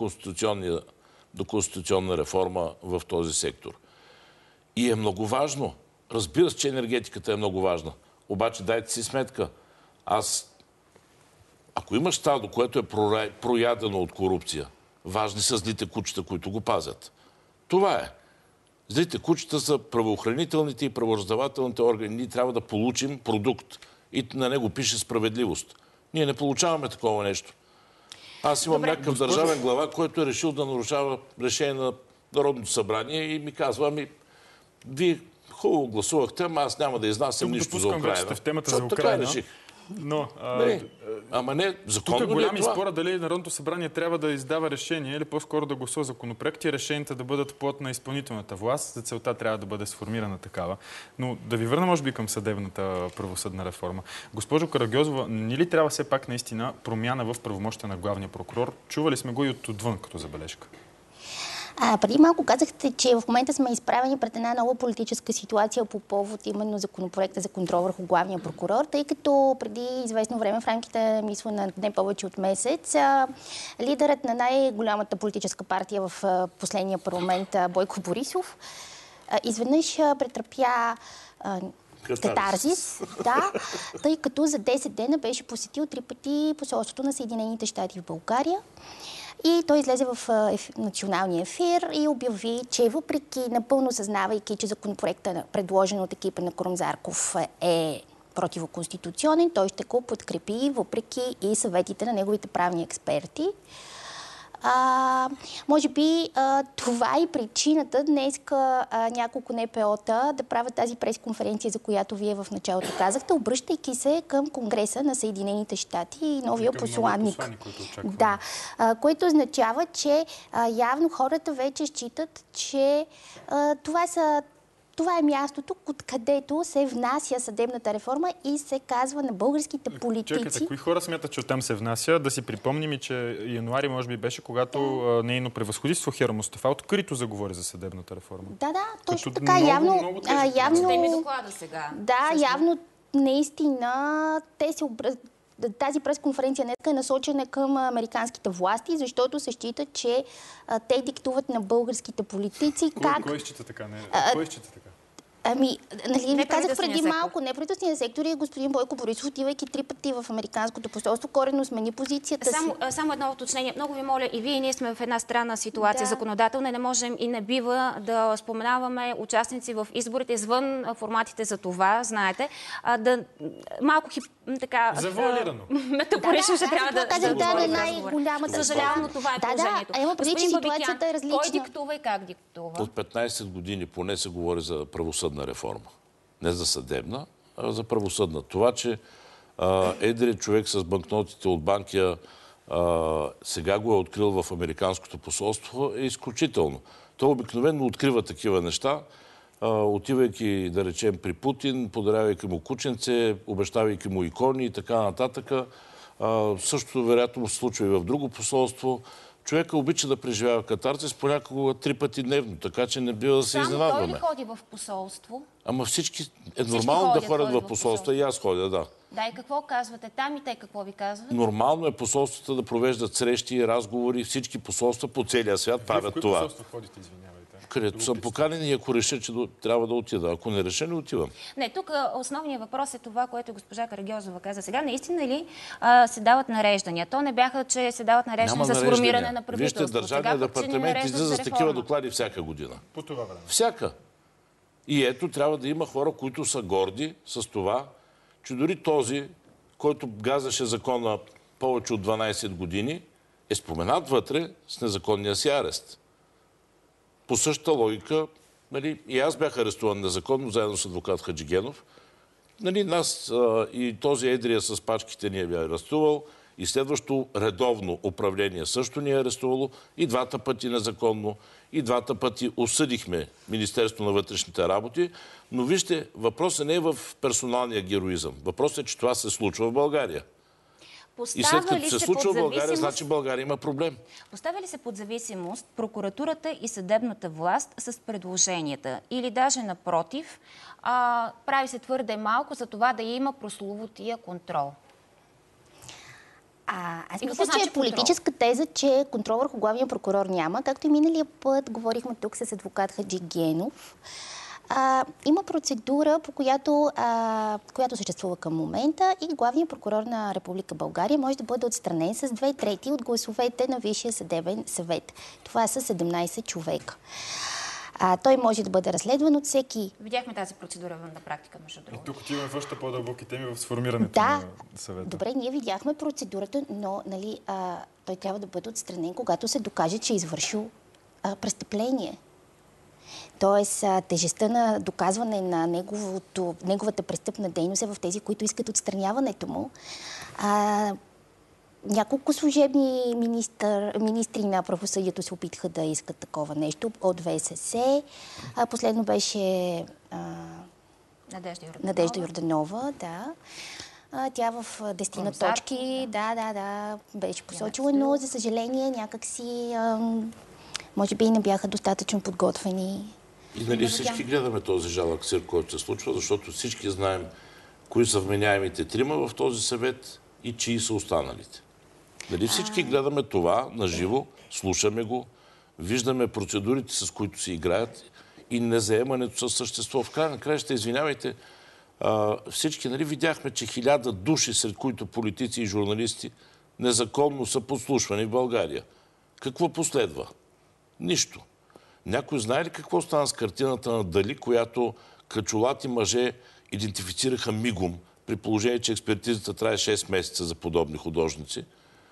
[SPEAKER 4] до конституционна реформа в този сектор. И е много важно. Разбира се, че енергетиката е много важна. Обаче дайте си сметка. Аз, ако имаш стадо, което е проядено от корупция, важни са злите кучета, които го пазят. Това е. Злите кучета са правоохранителните и правораздавателните органи. Ние трябва да получим продукт. И на него пише справедливост. Ние не получаваме такова нещо. Аз имам Добре, някакъв госпожа... държавен глава, който е решил да нарушава решение на Народното събрание и ми казва, ами, вие хубаво гласувахте, ама аз няма да изнасям
[SPEAKER 2] Тук
[SPEAKER 4] нищо за Украйна.
[SPEAKER 2] В темата за
[SPEAKER 4] Защото
[SPEAKER 2] Украйна.
[SPEAKER 4] Така реших.
[SPEAKER 2] Но, а,
[SPEAKER 4] не, ама не, законно
[SPEAKER 2] тук е
[SPEAKER 4] ли
[SPEAKER 2] голям
[SPEAKER 4] е това?
[SPEAKER 2] спора дали Народното събрание трябва да издава решение или по-скоро да гласува законопроекти и решенията да бъдат плод на изпълнителната власт. За целта трябва да бъде сформирана такава. Но да ви върна, може би, към съдебната правосъдна реформа. Госпожо Карагьозова, ни ли трябва все пак наистина промяна в правомощия на главния прокурор? Чували сме го и отвън като забележка.
[SPEAKER 3] А, преди малко казахте, че в момента сме изправени пред една нова политическа ситуация по повод именно законопроекта за контрол върху главния прокурор, тъй като преди известно време, в рамките, мисля, на не повече от месец, а, лидерът на най-голямата политическа партия в а, последния парламент, а, Бойко Борисов, а, изведнъж а, претърпя а, катарзис, да, тъй като за десет дена беше посетил три пъти посолството на Съединените щати в България. И той излезе в еф... националния ефир и обяви, че въпреки напълно съзнавайки, че законопроектът, предложен от екипа на Крум Зарков, е противоконституционен, той ще го подкрепи, въпреки и съветите на неговите правни експерти. А, може би а, това е причината днес няколко Н П О-та да правят тази пресконференция, за която вие в началото казахте, обръщайки се към Конгреса на Съединените щати и новия и посланник. посланник да, а, което означава, че а, явно хората вече считат, че а, това са Това е мястото, откъдето се внася съдебната реформа и се казва на българските политици.
[SPEAKER 2] Чакайте, кои хора смятат, че оттам се внася? Да си припомним и, че януари може би беше, когато да. нейно превъзходителство Хера Мустафа открито заговори за съдебната реформа.
[SPEAKER 3] Да, да, точно
[SPEAKER 2] Като
[SPEAKER 3] така.
[SPEAKER 2] Много,
[SPEAKER 3] явно,
[SPEAKER 2] много
[SPEAKER 3] а, явно,
[SPEAKER 1] Ще ми доклада сега.
[SPEAKER 3] Да, Също. явно наистина те се обръщат. Тази пресконференция днес е насочена към американските власти, защото се счита, че а, те диктуват на българските политици
[SPEAKER 2] кой,
[SPEAKER 3] как...
[SPEAKER 2] Кой счита така? Не,
[SPEAKER 3] а,
[SPEAKER 2] кой счита така?
[SPEAKER 3] Ами, нали ви казах преди
[SPEAKER 1] сектор.
[SPEAKER 3] малко, неправителствения сектор и господин Бойко Борисов, отивайки три пъти в американското посолство, коренно смени позицията
[SPEAKER 1] само,
[SPEAKER 3] си.
[SPEAKER 1] Само едно уточнение. Много ви моля, и вие и ние сме в една странна ситуация
[SPEAKER 3] да.
[SPEAKER 1] законодателна. Не можем и не бива да споменаваме участници в изборите извън форматите за това, знаете. А, да, малко хип, така...
[SPEAKER 2] Завуалирано.
[SPEAKER 1] Метафорично ще трябва да...
[SPEAKER 3] Казах, да, да, най-голямата...
[SPEAKER 1] Съжалявам, но това е
[SPEAKER 3] да,
[SPEAKER 1] положението.
[SPEAKER 3] Да, ема преди, че ситуацията е различна.
[SPEAKER 1] Кой диктува и как диктува?
[SPEAKER 4] От петнайсет години поне се говори за правосъдна реформа. Не за съдебна, а за правосъдна. Това, че едрият човек с банкнотите от Банкия а, сега го е открил в американското посолство, е изключително. Той обикновено открива такива неща, а, отивайки, да речем, при Путин, подарявайки му кученце, обещавайки му икони и така нататък. А, също вероятно му се случва и в друго посолство. Човека обича да преживява катарзис понякога три пъти дневно, така че не бива да се изненадваме.
[SPEAKER 1] Само той ли ходи в посолство?
[SPEAKER 4] Ама всички е нормално да ходят в посолство и аз ходя, да.
[SPEAKER 1] Да, и какво казвате там и те какво ви казват?
[SPEAKER 4] Нормално е посолствата да провеждат срещи и разговори. Всички посолства по целия свят правят това.
[SPEAKER 2] В кои посолства ходите, извинявайте?
[SPEAKER 4] Където съм поканен и ако реша, че трябва да отида. Ако не реша, не отивам.
[SPEAKER 1] Не, тук основният въпрос е това, което госпожа Карагьозова каза. Сега наистина ли а, се дават нареждания? То не бяха, че се дават нареждания за сформиране на правителство.
[SPEAKER 4] Вижте, държавният департамент излиза с такива доклади всяка година.
[SPEAKER 2] По това време.
[SPEAKER 4] Всяка. И ето, трябва да има хора, които са горди с това, че дори този, който газеше закона повече от дванайсет години, е споменат вътре с незаконния си арест. По същата логика, нали, и аз бях арестуван незаконно, заедно с адвокат Хаджигенов. Нали, нас а, и този едрия с пачките ни е арестувал, и следващо редовно управление също ни е арестувало и двата пъти незаконно, и двата пъти осъдихме Министерството на вътрешните работи. Но вижте, въпросът не е в персоналния героизъм. Въпросът е, че това се случва в България.
[SPEAKER 1] Поставя
[SPEAKER 4] И след като
[SPEAKER 1] ли
[SPEAKER 4] се
[SPEAKER 1] се
[SPEAKER 4] случва в
[SPEAKER 1] под
[SPEAKER 4] България,
[SPEAKER 1] зависимост...
[SPEAKER 4] значи България има проблем.
[SPEAKER 1] Поставя ли се под зависимост прокуратурата и съдебната власт с предложенията? Или даже напротив, а, прави се твърде малко за това да има прословутия контрол?
[SPEAKER 3] А, аз
[SPEAKER 1] И
[SPEAKER 3] мисля,
[SPEAKER 1] какво
[SPEAKER 3] че
[SPEAKER 1] значи
[SPEAKER 3] е политическа теза, че контрол върху главния прокурор няма. Както и миналия път говорихме тук с адвокат Хаджи Генов. А, има процедура, по която, а, която съществува към момента и главният прокурор на Република България може да бъде отстранен с две трети от гласовете на Висшия съдебен съвет. Това са седемнайсет човека. А, той може да бъде разследван от всеки.
[SPEAKER 1] Видяхме тази процедура на практика, между другото.
[SPEAKER 2] И тук отиваме в още по-дълбоки теми в сформирането
[SPEAKER 3] да,
[SPEAKER 2] на съвета.
[SPEAKER 3] Добре, ние видяхме процедурата, но нали, а, той трябва да бъде отстранен, когато се докаже, че е извършил а, престъпление. Тоест, а, тежестта на доказване на неговото, неговата престъпна дейност е в тези, които искат отстраняването му. А, Няколко служебни министър, министри на правосъдието се опитаха да искат такова нещо от ВСС. А, последно беше а,
[SPEAKER 1] Надежда Йорданова.
[SPEAKER 3] Надежда Йорданова, да. А, тя в десетина точки, да, да, да, беше посочила, но за съжаление някакси а, може би и не бяха достатъчно подготвени.
[SPEAKER 4] И нали всички гледаме този жалък цирк, който се случва, защото всички знаем кои са вменяемите трима в този съвет и чии са останалите. Нали всички гледаме това наживо, слушаме го, виждаме процедурите, с които се играят и незаемането със същество. В края на краища, извинявайте, а, всички нали, видяхме, че хиляда души, сред които политици и журналисти, незаконно са подслушвани в България. Какво последва? Нищо. Някой знае ли какво стана с картината на Дали, която кръчолати мъже идентифицираха мигом, при положение, че експертизата трае шест месеца за подобни художници?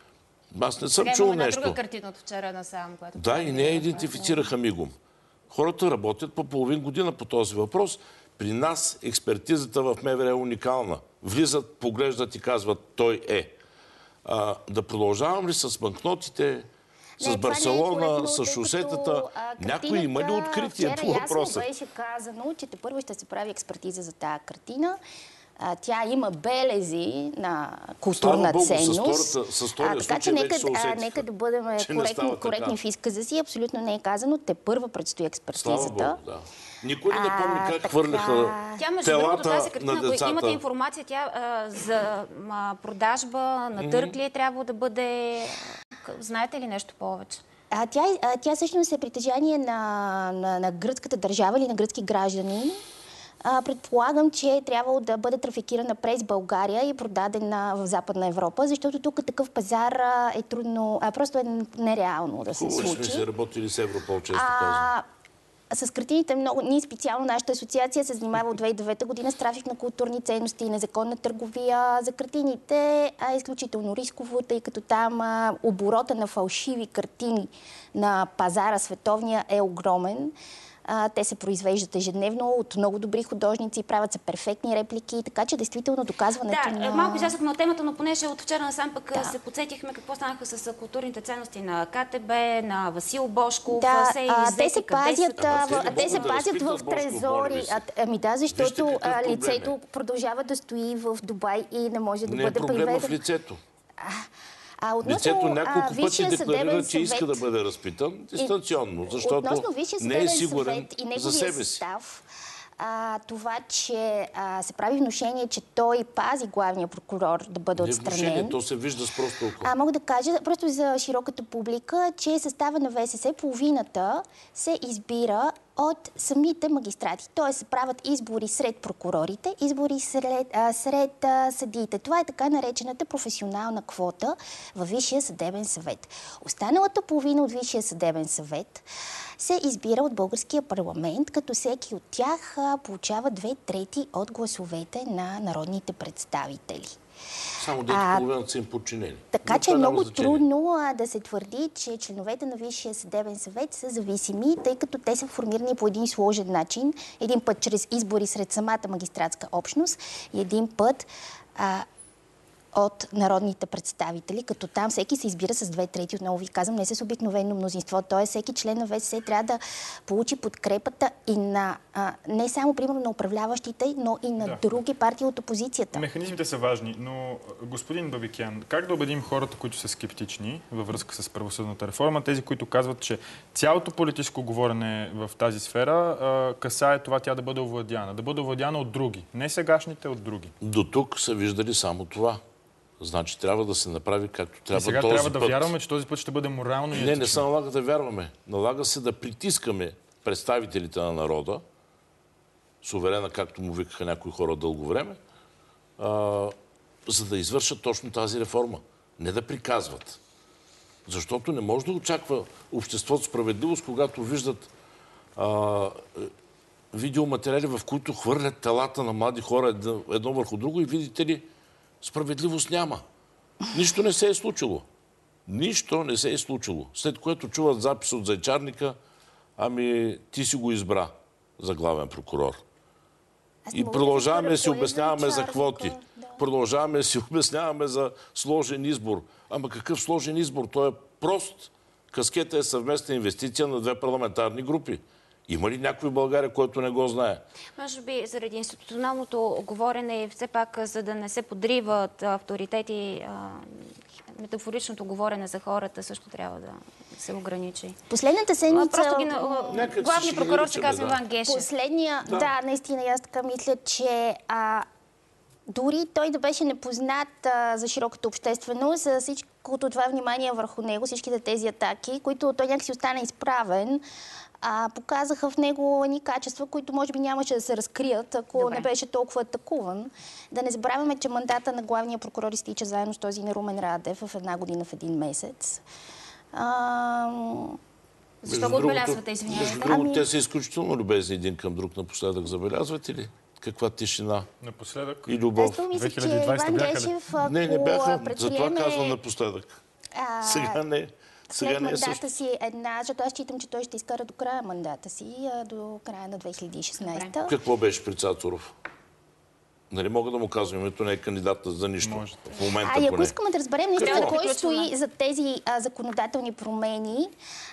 [SPEAKER 4] Аз не съм чул нещо.
[SPEAKER 1] Друга картина от вчера насам, която...
[SPEAKER 4] Да, и не я идентифицираха мигом. Хората работят по половин година по този въпрос. При нас експертизата в МВР е уникална. Влизат, поглеждат и казват, той е. А, да продължавам ли с банкнотите, с не, Барселона, е с шосетата? Някой има ли откритие по въпроса?
[SPEAKER 3] Вчера ясно беше казано, че тепърво ще се прави експертиза за тази картина. А, тя има белези на културна
[SPEAKER 4] Богу,
[SPEAKER 3] ценност.
[SPEAKER 4] С втората, с втория
[SPEAKER 3] а, така че нека, а, нека да бъдем коректни, коректни в изказа си. Абсолютно не е казано. Тепърво предстои експертизата.
[SPEAKER 4] Слава Богу, да. Никой не помни как така... хвърляха
[SPEAKER 1] тя, между другото, тази
[SPEAKER 4] картина, на децата.
[SPEAKER 1] Имате информация, тя а, за а, продажба на търг ли е трябвало да бъде... Знаете ли нещо повече?
[SPEAKER 3] А, тя, а, тя всъщност е притежание на, на, на гръцката държава или на гръцки граждани. А, предполагам, че е трябвало да бъде трафикирана през България и продадена в Западна Европа, защото тук такъв пазар е трудно, а, просто е нереално да се
[SPEAKER 4] Хубаво,
[SPEAKER 3] случи.
[SPEAKER 4] сме се работили с Европол, често
[SPEAKER 3] а, С картините много... Ние специално, нашата асоциация се занимава от две хиляди и девета година с трафик на културни ценности и незаконна търговия. За картините е изключително рисково, тъй като там а, оборота на фалшиви картини на пазара световния е огромен. А, те се произвеждат ежедневно от много добри художници, правят се перфектни реплики, така че действително доказването
[SPEAKER 1] да,
[SPEAKER 3] на...
[SPEAKER 1] малко излязохме от темата, но понеже от вчера насам пък
[SPEAKER 3] да.
[SPEAKER 1] се подсетихме какво станаха с културните ценности на КТБ, на Васил Бошков.
[SPEAKER 3] Да,
[SPEAKER 1] се
[SPEAKER 3] а,
[SPEAKER 1] иззети,
[SPEAKER 3] те се пазят,
[SPEAKER 1] са...
[SPEAKER 3] в, те се да пазят в трезори. А, ами да, защото а, лицето
[SPEAKER 4] е.
[SPEAKER 3] продължава да стои в Дубай и не може да
[SPEAKER 4] не
[SPEAKER 3] бъде приведено.
[SPEAKER 4] Не е проблема в лицето.
[SPEAKER 3] А, относно,
[SPEAKER 4] лицето няколко
[SPEAKER 3] а,
[SPEAKER 4] пъти декларира, че
[SPEAKER 3] съвет,
[SPEAKER 4] иска да бъде разпитан дистанционно, защото не е сигурен
[SPEAKER 3] и
[SPEAKER 4] за себе си.
[SPEAKER 3] Състав, а, това, че а, се прави внушение, че той пази главния прокурор да бъде
[SPEAKER 4] не
[SPEAKER 3] отстранен.
[SPEAKER 4] Внушение, то се вижда с просто око.
[SPEAKER 3] А, мога да кажа, просто за широката публика, че състава на ВСС половината се избира от самите магистрати. Т.е. се правят избори сред прокурорите, избори сред, а, сред а, съдиите. Това е така наречената професионална квота във Висшия съдебен съвет. Останалата половина от Висшия съдебен съвет се избира от българския парламент, като всеки от тях а, получава две трети от гласовете на народните представители.
[SPEAKER 4] Само дето половината са им подчинени.
[SPEAKER 3] Така че е много трудно а, да се твърди, че членовете на Висшия съдебен съвет са зависими, тъй като те са формирани по един сложен начин. Един път чрез избори сред самата магистратска общност и един път а, от народните представители, като там всеки се избира с две трети, отново ви казвам, не с обикновено мнозинство. Тоест всеки член на ВСС трябва да получи подкрепата и на а, не само, примерно, на управляващите, но и на да. други партии от опозицията.
[SPEAKER 2] Механизмите са важни, но господин Бабикян, как да убедим хората, които са скептични във връзка с правосъдната реформа, тези, които казват, че цялото политическо говорене в тази сфера а, касае това тя да бъде овладяна, да бъде овладяна от други, не сегашните, от други?
[SPEAKER 4] До тук са виждали само това. Значи трябва да се направи както трябва този път.
[SPEAKER 2] И сега трябва да път. вярваме, че този път ще бъде морално и етично.
[SPEAKER 4] Не, не се налага да вярваме. Налага се да притискаме представителите на народа, суверена, както му викаха някои хора дълго време, а, за да извършат точно тази реформа. Не да приказват. Защото не може да очаква обществото справедливост, когато виждат а, видеоматериали, в които хвърлят телата на млади хора едно, едно върху друго и видите ли, справедливост няма. Нищо не се е случило. Нищо не се е случило. След което чуват запис от Зайчарника, ами ти си го избра за главен прокурор. И продължаваме да си обясняваме за квоти. Да. Продължаваме да си обясняваме за сложен избор. Ама какъв сложен избор? Той е прост. Каскета е съвместна инвестиция на две парламентарни групи. Има ли някой в България, който не го знае?
[SPEAKER 1] Може би заради институционалното говорене, все пак, за да не се подриват авторитети, метафоричното говорене за хората също трябва да се ограничи.
[SPEAKER 3] Последната седмица...
[SPEAKER 1] Ги... Главният прокурор се казва Иван Гешев. Последния...
[SPEAKER 3] Да. да, наистина, аз така мисля, че а, дори той да беше непознат а, за широката общественост, за всичкото това внимание върху него, всичките тези атаки, които той някакси остана изправен, а, показаха в него едни качества, които може би нямаше да се разкрият, ако Добре. не беше толкова атакуван. Да не забравяме, че мандата на главния прокурор изтича заедно с този на Румен Радев в една година в един месец. А...
[SPEAKER 1] Защо го отбелязвате, извинявайте?
[SPEAKER 4] Между другото, ами... те са изключително любезни един към друг напоследък. Забелязвате ли? Каква тишина
[SPEAKER 2] напоследък
[SPEAKER 4] и любов.
[SPEAKER 3] Аз мисля, че Иван Гешев, ако
[SPEAKER 4] не, не бяха.
[SPEAKER 3] предприеме...
[SPEAKER 4] Затова казвам напоследък. А... Сега не. Сега
[SPEAKER 3] След
[SPEAKER 4] не е
[SPEAKER 3] мандата
[SPEAKER 4] също.
[SPEAKER 3] си една, защото аз считам, че той ще изкара до края мандата си, до края на две хиляди и шестнадесета.
[SPEAKER 4] Какво беше при Цацаров? Нали мога да му казвам, името не е кандидат за нищо. Може. В момента
[SPEAKER 3] а и ако
[SPEAKER 4] поне.
[SPEAKER 3] искаме да разберем наистина кой стои за тези а, законодателни промени,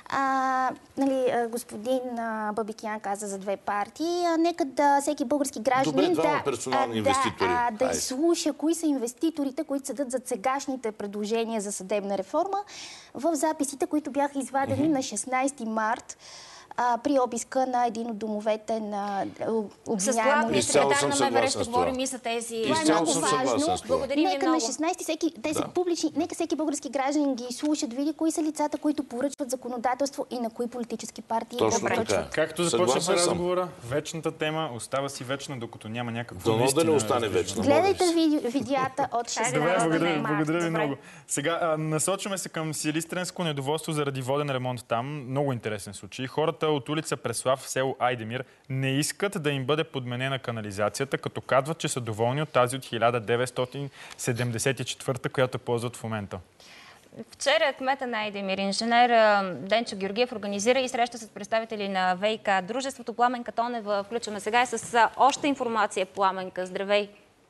[SPEAKER 3] а, нали, а, господин а, Бабикян каза за две партии, а, нека да всеки български гражданин
[SPEAKER 4] Добре, да,
[SPEAKER 3] да, а, да изслуша кои са инвеститорите, които седат зад сегашните предложения за съдебна реформа в записите, които бяха извадени mm-hmm. на шестнадесети март. А, при обиска на един от домовете на обвиняемо.
[SPEAKER 1] С главния секретар на МВР ще говорим и за тези.
[SPEAKER 3] Това е много важно.
[SPEAKER 1] Благодарим
[SPEAKER 3] нека
[SPEAKER 1] ви много.
[SPEAKER 3] На шестнадесети всеки, тези да. публични, нека всеки български гражданин ги слушат, види кои са лицата, които поръчват законодателство и на кои политически партии го поръчват.
[SPEAKER 2] Както започнахме разговора, вечната тема остава си вечна, докато няма някакво наистина.
[SPEAKER 4] Да не остане вечна.
[SPEAKER 3] Гледайте видеята от шестнадесети
[SPEAKER 2] Добре, благодаря ви много. Сега насочваме се към Силистренско недоволство заради воден ремонт там. Много интересен случай. Хората от улица Преслав в село Айдемир не искат да им бъде подменена канализацията, като казват, че са доволни от тази от хиляда деветстотин седемдесет и четвърта, която ползват в момента.
[SPEAKER 1] Вчера кмета на Айдемир, инженер Денчо Георгиев, организира и среща с представители на ВиК дружеството. Пламенка Тонева включваме сега с още информация. Пламенка, здравей!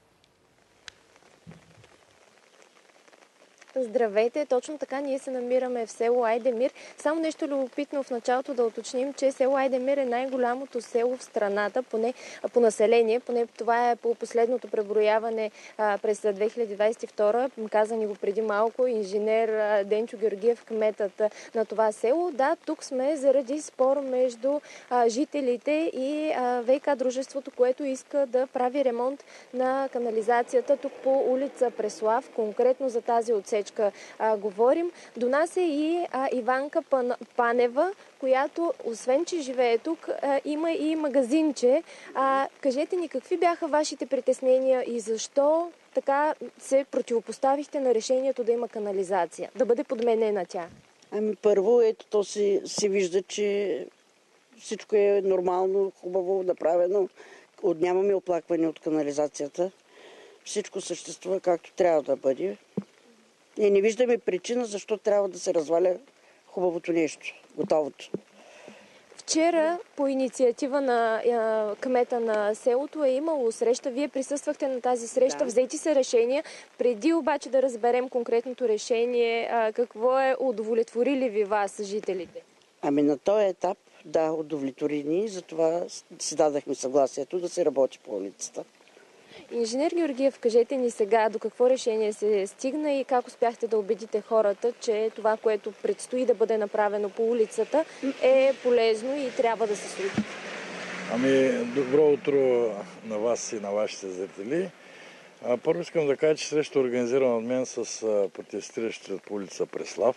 [SPEAKER 5] Здравейте! Точно така, ние се намираме в село Айдемир. Само нещо любопитно в началото да уточним, че село Айдемир е най-голямото село в страната, поне по население. Поне това е по последното преброяване а, през две хиляди двадесет и втора. Каза ни го преди малко инженер а, Денчо Георгиев, кметът на това село. Да, тук сме заради спор между а, жителите и а, ВиК дружеството, което иска да прави ремонт на канализацията тук по улица Преслав, конкретно за тази отсечка. А, говорим. До нас е и а, Иванка Пан, Панева, която, освен че живее тук, а, има и магазинче. А, кажете ни, какви бяха вашите притеснения и защо така се противопоставихте на решението да има канализация, да бъде подменена тя?
[SPEAKER 7] Ами първо, ето то се, се вижда, че всичко е нормално, хубаво, направено. Нямаме оплакване от канализацията. Всичко съществува както трябва да бъде. И не виждаме причина защо трябва да се разваля хубавото нещо, готовото.
[SPEAKER 5] Вчера по инициатива на а, кмета на селото е имало среща. Вие присъствахте на тази среща, да. Взети се решения. Преди обаче да разберем конкретното решение, а, какво е удовлетворили ви вас, жителите?
[SPEAKER 7] Ами на този етап, да, удовлетворени, затова си дадахме съгласието да се работи по улицата.
[SPEAKER 5] Инженер Георгиев, кажете ни сега до какво решение се стигна и как успяхте да убедите хората, че това, което предстои да бъде направено по улицата, е полезно и трябва да се случи?
[SPEAKER 6] Ами, добро утро на вас и на вашите зрители. Първо искам да кажа, че среща организирана от мен с протестиращите по улица Преслав,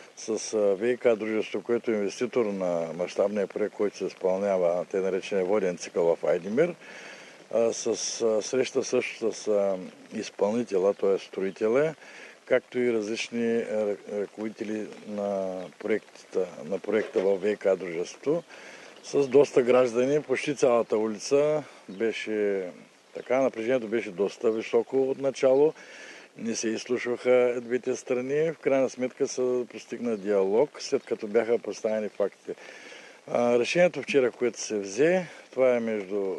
[SPEAKER 6] с ВиК дружество, което е инвеститор на мащабния проект, който се изпълнява, те наречения воден цикъл в Айдемир, с среща също с изпълнителя, т.е. строителя, както и различни ръководители на проекта, на проекта в ВиК дружеството, с доста граждани. Почти цялата улица беше така, напрежението беше доста високо от начало. Не се изслушваха двете страни. В крайна сметка се постигна диалог, след като бяха поставени фактите. Решението вчера, което се взе, това е между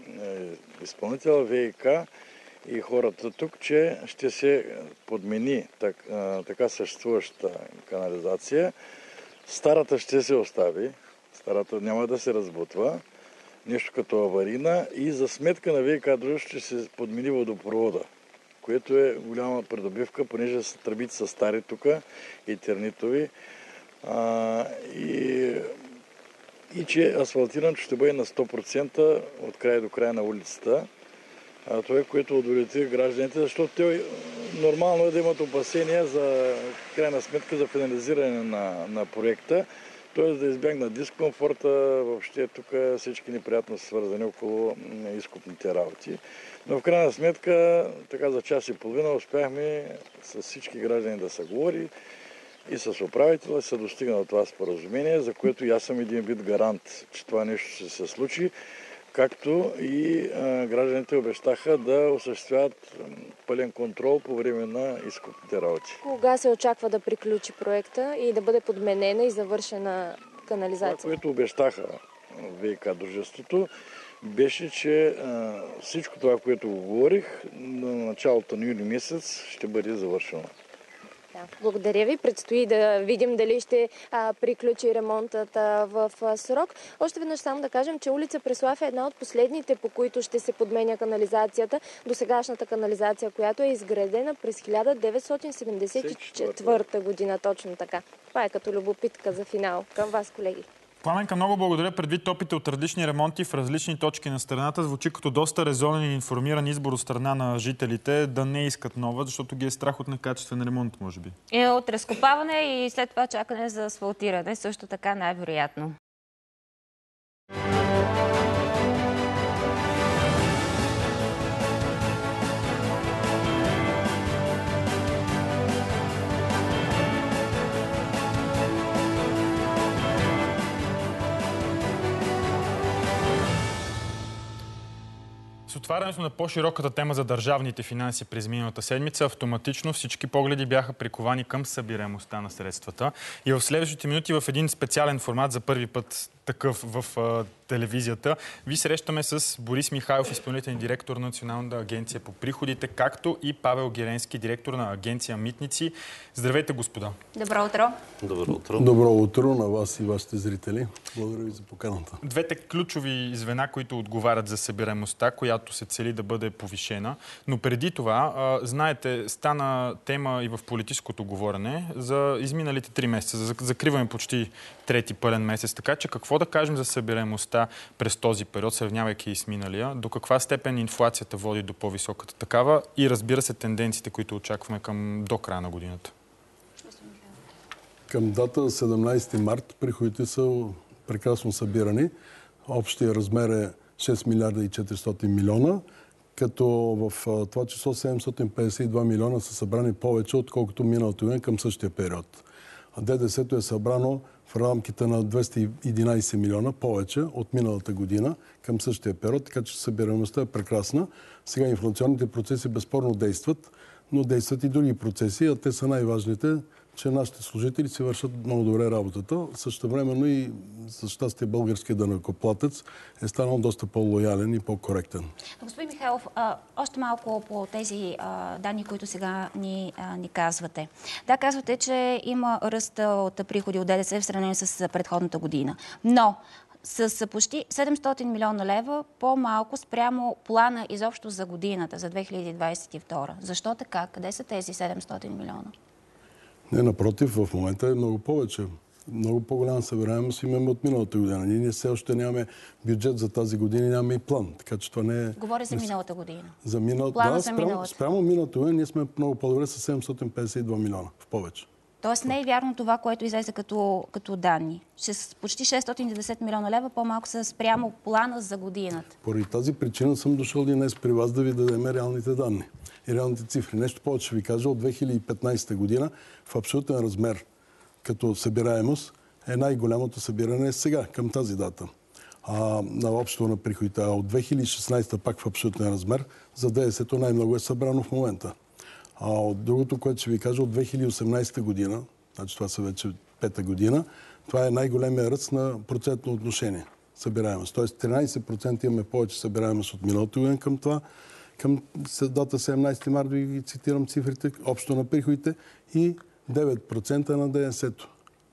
[SPEAKER 6] изпълнител ВиК и хората тук, че ще се подмени так, така съществуващата канализация. Старата ще се остави, старата няма да се разбутва, нещо като аварийна, и за сметка на ВиК дружеството ще се подмени водопровода, което е голяма придобивка, понеже тръбите са стари тук и тернитови, а, и и че асфалтирането ще бъде на сто процента от край до край на улицата. А, това е, което удовлетвори гражданите, защото те нормално е да имат опасения за крайна сметка за финализиране на, на проекта, т.е. да избягнат дискомфорта, въобще тук всички неприятности свързани около изкупните работи. Но в крайна сметка, така за час и половина успяхме с всички граждани да се говори и с управителя се достигна до това споразумение, за което и аз съм един вид гарант, че това нещо ще се случи, както и а, гражданите обещаха да осъществяват пълен контрол по време на изкупните работи.
[SPEAKER 5] Кога се очаква да приключи проекта и да бъде подменена и завършена канализация?
[SPEAKER 6] Това, което обещаха ВиК дружеството, беше, че а, всичко това, което говорих, на началото на юли месец ще бъде завършено.
[SPEAKER 5] Да, благодаря ви. Предстои да видим дали ще а, приключи ремонтът а, в а, срок. Още веднъж само да кажем, че улица Преслав е една от последните, по които ще се подменя канализацията. Досегашната канализация, която е изградена през хиляда деветстотин седемдесет и четвърта година. Точно така. Това е като любопитка за финал. Към вас, колеги.
[SPEAKER 2] Пламенка, много благодаря. Предвид опите от различни ремонти в различни точки на страната, звучи като доста резонен и информиран избор от страна на жителите да не искат нова, защото ги е страх от некачествен ремонт, може би.
[SPEAKER 1] И от разкопаване и след това чакане за асфалтиране, също така най-вероятно.
[SPEAKER 2] С отварянето на по-широката тема за държавните финанси през миналата седмица, автоматично всички погледи бяха приковани към събираемостта на средствата. И в следващите минути в един специален формат, за първи път такъв в а, телевизията, ви срещаме с Борис Михайлов, изпълнителен директор на Националната агенция по приходите, както и Павел Геренски, директор на агенция Митници. Здравейте, господа!
[SPEAKER 1] Добро утро!
[SPEAKER 4] Добро утро!
[SPEAKER 8] Добро утро на вас и вашите зрители. Благодаря ви за поканата.
[SPEAKER 2] Двете ключови звена, които отговарят за събираемостта, която се цели да бъде повишена. Но преди това, а, знаете, стана тема и в политическото говорене за изминалите три месеца. За закриваме почти трети пълен месец. Така че какво да кажем за събираемостта през този период, сравнявайки и с миналия? До каква степен инфлацията води до по-високата такава и разбира се тенденциите, които очакваме към до края на годината?
[SPEAKER 8] Към дата седемнайсети март приходите са прекрасно събирани. Общия размер е шест милиарда и четиристотин милиона, като в това число седемстотин петдесет и два милиона са събрани повече, отколкото миналото година към същия период. А ДДС-то е събрано в рамките на двеста и единайсет милиона повече от миналата година към същия период, така че събираемостта е прекрасна. Сега инфлационните процеси безспорно действат, но действат и други процеси, а те са най-важните че нашите служители си вършат много добре работата. Същевременно и за щастие българския данъкоплатец е станал доста по-лоялен и по-коректен.
[SPEAKER 1] Господин Михайлов, още малко по тези данни, които сега ни, ни казвате. Да, казвате, че има ръст от приходи от ДДС в сравнение с предходната година. Но с почти седемстотин милиона лева по-малко спрямо плана изобщо за годината, за две хиляди двадесет и втора. Защо така? Къде са тези седемстотин милиона?
[SPEAKER 8] Не, напротив, в момента е много повече. Много по-голяма събираемост имаме от миналата година. Ние все още нямаме бюджет за тази година, нямаме и план. Така че това не е...
[SPEAKER 1] Говоря за миналата година.
[SPEAKER 8] За минал...
[SPEAKER 1] Плана
[SPEAKER 8] да,
[SPEAKER 1] за
[SPEAKER 8] спрямо,
[SPEAKER 1] миналата.
[SPEAKER 8] спрямо миналата година ние сме много по-добре с седемстотин петдесет и два милиона в повече.
[SPEAKER 1] Тоест не е вярно това, което излезе като, като данни. С почти шестстотин и деветдесет милиона лева по-малко са спрямо плана за годината.
[SPEAKER 8] Поради тази причина съм дошъл днес при вас да ви дадем реалните данни и реалните цифри. Нещо повече ще ви кажа. От две хиляди и петнадесета година в абсолютен размер като събираемост е най-голямото събиране сега, към тази дата. А, на общо на приходите. А от две хиляди и шестнадесета пак в абсолютен размер за ДДС-то най-много е събрано в момента. А от другото, което ще ви кажа, от две хиляди и осемнадесета година, значи това са вече пета година, това е най-големия ръст на процентно отношение събираемост. Тоест тринадесет процента имаме повече събираемост от миналото година към това. Към дата седемнадесети март ви ги цитирам цифрите, общо на приходите и девет процента на ДДС-то.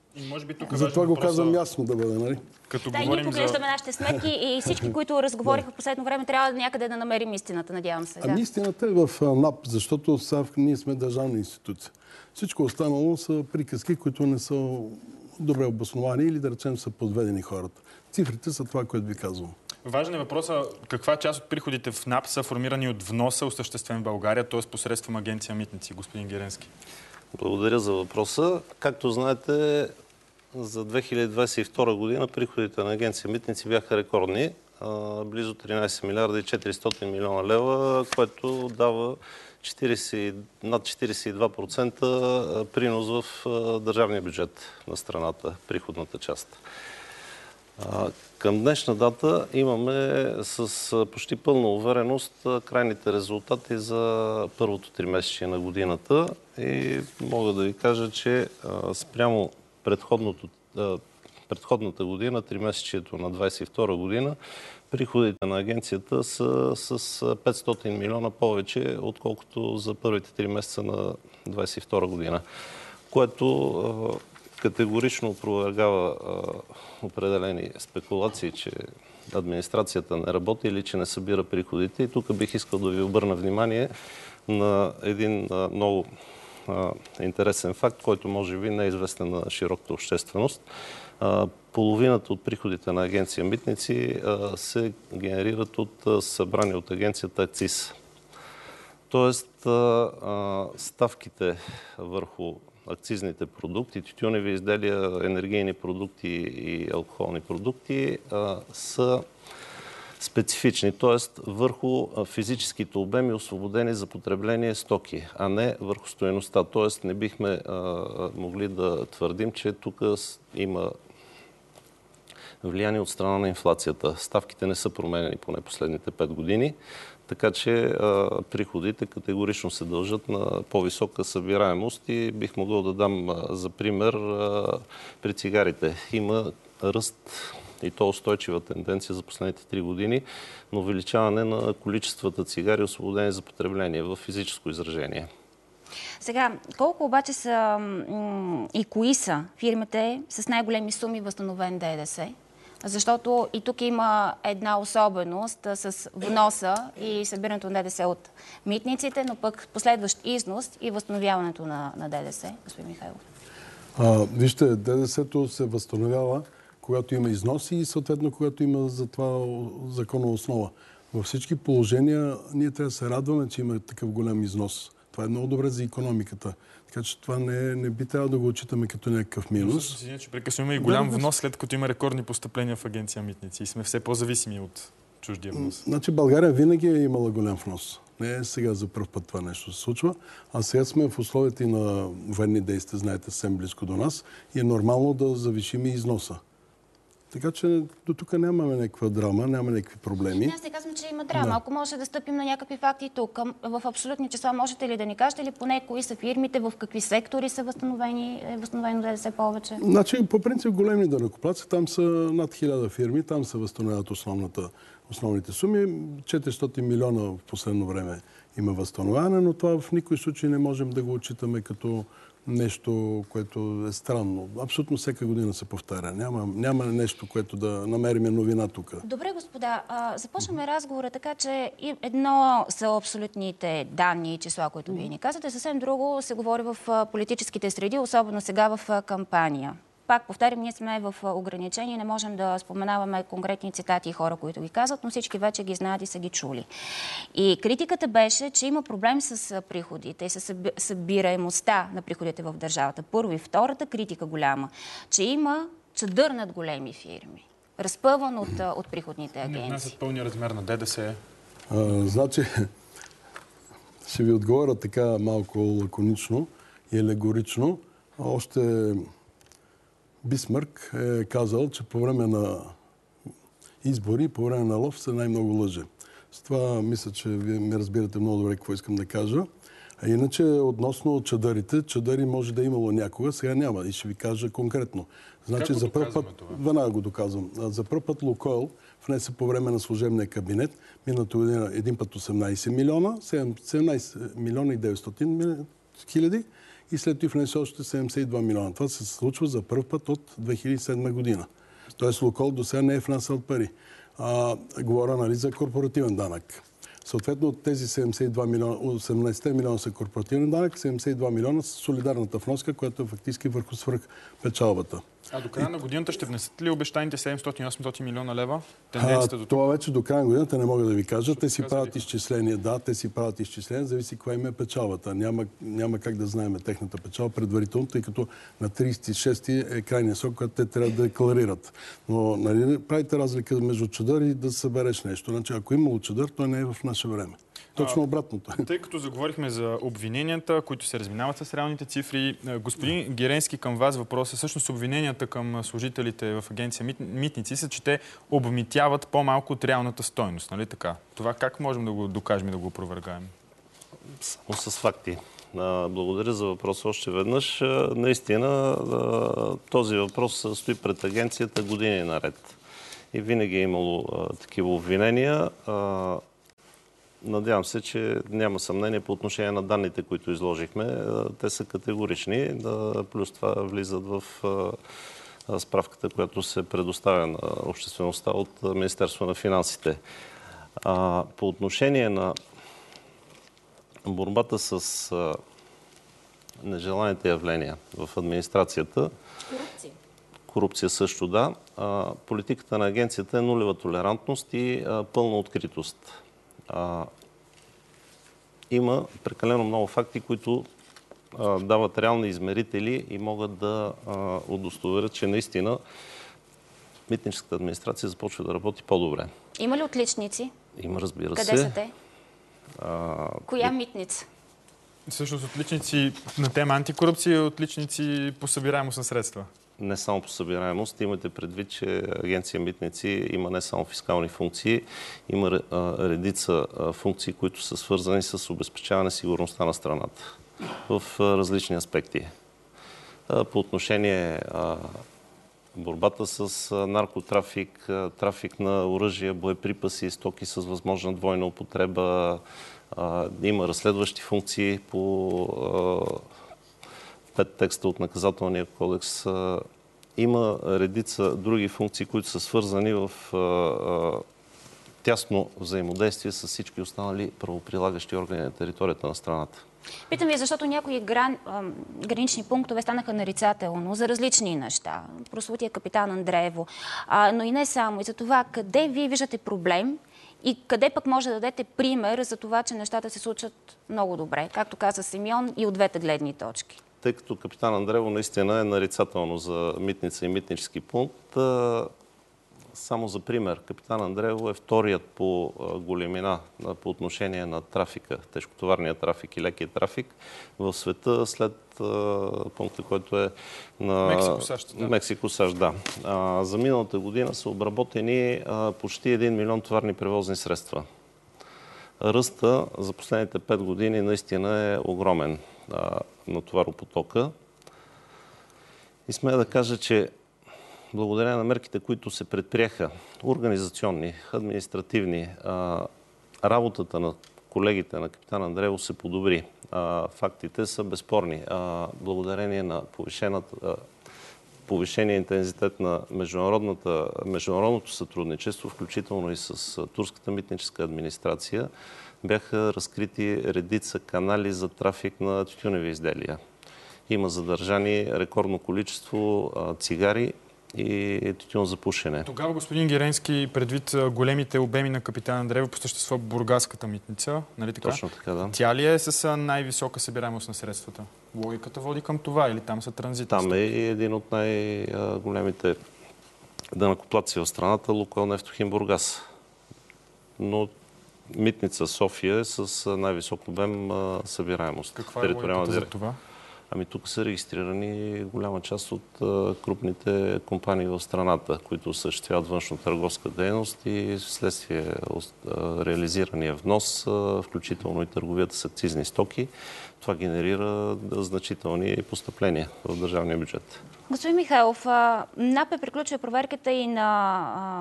[SPEAKER 8] Затова го казвам ясно да бъде, нали?
[SPEAKER 1] Като да, и ние поглеждаме за... нашите сметки и всички, които разговориха в последно време, трябва някъде да намерим истината, надявам се.
[SPEAKER 8] Ами
[SPEAKER 1] да. Истината
[SPEAKER 8] е в НАП, защото сега ние сме държавна институция. Всичко останало са приказки, които не са добре обосновани или да речем са подведени хората. Цифрите са това, което ви казвам.
[SPEAKER 2] Важен е въпросът каква част от приходите в НАП са формирани от вноса, осъществен в България, т.е. посредством агенция Митници, господин Геренски.
[SPEAKER 9] Благодаря за въпроса. Както знаете, за две хиляди двадесет и втора година приходите на агенция Митници бяха рекордни. Близо тринадесет милиарда и четиристотин милиона лева, което дава четиридесет, над четиридесет и два процента принос в държавния бюджет на страната, приходната част. Към днешна дата имаме с почти пълна увереност крайните резултати за първото тримесечие на годината и мога да ви кажа, че спрямо предходното, предходната година, тримесечието на двадесет и втора година, приходите на агенцията са с петстотин милиона повече, отколкото за първите три месеца на двадесет и втора година, което категорично опровергава определени спекулации, че администрацията не работи или че не събира приходите. И тук бих искал да ви обърна внимание на един много интересен факт, който може би не е известен на широката общественост. Половината от приходите на агенция Митници се генерират от събрани от агенцията акциз. Тоест ставките върху акцизните продукти, тютюневи изделия, енергийни продукти и алкохолни продукти са специфични, т.е. върху физическите обеми, освободени за потребление стоки, а не върху стойността. Т.е. не бихме а, могли да твърдим, че тук има влияние от страна на инфлацията. Ставките не са променени поне последните пет години, така че а, приходите категорично се дължат на по-висока събираемост и бих могъл да дам а, за пример а, при цигарите. Има ръст и то устойчива тенденция за последните три години на увеличаване на количествата цигари, освободени за потребление в физическо изражение.
[SPEAKER 1] Сега, колко обаче са и кои са фирмите с най-големи суми възстановен ДДС? Защото и тук има една особеност с вноса и събирането на ДДС от митниците, но пък последващ износ и възстановяването на, на ДДС. Господин Михайлов.
[SPEAKER 8] А, вижте, ДДС-то се възстановява, когато има износи и съответно, когато има за това законова основа. Във всички положения ние трябва да се радваме, че има такъв голям износ. Това е много добре за икономиката. Така че това не, не би трябвало да го отчитаме като някакъв минус.
[SPEAKER 2] Но, че прекъсваме и голям внос, след като има рекордни постъпления в агенция Митници и сме все по-зависими от чуждия внос.
[SPEAKER 8] Значи България винаги е имала голям внос. Не е сега за първ път това нещо се случва. А сега сме в условията на военни действия, знаете, съвсем близко до нас и е нормално да завишим и износа. Така че до тук нямаме някаква драма, няма някакви проблеми.
[SPEAKER 1] Аз не казвам, че има драма.
[SPEAKER 8] Да.
[SPEAKER 1] Ако може да стъпим на някакви факти тук, в абсолютни числа, можете ли да ни кажете ли поне кои са фирмите, в какви сектори са възстановени, е възстановено ДДС повече?
[SPEAKER 8] Значи, по принцип, големи данъкоплатци, там са над хиляда фирми, там се възстановяват основната, основните суми. четиристотин милиона в последно време има възстановяване, но това в никой случай не можем да го отчитаме като нещо, което е странно. Абсолютно всяка година се повтаря. Няма, няма нещо, което да намерим новина тук.
[SPEAKER 1] Добре, господа. Започваме разговора така, че едно са абсолютните данни и числа, които вие ни казвате. Съвсем друго се говори в политическите среди, особено сега в кампания. Пак повтарям, ние сме в ограничение, не можем да споменаваме конкретни цитати и хора, които ги казват, но всички вече ги знаят и са ги чули. И критиката беше, че има проблем с приходите и с събираемостта на приходите в държавата. Първо и втората критика голяма, че има чадър над големи фирми, разпъван от, от приходните агенции.
[SPEAKER 2] Не внасят пълния размер на ДДС.
[SPEAKER 8] А, значи, ще ви отговоря така малко лаконично и алегорично. Още Бисмарк е казал, че по време на избори, по време на лов се най-много лъже. С това мисля, че вие ме разбирате много добре какво искам да кажа. А иначе, относно чадърите, чадъри може да е имало някога, сега няма. И ще ви кажа конкретно. Значи, за първ път, веднага го доказвам, за първ път Лукойл внесе по време на служебния кабинет, миналата година един път осемнайсет милиона, седемнайсет милиона и деветстотин хиляди, и след това внесе още седемдесет и два милиона. Това се случва за първ път от две хиляди и седма година. Тоест Лукойл до сега не е внасял пари. А, говоря, нали, за корпоративен данък. Съответно, от тези седемдесет и два милиона, осемнайсет милиона са корпоративен данък, седемдесет и два милиона са солидарната вноска, която е фактически върху свръхпечалбата.
[SPEAKER 2] А до края на годината ще внесат ли обещаните седемстотин и осемстотин милиона лева?
[SPEAKER 8] А, до това вече до края на годината не мога да ви кажа. Те си правят изчисления. Да, те си правят изчисления, зависи каква им е печалбата. Няма, няма как да знаем техната печалба предварително, тъй като на трийсет и шести е крайния срок, който те трябва да декларират. Но нали, правите разлика между чадър и да събереш нещо. Значи, ако имало чадър, той не е в наше време. Точно обратното.
[SPEAKER 2] А, тъй като заговорихме за обвиненията, които се разминават с реалните цифри, господин Геренски, към вас въпрос е всъщност обвиненията към служителите в агенция Митници са, че те обмитяват по-малко от реалната стойност. Нали така? Това как можем да го докажем и да го опровергаем?
[SPEAKER 9] Само с факти. Благодаря за въпроса още веднъж. Наистина този въпрос стои пред агенцията години наред. И винаги е имало такива обвинения. Надявам се, че няма съмнение по отношение на данните, които изложихме. Те са категорични. Плюс това влизат в справката, която се предоставя на обществеността от Министерство на финансите. По отношение на борбата с нежеланите явления в администрацията,
[SPEAKER 1] корупция.
[SPEAKER 9] Корупция също, да. Политиката на агенцията е нулева толерантност и пълна откритост. А, има прекалено много факти, които а, дават реални измерители и могат да а, удостоверят, че наистина митническата администрация започва да работи по-добре.
[SPEAKER 1] Има ли отличници?
[SPEAKER 9] Има, разбира
[SPEAKER 1] Къде
[SPEAKER 9] се.
[SPEAKER 1] Къде са те?
[SPEAKER 9] А,
[SPEAKER 1] Коя
[SPEAKER 9] и...
[SPEAKER 1] митница?
[SPEAKER 2] Всъщност отличници на тема антикорупция и отличници по събираемост на средства.
[SPEAKER 9] Не само по събираемост. Имате предвид, че агенция Митници има не само фискални функции, има редица функции, които са свързани с обезпечаване сигурността на страната в различни аспекти. По отношение борбата с наркотрафик, трафик на оръжия, боеприпаси, стоки с възможна двойна употреба, има разследващи функции по пет текста от наказателния кодекс. Има редица други функции, които са свързани в тясно взаимодействие с всички останали правоприлагащи органи на територията на страната.
[SPEAKER 1] Питам ви, защото някои гран, гранични пунктове станаха нарицателно за различни неща. Прословутия капитан Андреево. А, но и не само. И за това, къде вие виждате проблем и къде пък може да дадете пример за това, че нещата се случат много добре, както каза Симеон, и от двете гледни точки.
[SPEAKER 9] Тъй като капитан Андреево наистина е нарицателно за митница и митнически пункт, Само за пример, Капитан Андреево е вторият по големина по отношение на трафика, тежкотоварния трафик и лекия трафик в света след пункта, който е на
[SPEAKER 2] Мексико-САЩ. Да.
[SPEAKER 9] Мексико-САЩ, да. А, за миналата година са обработени а, почти един милион товарни превозни средства. Ръста за последните пет години наистина е огромен а, на товаропотока. И смея да кажа, че благодарение на мерките, които се предприеха, организационни, административни, а, работата на колегите на Капитан Андреево се подобри. А, фактите са безспорни. А, благодарение на повишената, повишения интензитет на международното сътрудничество, включително и с турската митническа администрация, бяха разкрити редица канали за трафик на тютюневи изделия. Има задържани рекордно количество а, цигари и тютюн за пушене.
[SPEAKER 2] Тогава, господин Геренски, предвид големите обеми на Капитан Андреево, по същество бургаската митница, нали така?
[SPEAKER 9] Точно така, да.
[SPEAKER 2] Тя ли е с най-висока събираемост на средствата? Логиката води към това или там са транзитни?
[SPEAKER 9] Там е един от най-големите данъкоплатци в страната, Лукойл Нефтохим Бургас. Но митница София е с най-висок обем събираемост.
[SPEAKER 2] Каква е логиката за това?
[SPEAKER 9] Ами тук са регистрирани голяма част от а, крупните компании в страната, които осъществяват външно-търговска дейност и вследствие а, реализирания внос, а, включително и търговията с акцизни стоки. Това генерира значителни постъпления в държавния бюджет.
[SPEAKER 1] Господин Михайлов, НАП е приключва проверката и на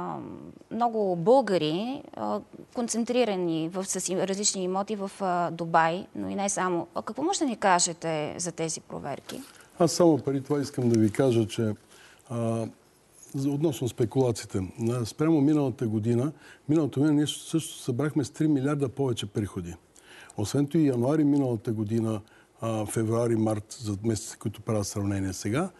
[SPEAKER 1] а, много българи, а, концентрирани в, с различни имоти в а, Дубай, но и не само. А какво може да ни кажете за тези проверки?
[SPEAKER 8] Аз само преди това искам да ви кажа, че а, относно спекулациите. Спрямо миналата година, миналата година ние също събрахме с три милиарда повече приходи. Освен това и януари миналата година, а, февруари, март, за месеци, които правят сравнение сега,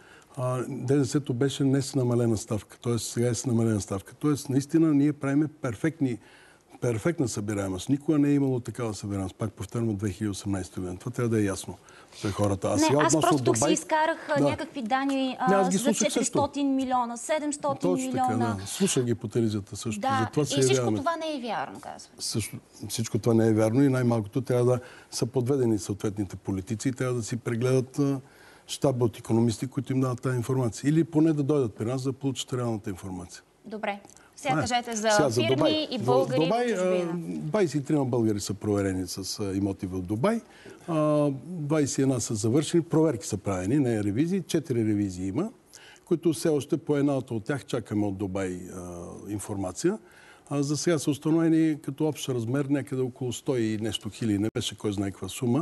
[SPEAKER 8] ДДС-то беше не с намалена ставка, т.е. сега е с намалена ставка. Т.е. наистина ние правиме перфектни, перфектна събираемост. Никога не е имало такава събираемост. Пак повтарям от две хиляди и осемнадесета година. Това трябва да е ясно за хората. А
[SPEAKER 1] не,
[SPEAKER 8] сега,
[SPEAKER 1] аз просто тук
[SPEAKER 8] Дубай...
[SPEAKER 1] си изкарах да. някакви данни а, не, за четиристотин милиона, седемстотин
[SPEAKER 8] Точно
[SPEAKER 1] милиона.
[SPEAKER 8] Така, да. Слушах ги по телевизията също.
[SPEAKER 1] Да,
[SPEAKER 8] за това се
[SPEAKER 1] и всичко
[SPEAKER 8] явяваме.
[SPEAKER 1] това не е вярно, казвам.
[SPEAKER 8] Също, всичко това не е вярно и най-малкото трябва да са подведени съответните политици и трябва да си прегледат щаба от икономисти, които им дават тази информация. Или поне да дойдат при нас да получат реалната информация.
[SPEAKER 1] Добре. Сега а, кажете за
[SPEAKER 8] сега,
[SPEAKER 1] фирми
[SPEAKER 8] за Дубай.
[SPEAKER 1] и българи
[SPEAKER 8] Дубай,
[SPEAKER 1] в чужбина.
[SPEAKER 8] двадесет и три българи са проверени с имоти в Дубай. двадесет и една са завършени. Проверки са правени, не ревизии. Четири ревизии има, които все още по едната от тях чакаме от Дубай а, информация. А за сега са установени като общ размер някъде около сто и нещо хиляди. Не беше кой знае каква сума,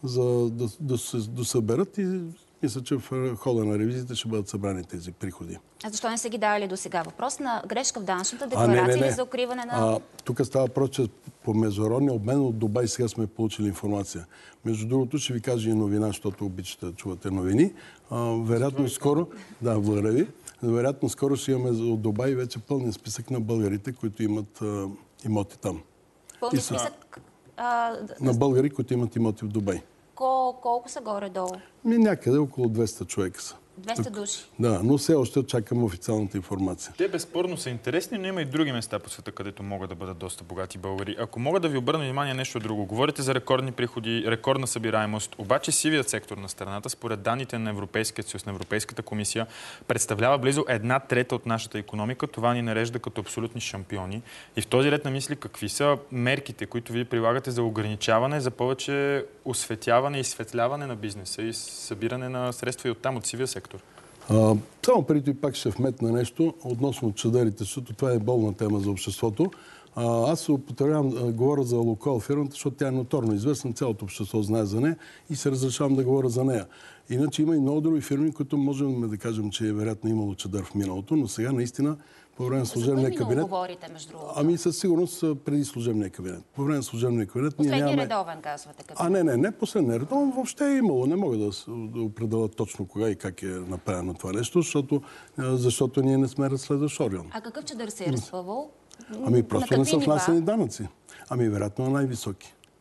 [SPEAKER 8] за да, да се досъберат и мисля, че в хода на ревизията ще бъдат събрани тези приходи.
[SPEAKER 1] А защо не са ги давали до сега? Въпрос на грешка в данъчната декларация
[SPEAKER 8] а, не, не, не.
[SPEAKER 1] или за укриване на...
[SPEAKER 8] А, тук става въпрос, че по международния обмен от Дубай сега сме получили информация. Между другото ще ви кажа и новина, защото обичате да чувате новини. А, вероятно скоро... Да, благодаря ви. Вероятно скоро ще имаме от Дубай вече пълния списък на българите, които имат а, имоти там.
[SPEAKER 1] Пълния списък? А...
[SPEAKER 8] На българи, които имат имоти в Дубай.
[SPEAKER 1] Кол, колко са горе-долу?
[SPEAKER 8] Ми някъде около двеста човека са.
[SPEAKER 1] двеста души?
[SPEAKER 8] Да, но все още чакаме официалната информация.
[SPEAKER 2] Те безспорно са интересни, но има и други места по света, където могат да бъдат доста богати българи. Ако мога да ви обърна внимание нещо друго. Говорите за рекордни приходи, рекордна събираемост. Обаче сивият сектор на страната, според данните на Европейския съюз, на Европейската комисия, представлява близо една трета от нашата икономика. Това ни нарежда като абсолютни шампиони. И в този ред на мисли, какви са мерките, които вие прилагате за ограничаване, за повече осветяване и изсветляване на бизнеса и събиране на средства и оттам от сивия сектор?
[SPEAKER 8] А, само преди и пак ще вметна нещо относно чадърите, защото това е болна тема за обществото. А, аз се употребявам да говоря за Лукойл фирмата, защото тя е ноторно известна, цялото общество знае за нея и се разрешавам да говоря за нея. Иначе има и много други фирми, които можем да кажем, че е вероятно имало чадър в миналото, но сега наистина по време на служебния кабинет...
[SPEAKER 1] говорите, между другото?
[SPEAKER 8] Ами със сигурност преди служебния кабинет. По време на служебния кабинет...
[SPEAKER 1] Последния
[SPEAKER 8] нямаме...
[SPEAKER 1] редовен, казвате. Кабинет.
[SPEAKER 8] А, не, не, не последния редовен. Въобще е имало. Не мога да, да определя точно кога и как е направено това нещо, защото, защото ние не сме разследващ орган.
[SPEAKER 1] А какъв чадър се е разпъвал?
[SPEAKER 8] Ами просто не са
[SPEAKER 1] нива?
[SPEAKER 8] внасени данъци. Ами вероятно на най-високи.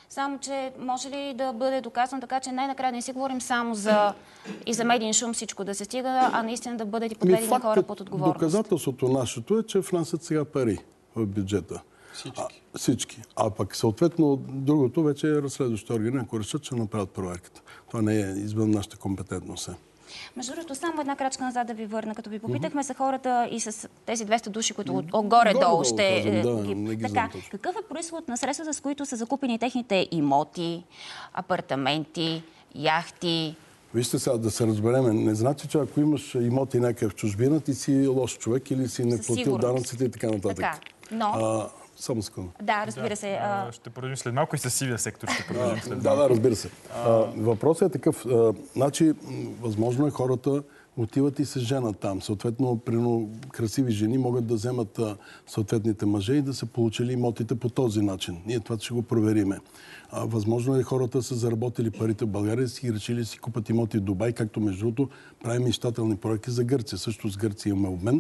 [SPEAKER 1] Само, че може ли да бъде доказано така, че най-накрая не си говорим само за и за медиен шум всичко да се стига, а наистина да бъдат и подведени
[SPEAKER 8] Ми,
[SPEAKER 1] хора под отговорност?
[SPEAKER 8] Доказателството нашето е, че внасят сега пари в бюджета. Всички. А, всички. А пък съответно другото вече е разследващи органи, ако решат, ще направят проверката. Това не е извън нашата компетентност.
[SPEAKER 1] Между другото, само една крачка назад да ви върна, като ви попитахме за хората и с тези двеста души, които от, от горе-долу ще...
[SPEAKER 8] Казвам, да, ги така,
[SPEAKER 1] какъв е произход на средствата, с които са закупени техните имоти, апартаменти, яхти?
[SPEAKER 8] Вижте сега, да се разбереме. Не значи, че ако имаш имоти някакъв в чужбина, ти си лош човек или си не платил данъците и така нататък.
[SPEAKER 1] Така, но...
[SPEAKER 8] А, само секунда.
[SPEAKER 1] Да, разбира се.
[SPEAKER 2] А... Ще продължим след малко и с сивия сектор. Ще продължим след малко.
[SPEAKER 8] Да, да, разбира се. А... Въпросът е такъв. А, значи, възможно е хората отиват и се женат там. Съответно, прино, красиви жени могат да вземат а, съответните мъже и да са получили имотите по този начин. Ние това ще го провериме. А, възможно е хората са заработили парите в България и си решили да си купат имоти в Дубай, както между другото правим мечтателни проекти за Гърция. Също с Гърция имаме обмен.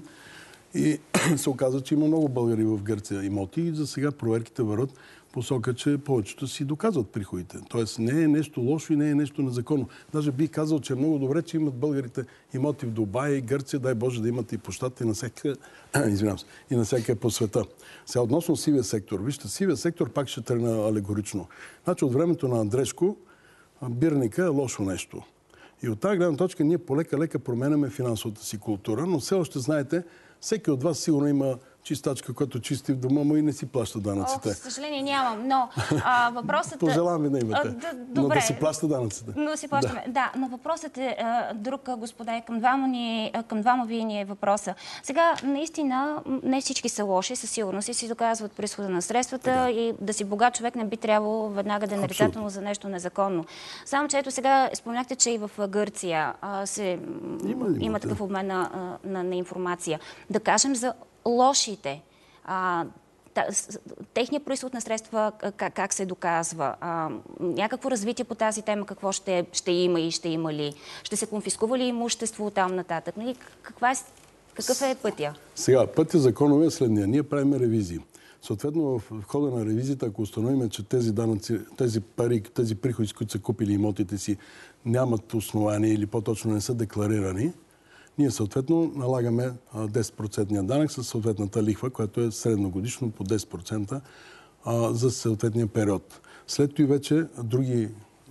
[SPEAKER 8] И се оказа, че има много българи в Гърция имоти и за сега проверките върват посока, че повечето си доказват приходите. Тоест не е нещо лошо и не е нещо незаконно. Даже бих казал, че е много добре, че имат българите имоти в Дубай и Гърция, дай Боже да имат и по щатите и на всяка, извинявам се, и на всяка по света. Сега относно сивия сектор. Вижте, сивия сектор пак ще тръгна алегорично. Значи от времето на Андрешко бирника е лошо нещо. И от тази гледна точка ние полека-лека променяме финансовата си култура, но все още знаете, всеки от вас сигурно има чистачка, която чисти в дома му и не си плаща данъците.
[SPEAKER 1] О, за съжаление нямам, но а, въпросът...
[SPEAKER 8] Пожелавам ви да имате.
[SPEAKER 1] А, да,
[SPEAKER 8] но да си плаща данъците.
[SPEAKER 1] Но да си плащаме. Да. да, но въпросът е а, друг, господа, и към двама, ни, към двама вие ни е въпроса. Сега, наистина, не всички са лоши, със сигурност и си доказват произхода на средствата така. И да си богат човек не би трябвало веднага да е нарицателно за нещо незаконно. Само, че ето сега спомняхте, че и в Гърция а, се, има, има такъв обмен на, на, на информация. Да кажем за лошите. А, техният произход на средства как, как се доказва? А, някакво развитие по тази тема какво ще, ще има и ще има ли? Ще се конфискува ли имущество там нататък? Нали? Каква е, какъв е пътя?
[SPEAKER 8] Сега, пътя законови е следния. Ние правим ревизии. Съответно, в хода на ревизията, ако установим, че тези данъци, тези пари, тези приходи, с които са купили имотите си, нямат основание или по-точно не са декларирани, ние съответно налагаме десет процента данък със съответната лихва, която е средногодишно по десет процента за съответния период. След това вече други,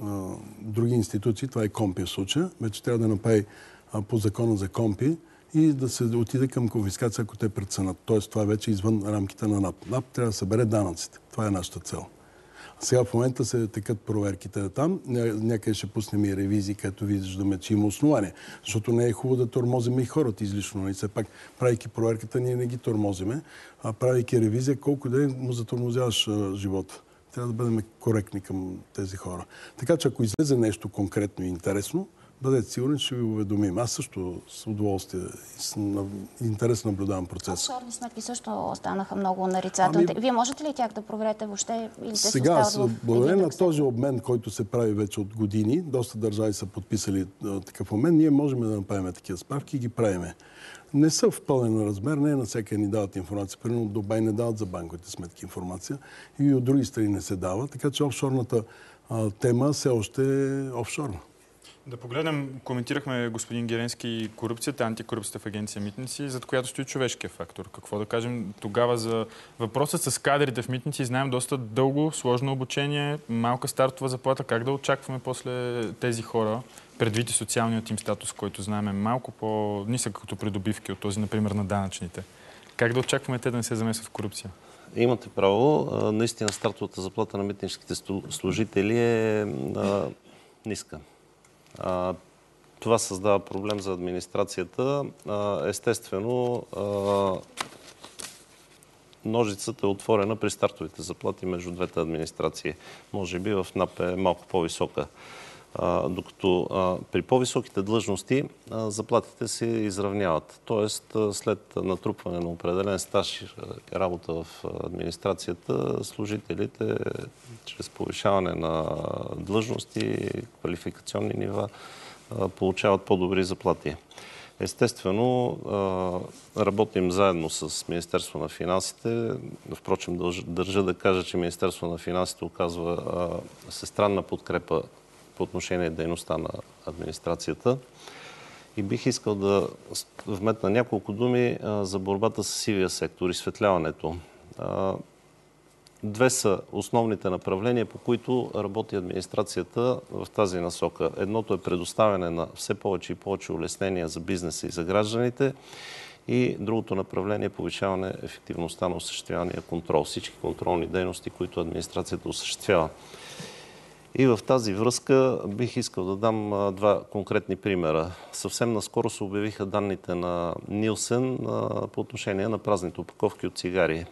[SPEAKER 8] други институции, това е КОМПИ в случая, вече трябва да направи по закона за КОМПИ и да се отиде към конфискация, ако те преценят. Тоест това е вече извън рамките на НАП. НАП трябва да събере данъците. Това е нашата цел. Сега в момента се текат проверките там. Някъде ще пуснем и ревизии, като виждаме, че има основание. Защото не е хубаво да тормозиме и хората излишно. И все пак, правейки проверката, ние не ги тормозиме, а правейки ревизия, колко да му затормозяваш живота. Трябва да бъдем коректни към тези хора. Така че ако излезе нещо конкретно и интересно, бъдете сигурни, ще ви уведомим. Аз също с удоволствие и с интерес наблюдавам процеса.
[SPEAKER 1] Офшорни сметки също станаха много нарицателни. Ами... Вие можете ли тях да проверете въобще? Или те
[SPEAKER 8] сега,
[SPEAKER 1] в
[SPEAKER 8] благодарение на този обмен, който се прави вече от години, доста държави са подписали а, такъв обмен, ние можем да направим такива справки и ги правиме. Не са в пълен размер, не на всяка ни дават информация. Примерно от Дубай не дават за банковите сметки информация и от други страни не се дава. Така че офшорната а, тема все още е офшорна.
[SPEAKER 2] Да погледнем, коментирахме, господин Геренски, корупцията, антикорупцията в агенция Митници, зад която стои човешкия фактор. Какво да кажем тогава за въпросът с кадрите в Митници? Знаем доста дълго, сложно обучение, малка стартова заплата. Как да очакваме после тези хора, предвид и социалният им статус, който знаем е малко по-нисък като придобивки от този, например, на данъчните? Как да очакваме те да не се замесват в корупция?
[SPEAKER 9] Имате право. Наистина стартовата заплата на митническите служители е ниска. А, това създава проблем за администрацията. А, естествено, а, ножицата е отворена при стартовите заплати между двете администрации. Може би в НАП е малко по-висока. А, докато а, при по-високите длъжности а, заплатите се изравняват. Тоест, а, след натрупване на определен стаж и работа в администрацията, служителите чрез повишаване на длъжности, квалификационни нива, а, получават по-добри заплати. Естествено, работим заедно с Министерство на финансите. Впрочем, държа да кажа, че Министерство на финансите оказва всестранна подкрепа по отношение дейността на администрацията. И бих искал да вметна няколко думи за борбата с сивия сектор, изсветляването. Две са основните направления, по които работи администрацията в тази насока. Едното е предоставяне на все повече и повече улеснения за бизнеса и за гражданите. И другото направление е повишаване ефективността на осъществявания контрол. Всички контролни дейности, които администрацията осъществява. И в тази връзка бих искал да дам два конкретни примера. Съвсем наскоро се обявиха данните на Нилсен по отношение на празните опаковки от цигари.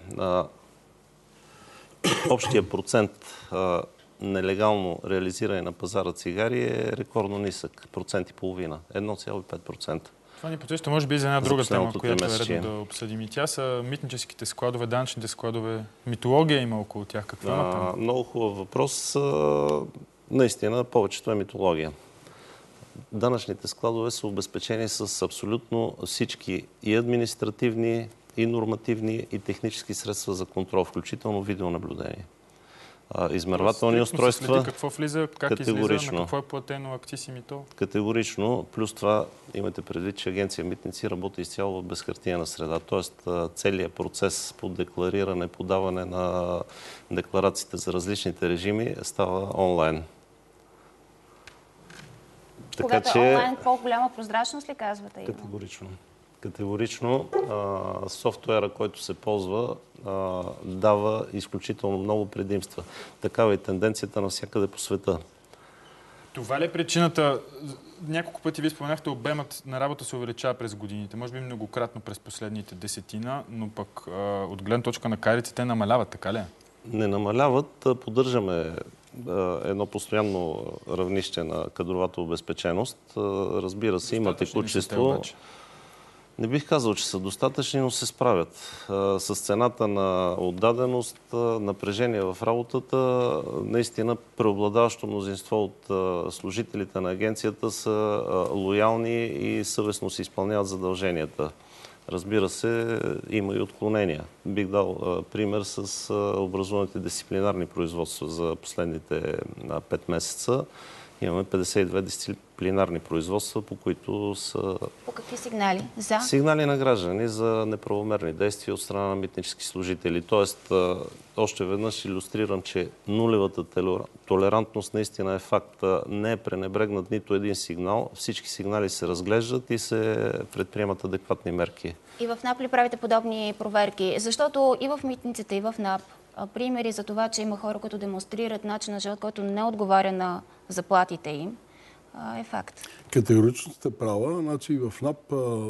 [SPEAKER 9] Общия процент нелегално реализиране на пазара цигари е рекордно нисък. Процент и половина. едно цяло и пет процента.
[SPEAKER 2] Това ни подсеща, може би, за една друга тема, която е редно да обсъдим. И тя са митническите складове, данъчните складове. Митология има около тях. Какво има там?
[SPEAKER 9] Много хубав въпрос. Наистина, повечето е митология. Данъчните складове са обезпечени с абсолютно всички и административни, и нормативни, и технически средства за контрол, включително видеонаблюдение. Измервателни устройства.
[SPEAKER 2] Какво влиза, как излиза, на какво е платено акциз и мито?
[SPEAKER 9] Категорично. Плюс това имате предвид, че агенция Митници работи изцяло в безхартиена среда. Тоест целият процес по деклариране, подаване на декларациите за различните режими става онлайн.
[SPEAKER 1] Когато така, че... онлайн, по-голяма прозрачност ли казвате?
[SPEAKER 9] Категорично. Категорично а, софтуера, който се ползва, а, дава изключително много предимства. Такава е тенденцията навсякъде по света.
[SPEAKER 2] Това ли е причината? Няколко пъти ви споменахте, обемът на работа се увеличава през годините. Може би многократно през последните десетина, но пък а, от гледна точка на кадрите те намаляват, така ли?
[SPEAKER 9] Не намаляват. Поддържаме а, едно постоянно равнище на кадровата обезпеченост. А, разбира се, има текучество. Не бих казал, че са достатъчни, но се справят. С цената на отдаденост, напрежение в работата, наистина преобладаващо мнозинство от служителите на агенцията са лоялни и съвестно си изпълняват задълженията. Разбира се, има и отклонения. Бих дал пример с образуваните дисциплинарни производства за последните пет месеца. Имаме петдесет и две дисциплинарни производства, по които са...
[SPEAKER 1] По какви сигнали? За?
[SPEAKER 9] Сигнали на граждани за неправомерни действия от страна на митнически служители. Тоест, още веднъж илюстрирам, че нулевата толерантност наистина е факт. Не е пренебрегнат нито един сигнал. Всички сигнали се разглеждат и се предприемат адекватни мерки.
[SPEAKER 1] И в НАП ли правите подобни проверки? Защото и в митниците, и в НАП примери за това, че има хора, които демонстрират начин на живот, който не отговаря на заплатите им, е факт.
[SPEAKER 8] Категорично сте права. Значи в НАП а,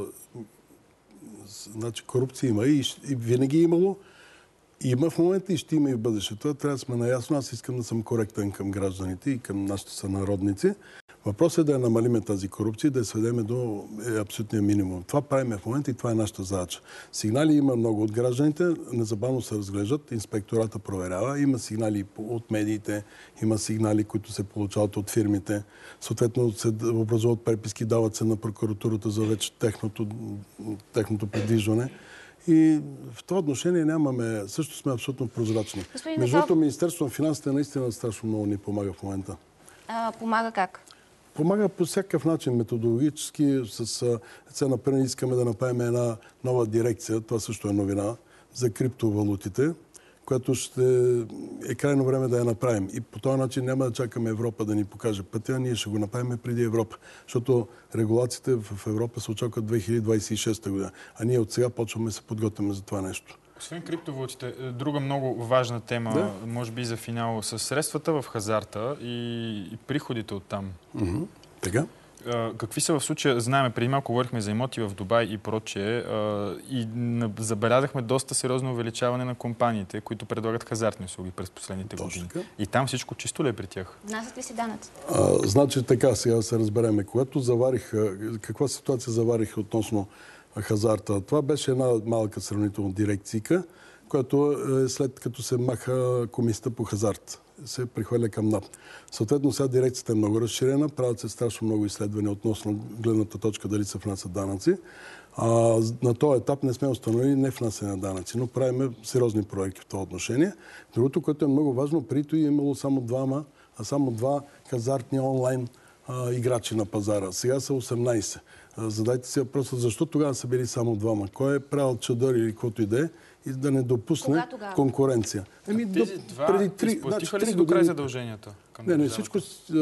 [SPEAKER 8] значи, корупция има и, и винаги е имало. Има в момента и ще има и в бъдещето. Трябва да сме наясно. Аз искам да съм коректен към гражданите и към нашите сънародници. Въпросът е да я намалиме тази корупция и да я сведеме до абсолютния минимум. Това правим в момента и това е нашата задача. Сигнали има много от гражданите, незабавно се разглеждат, инспектората проверява, има сигнали от медиите, има сигнали, които се получават от фирмите. Съответно се образуват преписки, дават се на прокуратурата за вече техното, техното придвижване. И в това отношение нямаме, също сме абсолютно прозрачни. Между другото, Министерството на финансите наистина страшно много ни помага в момента.
[SPEAKER 1] А, помага как?
[SPEAKER 8] Помага по всякакъв начин, методологически. С, сега, например, искаме да направим една нова дирекция, това също е новина, за криптовалутите, която ще е крайно време да я направим. И по този начин няма да чакаме Европа да ни покаже пътя, ние ще го направим преди Европа. Защото регулациите в Европа се очакват две хиляди двадесет и шеста година. А ние от сега почваме да се подготвяме за това нещо.
[SPEAKER 2] Освен криптовалутите, друга много важна тема, да? Може би за финал, с средствата в хазарта и, и приходите оттам.
[SPEAKER 8] Mm-hmm. Така?
[SPEAKER 2] Какви са в случая? Знаеме, преди малко говорихме за имоти в Дубай и прочее и забелязахме доста сериозно увеличаване на компаниите, които предлагат хазартни услуги през последните години. И там всичко чисто ли е при тях?
[SPEAKER 1] Внасят ли си данъци?
[SPEAKER 8] Значи така, сега се разбереме. Когато завариха, каква ситуация завариха относно хазарта? Това беше една малка сравнително дирекцийка, която е след като се маха комисията по хазарт. се прехвърля към НАП. Съответно, сега дирекцията е много разширена, правят се страшно много изследвания относно гледната точка дали се внасят данъци. А, на този етап не сме установили не внасяне на данъци, но правим сериозни проекти в това отношение. Другото, което е много важно, преди е имало само двама, а само два хазартни онлайн а, играчи на пазара. Сега са осемнайсет. А, задайте си въпроса, защо тогава са били само двама? Кой е правил чадър или каквото и да е, и да не допусне конкуренция?
[SPEAKER 2] Еми, тези два преди три, изплатиха ли си до край задълженията?
[SPEAKER 8] Не, не, всичко,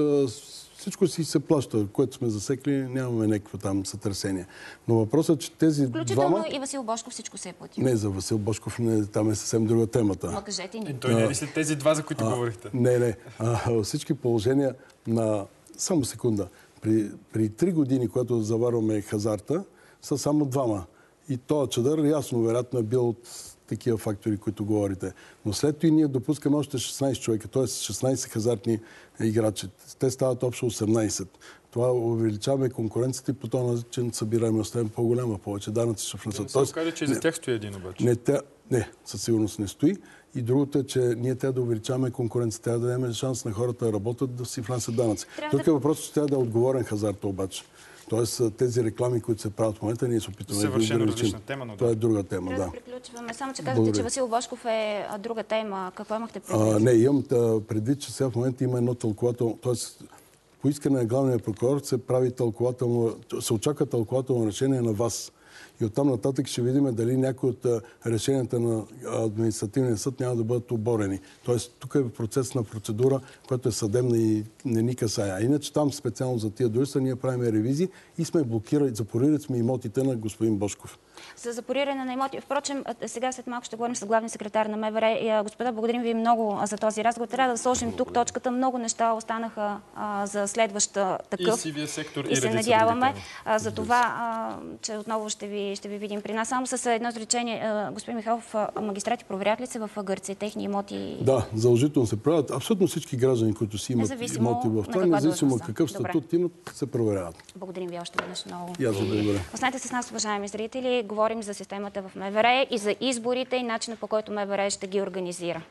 [SPEAKER 8] всичко си се плаща, което сме засекли, нямаме някакво там сътресение. Но въпросът е, че тези
[SPEAKER 1] включително
[SPEAKER 8] двама...
[SPEAKER 1] и Васил Божков всичко се е платил.
[SPEAKER 8] Не, за Васил Божков не, там е съвсем друга темата.
[SPEAKER 1] Но кажете ни.
[SPEAKER 2] И той не е ли след тези два, за които
[SPEAKER 8] а,
[SPEAKER 2] говорихте?
[SPEAKER 8] Не, не. А, всички положения на... Само секунда. При, при три години, когато заварваме хазарта, са само двама. И този чадър, ясно, вероятно е бил от такива фактори, които говорите. Но след това ние допускаме още шестнайсет човека, т.е. шестнайсет хазартни играчи. Те стават общо осемнайсет. Това увеличаваме конкуренцията и по този начин събираме оставим по-голяма, повече данъци ще внесат.
[SPEAKER 2] Не се окаже, че и за тях стои един обаче.
[SPEAKER 8] Не, тя, не, със сигурност не стои. И другото е, че ние трябва да увеличаваме конкуренцията, трябва да дадем шанс на хората да работят, да си внасят данъци. Тук е въпросът, че трябва да е отговорен хазарта обаче. Тоест тези реклами, които се правят в момента, ние се опитваме да ги ограничим. Това е друга тема, да.
[SPEAKER 1] Трябва да приключваме. Само, че казвате, че Васил Божков е друга тема. Какво имахте предвид?
[SPEAKER 8] А, не, имам предвид, че сега в момента има едно тълкователно... Тоест, по искане на главния прокурор се прави тълкователно... се очаква тълкователно решение на ВАС. И оттам нататък ще видим дали някои от решенията на административния съд няма да бъдат оборени. Тоест, тук е процес на процедура, която е съдебна и не ни касае. А иначе там специално за тия дружества ние правим ревизии и сме блокирали, запорирали сме имотите на господин Божков.
[SPEAKER 1] За запориране на имоти. Впрочем, сега след малко ще говорим с главния секретар на МВР. Господа, благодарим ви много за този разговор. Трябва да сложим тук точката. Много неща останаха а, за следваща такъв.
[SPEAKER 2] И сивия сектор,
[SPEAKER 1] и, и се надяваме а, за това, а, че отново ще ви, ще ви видим при нас. Само с едно изречение. Господин Михайлов, магистрати проверят ли се в Гърция техни имоти?
[SPEAKER 8] Да, задължително се правят. Абсолютно всички граждани, които си имат
[SPEAKER 1] независимо
[SPEAKER 8] имоти в това, независимо от какъв статут имат, се проверяват.
[SPEAKER 1] Благодарим ви още веднъж много.
[SPEAKER 8] И аз ви благодаря.
[SPEAKER 1] Останете с нас, уважаеми зрители. Говорим за системата в МВР и за изборите и начина, по който МВР ще ги организира.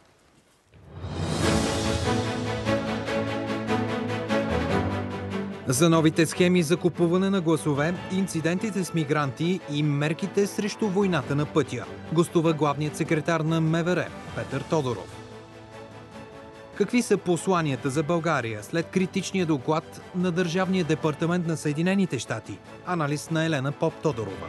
[SPEAKER 10] За новите схеми за купуване на гласове, инцидентите с мигранти и мерките срещу войната на пътя, гостува главният секретар на МВР Петър Тодоров. Какви са посланията за България след критичния доклад на Държавния департамент на Съединените щати? Анализ на Елена Поп-Тодорова.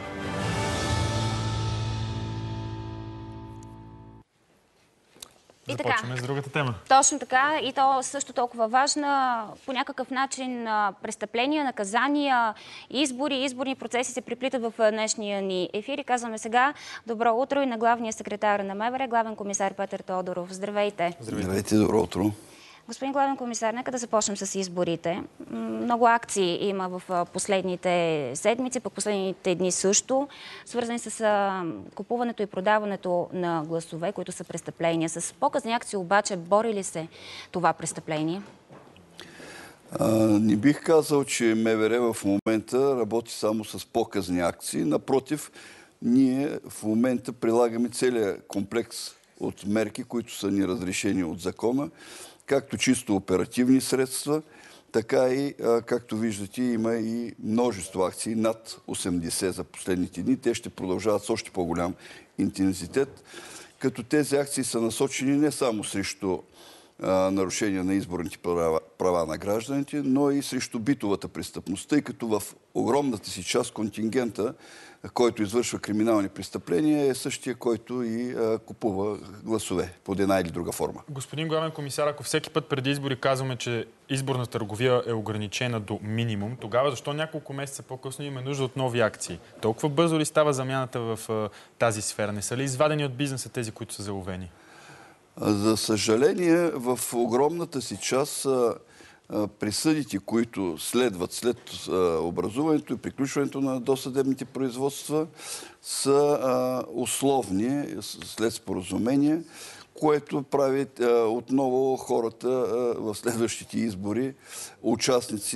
[SPEAKER 1] И
[SPEAKER 2] Започваме
[SPEAKER 1] така,
[SPEAKER 2] с другата тема.
[SPEAKER 1] Точно така. И то също толкова важна. По някакъв начин престъпления, наказания, избори, изборни процеси се приплитат в днешния ни ефир. И казваме сега добро утро и на главния секретар на МВР, главен комисар Петър Тодоров. Здравейте!
[SPEAKER 11] Здравейте, добро утро!
[SPEAKER 1] Господин главен комисар, нека да започнем с изборите. Много акции има в последните седмици, пък последните дни също, свързани с купуването и продаването на гласове, които са престъпления. С показни акции обаче бори ли се това престъпление?
[SPEAKER 11] А, не бих казал, че МВР в момента работи само с показни акции. Напротив, ние в момента прилагаме целият комплекс от мерки, които са ни разрешени от закона, както чисто оперативни средства, така и, както виждате, има и множество акции, над осемдесет за последните дни. Те ще продължават с още по-голям интензитет, като тези акции са насочени не само срещу нарушения на изборните права, права на гражданите, но и срещу битовата престъпност, тъй като в огромната си част контингента, който извършва криминални престъпления, е същия, който и а, купува гласове под една или друга форма.
[SPEAKER 2] Господин главен комисар, ако всеки път преди избори казваме, че изборната търговия е ограничена до минимум, тогава защо няколко месеца по-късно имаме нужда от нови акции? Толкова бързо ли става замяната в а, тази сфера? Не са ли извадени от бизнеса тези, които са заловени?
[SPEAKER 11] За съжаление, в огромната си част присъдите, които следват след образуването и приключването на досъдебните производства, са условни след споразумение, което прави отново хората в следващите избори участници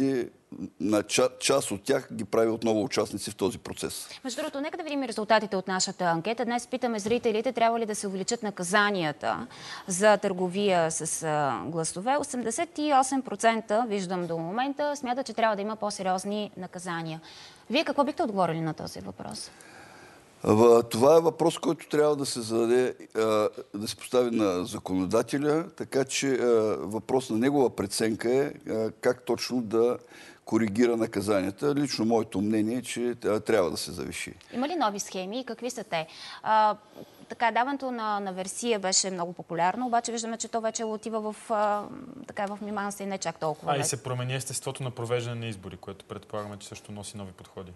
[SPEAKER 11] на част от тях ги прави отново участници в този процес.
[SPEAKER 1] Между другото, нека да видим резултатите от нашата анкета. Днес питаме зрителите, трябва ли да се увеличат наказанията за търговия с гласове. осемдесет и осем процента, виждам до момента, смятат, че трябва да има по-сериозни наказания. Вие какво бихте отговорили на този въпрос?
[SPEAKER 11] Това е въпрос, който трябва да се зададе, да се постави на законодателя, така че въпрос на негова преценка е как точно да коригира наказанията. Лично моето мнение е, че трябва да се завиши. Има
[SPEAKER 1] ли нови схеми и какви са те? А, така, даването на, на версия беше много популярно, обаче виждаме, че то вече отива в, а, така, в миманса и не чак толкова.
[SPEAKER 2] А и се промени естеството на провеждане на избори, което предполагаме, че също носи нови подходи.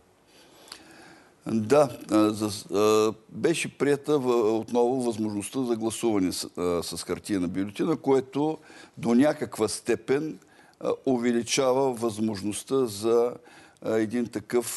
[SPEAKER 11] Да, беше прията отново възможността за гласуване с хартиена бюлетина, което до някаква степен увеличава възможността за един такъв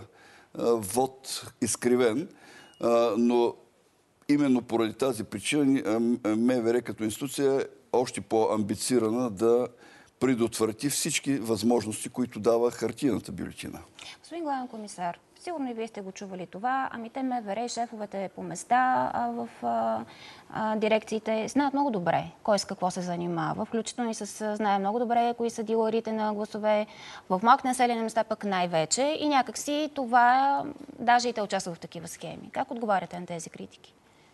[SPEAKER 11] вод изкривен. Но именно поради тази причина МВР като институция е още по-амбицирана да предотврати всички възможности, които дава хартиената бюлетина.
[SPEAKER 1] Господин главен комисар, сигурно и вие сте го чували това. Ами те МВР и шефовете по места а, в а, а, дирекциите знаят много добре кой с какво се занимава. Включително и с знае много добре кои са дилърите на гласове. В малки населени места пък най-вече. И някакси това, даже и те участват в такива схеми. Как отговаряте на тези критики?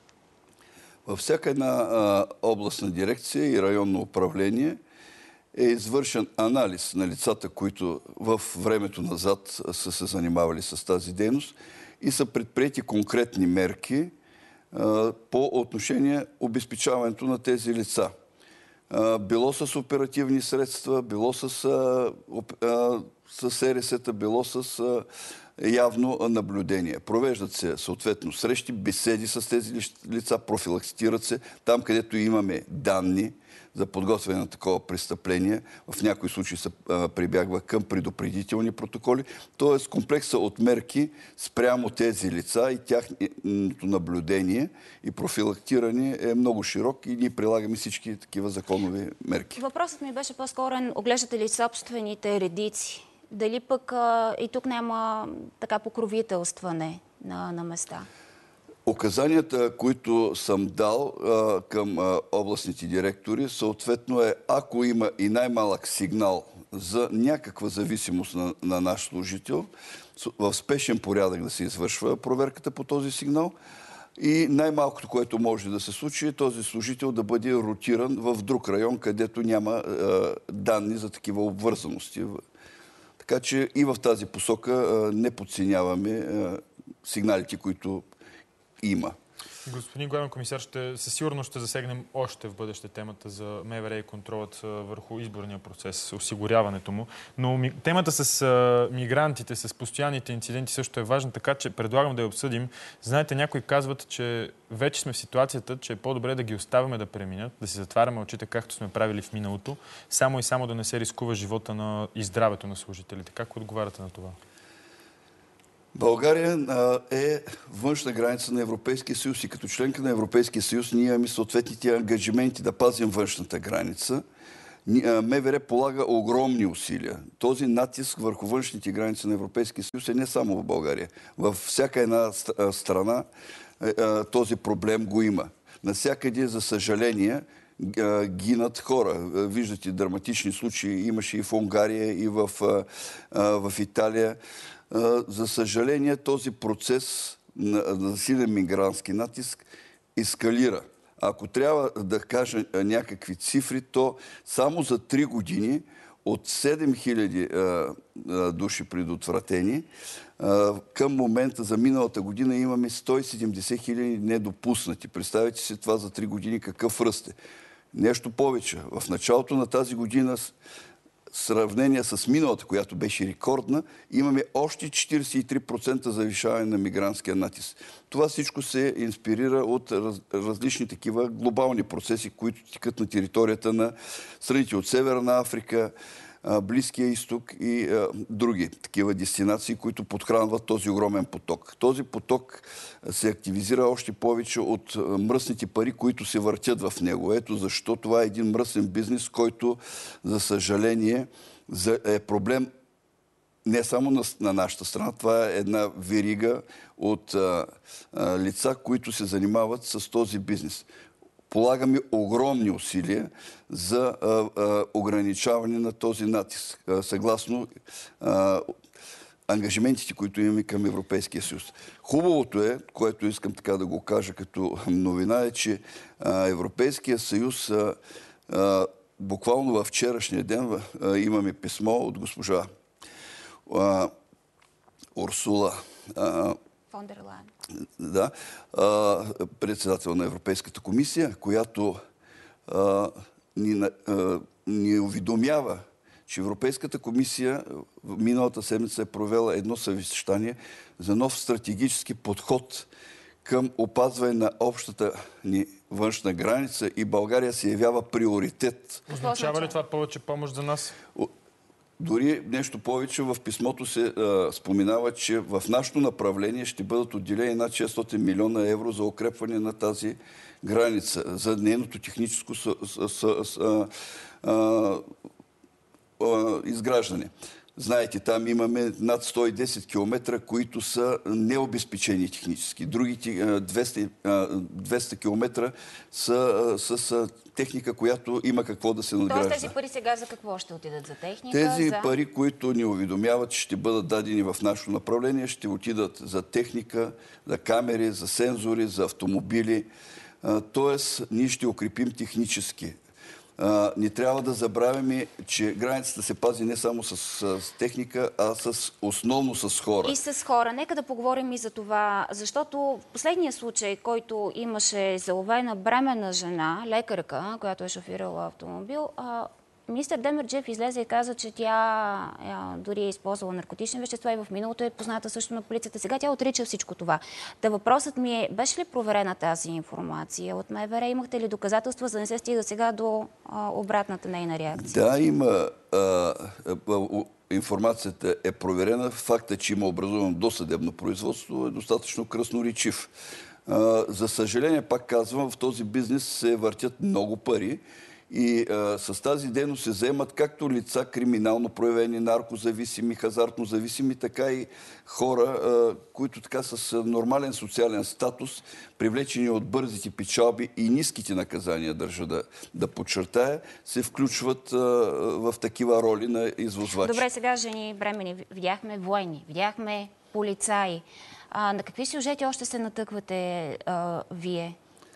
[SPEAKER 11] Във всяка една а, областна дирекция и районно управление е извършен анализ на лицата, които в времето назад са се занимавали с тази дейност и са предприети конкретни мерки а, по отношение обезпечаването на тези лица. А, било с оперативни средства, било с, а, а, с Е Р С-та, било с а, явно наблюдение. Провеждат се съответно срещи, беседи с тези лица, профилактират се там, където имаме данни за подготвяне на такова престъпление. В някои случаи се прибягва към предупредителни протоколи. Тоест комплекса от мерки спрямо тези лица и тяхното наблюдение и профилактиране е много широк и ние прилагаме всички такива законови мерки.
[SPEAKER 1] Въпросът ми беше по-скорен. Оглеждате ли собствените редици? Дали пък а, и тук няма така покровителстване на, на места?
[SPEAKER 11] Указанията, които съм дал а, към а, областните директори, съответно е, ако има и най-малък сигнал за някаква зависимост на, на наш служител, в спешен порядък да се извършва проверката по този сигнал и най-малкото, което може да се случи, е този служител да бъде ротиран в друг район, където няма а, данни за такива обвързаности. Така че и в тази посока а, не подценяваме а, сигналите, които има.
[SPEAKER 2] Господин главен комисар, ще, със сигурност ще засегнем още в бъдеще темата за МВР и контролът върху изборния процес, осигуряването му. Но ми, темата с а, мигрантите, с постоянните инциденти също е важна, така че предлагам да я обсъдим. Знаете, някои казват, че вече сме в ситуацията, че е по-добре да ги оставяме да преминат, да си затваряме очите, както сме правили в миналото, само и само да не се рискува живота на, и здравето на служителите. Как отговаряте на това?
[SPEAKER 11] България е външна граница на Европейския съюз и като членка на Европейския съюз ние имаме съответните ангажименти да пазим външната граница. МВР полага огромни усилия. Този натиск върху външните граници на Европейския съюз е не само в България. Във всяка една страна този проблем го има. Навсякъде, за съжаление, гинат хора. Виждате драматични случаи. Имаше и в Унгария, и в, в Италия. За съжаление, този процес на засилен мигрантски натиск ескалира. Ако трябва да кажа някакви цифри, то само за три години от седем хиляди души предотвратени, към момента за миналата година имаме сто и седемдесет хиляди недопуснати. Представете си това за три години какъв ръст е. Нещо повече. В началото на тази година сравнение с миналата, която беше рекордна, имаме още четиридесет и три процента завишаване на мигрантския натиск. Това всичко се инспирира от раз, различни такива глобални процеси, които текат на територията на страните от Северна Африка, Близкия изток и а, други такива дестинации, които подхранват този огромен поток. Този поток се активизира още повече от мръсните пари, които се въртят в него. Ето защо това е един мръсен бизнес, който, за съжаление, е проблем не само на, на нашата страна, това е една верига от а, а, лица, които се занимават с този бизнес. Полагаме огромни усилия за а, а, ограничаване на този натиск, а, съгласно а, ангажиментите, които имаме към Европейския съюз. Хубавото е, което искам така да го кажа като новина, е, че а, Европейския съюз а, а, буквално във вчерашния ден а, имаме писмо от госпожа а, Урсула а,
[SPEAKER 1] фон дер Лайен.
[SPEAKER 11] Да, а, председател на Европейската комисия, която а, ни, а, ни уведомява, че Европейската комисия миналата седмица е провела едно съвещание за нов стратегически подход към опазване на общата ни външна граница и България се явява приоритет.
[SPEAKER 2] Означава ли това повече помощ за нас?
[SPEAKER 11] Дори нещо повече, в писмото се а, споменава, че в нашето направление ще бъдат отделени над шестстотин милиона евро за укрепване на тази граница, за нейното техническо с, с, с, с, а, а, а, изграждане. Знаете, там имаме над сто и десет километра, които са необезпечени технически. Другите двеста, двеста километра са с техника, която има какво да се надгражда.
[SPEAKER 1] Тоест тези пари сега за какво ще отидат? За техника?
[SPEAKER 11] Тези
[SPEAKER 1] за...
[SPEAKER 11] пари, които ни уведомяват, че ще бъдат дадени в нашето направление, ще отидат за техника, за камери, за сензори, за автомобили. Тоест, ние ще укрепим технически. Uh, не трябва да забравяме, че границата се пази не само с, с техника, а с, основно с хора.
[SPEAKER 1] И с хора. Нека да поговорим и за това, защото в последния случай, който имаше заловена бременна жена, лекарка, която е шофирала автомобил, uh, министър Демерджиев излезе и каза, че тя а, дори е използвала наркотични вещества и в миналото е позната също на полицията. Сега тя отрича всичко това. Та въпросът ми е, беше ли проверена тази информация от МВР? Имахте ли доказателства, за да не се стига сега до а, обратната нейна реакция?
[SPEAKER 11] Да, има. А, а, информацията е проверена. Факта, че има образувано досъдебно производство, е достатъчно красноречив. А, за съжаление, пак казвам, в този бизнес се въртят много пари. И а, с тази дейност се заемат както лица криминално проявени, наркозависими, хазартно зависими, така и хора, а, които така с нормален социален статус, привлечени от бързите печалби и ниските наказания, държа да, да подчертая, се включват а, в такива роли на извозвачи.
[SPEAKER 1] Добре, сега жени бремени. Видяхме военни, видяхме полицаи. А, на какви сюжети още се натъквате а, вие?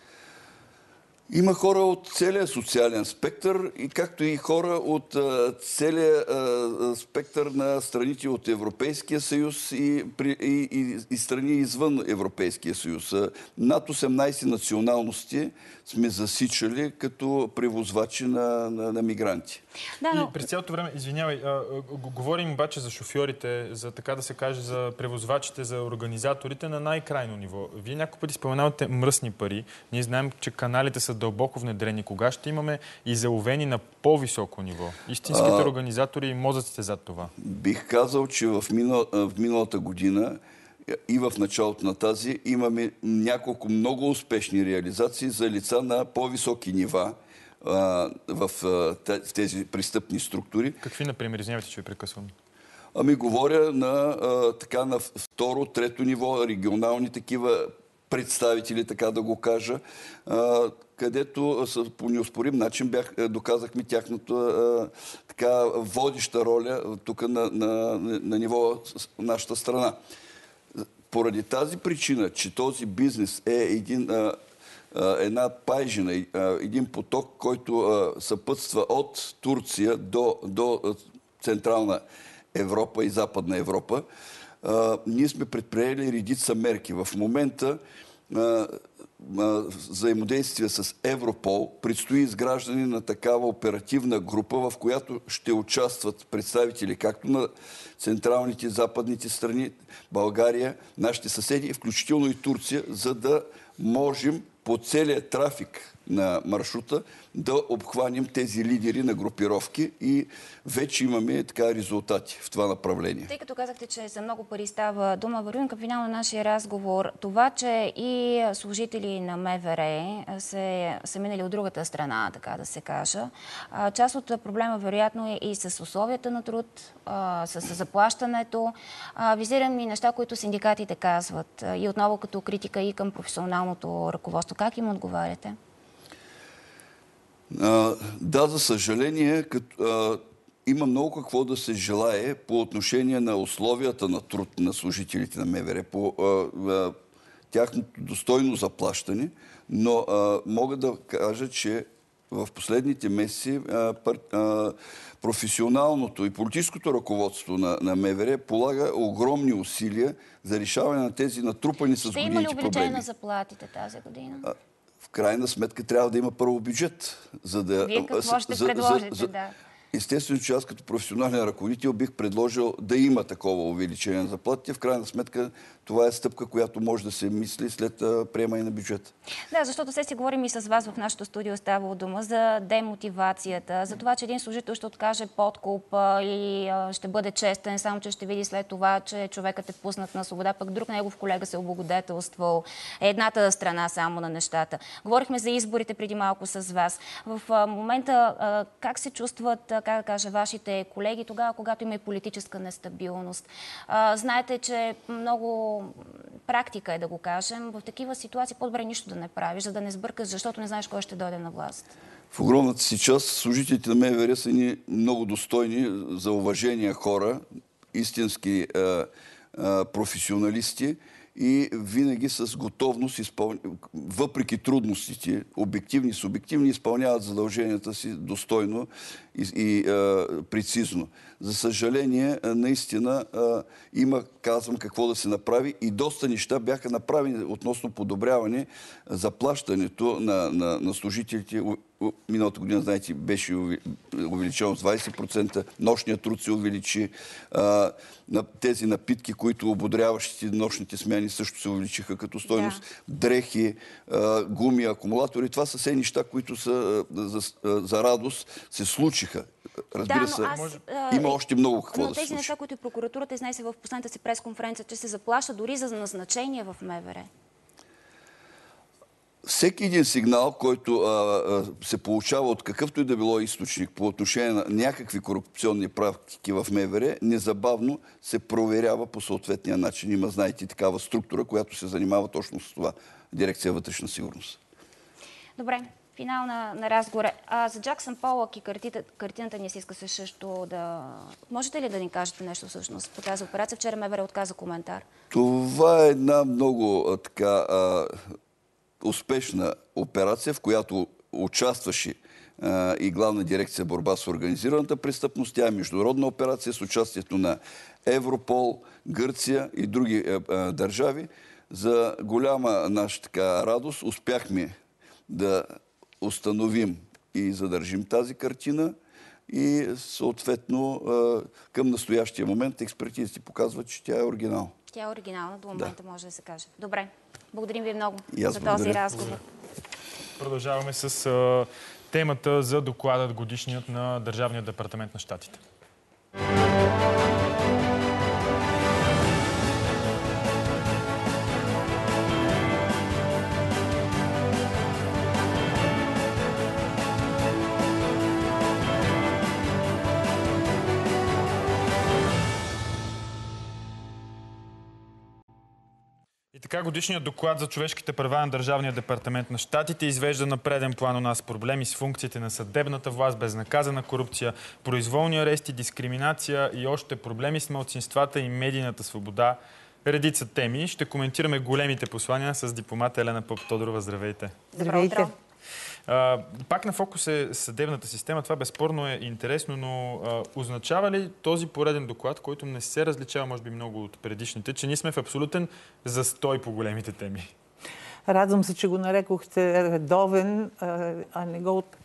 [SPEAKER 11] Има хора от целия социален спектър, и както и хора от а, целия а, спектър на страните от Европейския съюз и, и, и, и страни извън Европейския съюз. Над осемнайсет националности сме засичали като превозвачи на, на, на мигранти.
[SPEAKER 2] Да, но... И през цялото време, извинявай, а, говорим обаче за шофьорите, за така да се каже, за превозвачите, за организаторите на най-крайно ниво. Вие няколко пъти споменавате мръсни пари. Ние знаем, че каналите са дълбоко внедрени. Кога ще имаме и заловени на по-високо ниво? Истинските а... организатори и мозъците зад това.
[SPEAKER 11] Бих казал, че в, минал, в миналата година и в началото на тази имаме няколко много успешни реализации за лица на по-високи нива а, в, в тези престъпни структури.
[SPEAKER 2] Какви, например? Извинявайте, че ви прекъсвам.
[SPEAKER 11] Ами говоря на, а, така, на второ, трето ниво, регионални такива представители, така да го кажа, а, където по неоспорим начин бях, доказахме тяхната а, така водеща роля тук на, на, на ниво нашата страна. Поради тази причина, че този бизнес е един, а, а, една пайжина, а, един поток, който а, съпътства от Турция до, до Централна Европа и Западна Европа, а, ние сме предприели редица мерки. В момента а, а, взаимодействие с Европол предстои изграждане на такава оперативна група, в която ще участват представители както на централните, западните страни, България, нашите съседи, включително и Турция, за да можем по целия трафик на маршрута, да обхванем тези лидери на групировки и вече имаме така резултати в това направление.
[SPEAKER 1] Тъй като казахте, че за много пари става дума, вървим към финал на нашия разговор. Това, че и служители на МВР се, са минали от другата страна, така да се кажа, част от проблема вероятно е и с условията на труд, с заплащането. Визирам и неща, които синдикатите казват. И отново като критика и към професионалното ръководство. Как им отговаряте?
[SPEAKER 11] А, да, за съжаление, като, а, има много какво да се желае по отношение на условията на труд на служителите на МВР, по а, а, тяхното достойно заплащане, но а, мога да кажа, че в последните месеци а, пар, а, професионалното и политическото ръководство на, на МВР полага огромни усилия за решаване на тези натрупани с годините проблеми.
[SPEAKER 1] Ще има ли увеличение на заплатите тази година?
[SPEAKER 11] А, в крайна сметка трябва да има първо бюджет. За да,
[SPEAKER 1] Вие какво ще
[SPEAKER 11] за,
[SPEAKER 1] предложите?
[SPEAKER 11] За, за,
[SPEAKER 1] да.
[SPEAKER 11] Естествено, че аз като професионален ръководител бих предложил да има такова увеличение на заплатите. В крайна сметка това е стъпка, която може да се мисли след приемане на бюджет.
[SPEAKER 1] Да, защото се си говорим и с вас в нашото студио ставало дума за демотивацията, за това, че един служител ще откаже подкуп и ще бъде честен, само че ще види след това, че човекът е пуснат на свобода, пък друг негов колега се облагодетелствал. Едната страна само на нещата. Говорихме за изборите преди малко с вас. В момента как се чувстват, как да кажа, вашите колеги тогава, когато има и политическа нестабилност? Знаете, че много практика е да го кажем. В такива ситуации по-добре нищо да не правиш, за да не сбъркаш, защото не знаеш кой ще дойде на власт.
[SPEAKER 11] В огромната си част служителите на МВР са ни много достойни за уважение хора, истински а, а, професионалисти и винаги с готовност, изпъл... въпреки трудностите, обективни и субективни, изпълняват задълженията си достойно и, и а, прецизно. За съжаление, наистина а, има, казвам, какво да се направи и доста неща бяха направени относно подобряване заплащането на, на, на служителите. Миналата година, знаете, беше увеличено с двайсет процента, нощният труд се увеличи, а, на тези напитки, които ободряващите нощните смяни също се увеличиха като стойност, да. Дрехи, а, гуми, акумулатори. Това са все неща, които са а, за, а, за радост се случиха. Разбира
[SPEAKER 1] да,
[SPEAKER 11] се,
[SPEAKER 1] аз,
[SPEAKER 11] има още много какво
[SPEAKER 1] но
[SPEAKER 11] да се случи.
[SPEAKER 1] тези неща, които и прокуратурата изнесе в последната си пресконференция, че се заплаща дори за назначение в МВР.
[SPEAKER 11] Всеки един сигнал, който а, а, се получава от какъвто и да било източник по отношение на някакви корупционни практики в МВР, незабавно се проверява по съответния начин. Има, знаете, такава структура, която се занимава точно с това. Дирекция вътрешна сигурност.
[SPEAKER 1] Добре. Финал на, на разговора. А за Джаксън Полък и картината, картината ни се иска се също да... Можете ли да ни кажете нещо всъщност по тази операция? Вчера МВР отказа коментар.
[SPEAKER 11] Това е една много а, така а, успешна операция, в която участваше а, и Главна дирекция борба с организираната престъпност. Тя е международна операция с участието на Европол, Гърция и други а, а, държави. За голяма наша така радост успяхме да установим и задържим тази картина и съответно към настоящия момент експертизите показват, че тя е оригинал.
[SPEAKER 1] Тя е оригинална, до момента да. Може да се каже. Добре, благодарим ви много за
[SPEAKER 11] благодаря.
[SPEAKER 1] този разговор.
[SPEAKER 2] Продължаваме с а, темата за докладът годишният на Държавния департамент на щатите. И така, годишният доклад за човешките права на Държавния департамент на щатите извежда на преден план у нас проблеми с функциите на съдебната власт, безнаказана корупция, произволни арести, дискриминация и още проблеми с малцинствата и медийната свобода. Редица теми. Ще коментираме големите послания с дипломата Елена Поптодорова. Здравейте!
[SPEAKER 1] Здравейте!
[SPEAKER 2] А, пак на фокус е съдебната система. Това безспорно е интересно, но а, означава ли този пореден доклад, който не се различава, може би, много от предишните, че ние сме в абсолютен застой по големите теми?
[SPEAKER 12] Радвам се, че го нарекохте редовен, а не го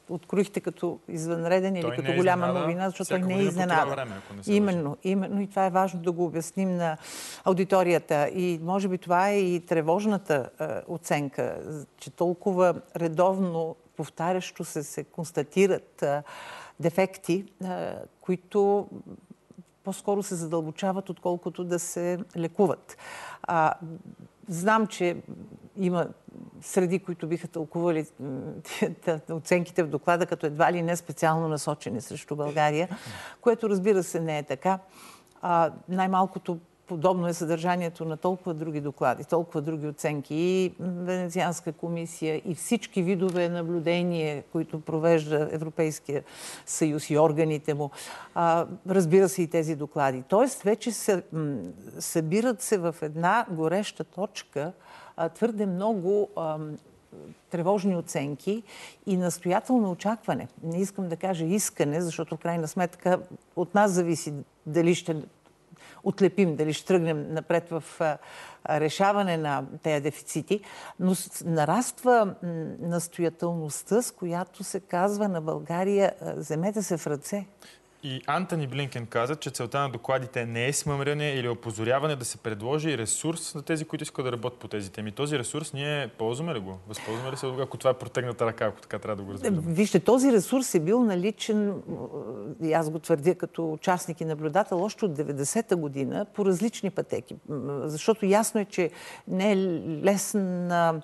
[SPEAKER 12] откроихте като извънреден или
[SPEAKER 2] той
[SPEAKER 12] като
[SPEAKER 2] е
[SPEAKER 12] голяма
[SPEAKER 2] изненада,
[SPEAKER 12] новина, защото той не е
[SPEAKER 2] време,
[SPEAKER 12] изненада.
[SPEAKER 2] не
[SPEAKER 12] именно, именно и това е важно да го обясним на аудиторията. И може би това е и тревожната е, оценка, че толкова редовно, повтарящо се, се констатират е, дефекти, е, които по-скоро се задълбочават, отколкото да се лекуват. А, знам, че има среди, които биха тълкували оценките в доклада като едва ли не специално насочени срещу България, което разбира се не е така. А, най-малкото подобно е съдържанието на толкова други доклади, толкова други оценки и Венецианска комисия и всички видове наблюдение, които провежда Европейския съюз и органите му. А, разбира се и тези доклади. Тоест вече се, събират се в една гореща точка а, твърде много а, тревожни оценки и настоятелно очакване. Не искам да кажа искане, защото в крайна сметка от нас зависи дали ще отлепим, дали ще тръгнем напред в решаване на тези дефицити, но нараства настоятелността, с която се казва на България: вземете се в ръце.
[SPEAKER 2] И Антони Блинкен каза, че целта на докладите не е смъмряне или опозоряване, да се предложи ресурс на тези, които искат да работят по тези теми. Този ресурс ние ползваме ли го? Възползваме ли се, ако това е протегната ръка, ако така трябва да го разбираме?
[SPEAKER 12] Вижте, този ресурс е бил наличен, и аз го твърдя като участник и наблюдател, още от деветдесета година по различни пътеки. Защото ясно е, че не е лесна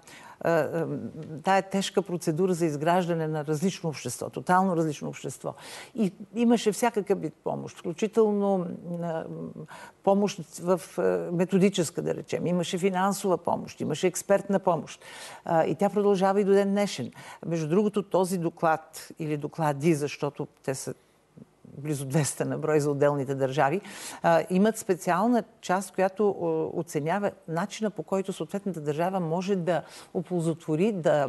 [SPEAKER 12] тая тежка процедура за изграждане на различно общество, тотално различно общество. И имаше всякакъв вид помощ, включително помощ в методическа, да речем. Имаше финансова помощ, имаше експертна помощ. И тя продължава и до ден днешен. Между другото, този доклад или доклади, защото те са близо двеста на брой за отделните държави, имат специална част, която оценява начина, по който съответната държава може да оползотвори, да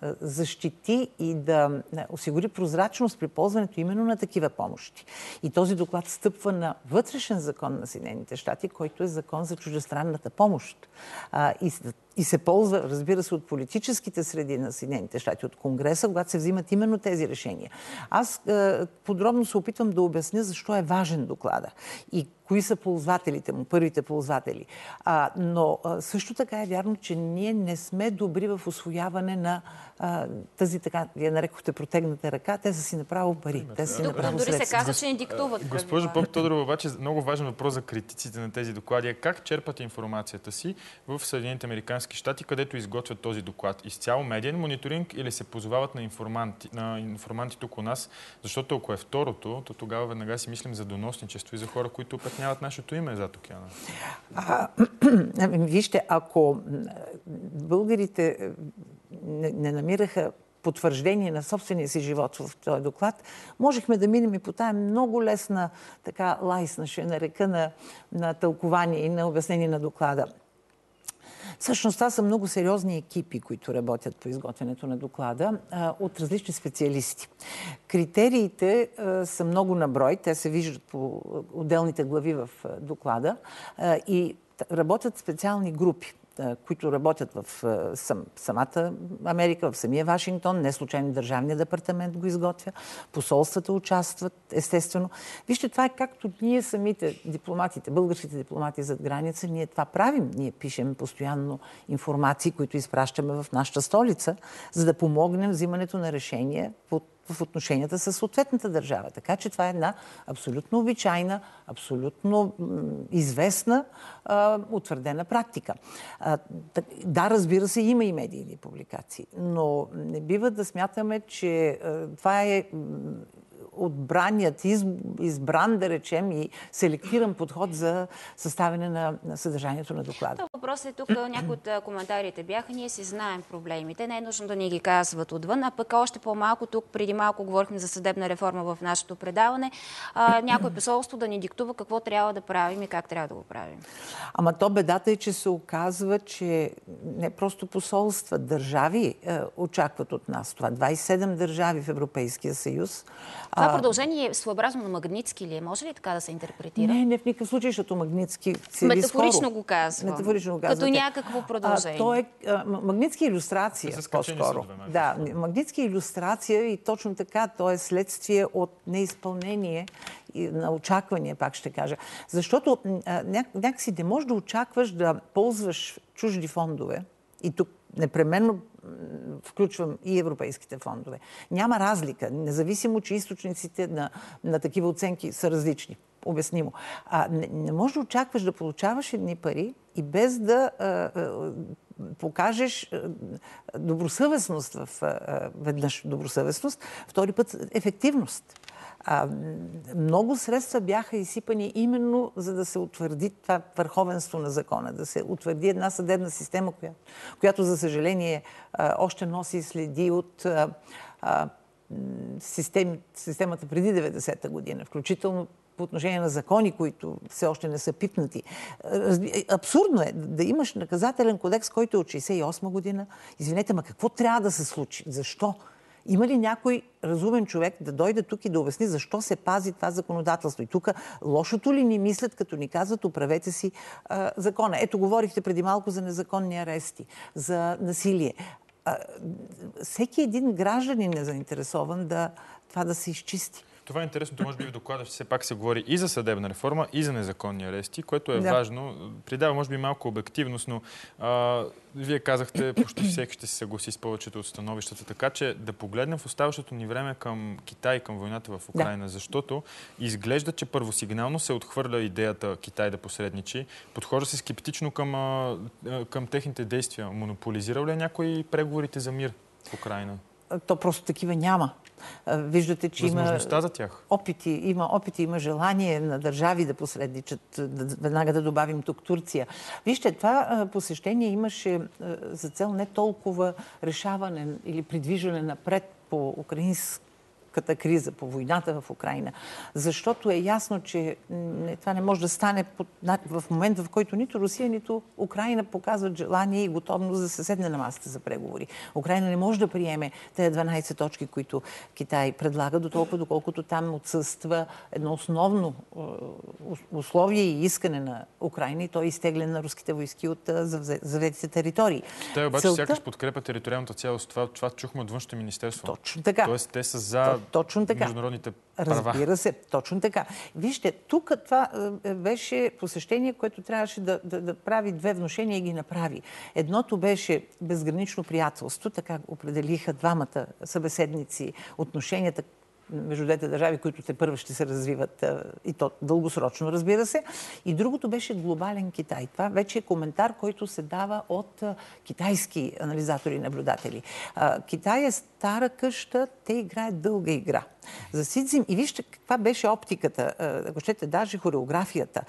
[SPEAKER 12] защити и да осигури прозрачност при ползването именно на такива помощи. И този доклад стъпва на вътрешен закон на Съединените щати, който е закон за чуждестранната помощ. И И се ползва, разбира се, от политическите среди на Съединените щати, от Конгреса, когато се взимат именно тези решения. Аз е, подробно се опитвам да обясня защо е важен доклада и кои са ползвателите му, първите ползватели. А, но а, също така е вярно, че ние не сме добри в усвояване на а, тази, така, вие нарекохте протегната ръка, те са си направо пари, те са си направо
[SPEAKER 1] дори
[SPEAKER 12] средства.
[SPEAKER 1] се казва, че ни диктуват.
[SPEAKER 2] Госпожо Поп-Тодорова, обаче много важен въпрос за критиците на тези доклади е как черпат информацията си в Съединените американски щати, където изготвят този доклад. Изцяло медиен мониторинг или се позовават на информанти, на информанти тук у нас, защото ако е второто, то тогава веднага си мислим за доносничество и за хора, които опетняват нашето име зад океана.
[SPEAKER 12] А, вижте, ако българите не, не намираха потвърждение на собствения си живот в този доклад, можехме да минем и по тая много лесна така лайсна, ще нарека, на, на тълкование и на обяснение на доклада. Всъщност, това са много сериозни екипи, които работят по изготвянето на доклада а, от различни специалисти. Критериите а, са много на брой, те се виждат по отделните глави в а, доклада а, и работят специални групи, които работят в сам, самата Америка, в самия Вашингтон. Не случайно Държавния департамент го изготвя. Посолствата участват, естествено. Вижте, това е както ние самите дипломатите, българските дипломати зад граница, ние това правим. Ние пишем постоянно информации, които изпращаме в нашата столица, за да помогнем взимането на решения под в отношенията с съответната държава. Така че това е една абсолютно обичайна, абсолютно известна, а, утвърдена практика. А, так, да, разбира се, има и медийни публикации, но не бива да смятаме, че а, това е отбраният, избран, да речем, и селектиран подход за съставяне на, на съдържанието на доклада.
[SPEAKER 1] Въпросът е тук, някои от коментарите бяха, ние си знаем проблемите, не е нужно да ни ги казват отвън, а пък още по-малко тук, преди малко говорихме за съдебна реформа в нашето предаване, а, някой посолство да ни диктува какво трябва да правим и как трябва да го правим.
[SPEAKER 12] Ама то бедата е, че се оказва, че не просто посолства, държави е, очакват от нас това. двадесет и седем държави в Европейския съюз.
[SPEAKER 1] Това Това продължение е своеобразно на Магнитски ли е? Може ли така да се интерпретира?
[SPEAKER 12] Не, не в никакъв случай, защото Магнитски се
[SPEAKER 1] Метафорично го казвам.
[SPEAKER 12] Метафорично го казвате.
[SPEAKER 1] Като някакво продължение.
[SPEAKER 12] А, то е а, Магнитски илюстрация, по-скоро. Да, Магнитски илюстрация и точно така, то е следствие от неизпълнение на очаквания, пак ще кажа. Защото а, ня, някакси не можеш да очакваш да ползваш чужди фондове, и тук непременно включвам и европейските фондове. Няма разлика, независимо, че източниците на, на такива оценки са различни. Обяснимо. А, не, не можеш да очакваш да получаваш едни пари и без да а, а, покажеш а, добросъвестност в а, веднъж добросъвестност, втори път ефективност. А, много средства бяха изсипани именно за да се утвърди това върховенство на закона, да се утвърди една съдебна система, която, която за съжаление, а, още носи следи от а, а, систем, системата преди деветдесета година, включително по отношение на закони, които все още не са пипнати. Абсурдно е да имаш наказателен кодекс, който е от шейсет и осма година. Извинете, ма какво трябва да се случи? Защо? Има ли някой разумен човек да дойде тук и да обясни защо се пази това законодателство? И тук лошото ли ни мислят, като ни казват, оправете си а, закона? Ето, говорихте преди малко за незаконни арести, за насилие. А, всеки един гражданин е заинтересован да това да се изчисти.
[SPEAKER 2] Това е интересното, може би в доклада все пак се говори и за съдебна реформа, и за незаконни арести, което е да. важно. Придава, може би, малко обективност, но а, вие казахте, почти всеки ще се съгласи с повечето от становищата, така че да погледнем в оставащото ни време към Китай и към войната в Украйна, да. защото изглежда, че първосигнално се отхвърля идеята Китай да посредничи. Подхожда се скептично към, а, към техните действия. Монополизирал ли е някой преговорите за мир в Украйна?
[SPEAKER 12] То просто такива няма. Виждате, че има
[SPEAKER 2] за тях.
[SPEAKER 12] опити, има опити, има желание на държави да посредничат. Веднага да добавим тук Турция. Вижте, това посещение имаше за цел не толкова решаване или придвижване напред по украинска криза, по войната в Украйна. Защото е ясно, че не, това не може да стане под, в момента, в който нито Русия, нито Украйна показват желание и готовност да се седне на масата за преговори. Украйна не може да приеме тези дванайсет точки, които Китай предлага, до толкова, доколкото там отсъства едно основно условие и искане на Украйна, и то е изтегляне на руските войски от завзетите територии.
[SPEAKER 2] Те обаче Целта... сякаш подкрепят териториалната цялост. Това, това чухме от Външното министерство.
[SPEAKER 12] Точно така.
[SPEAKER 2] Тоест те са за
[SPEAKER 12] Точно така.
[SPEAKER 2] международните права.
[SPEAKER 12] Разбира се, точно така. Вижте, тук това беше посещение, което трябваше да, да, да прави две внушения и ги направи. Едното беше безгранично приятелство, така определиха двамата събеседници отношенията между двете държави, които те първо ще се развиват и то дългосрочно, разбира се. И другото беше глобален Китай. Това вече е коментар, който се дава от китайски анализатори и наблюдатели. Китай е стара къща, те играят дълга игра. За Си Цзин... И вижте каква беше оптиката, ако щете, даже хореографията.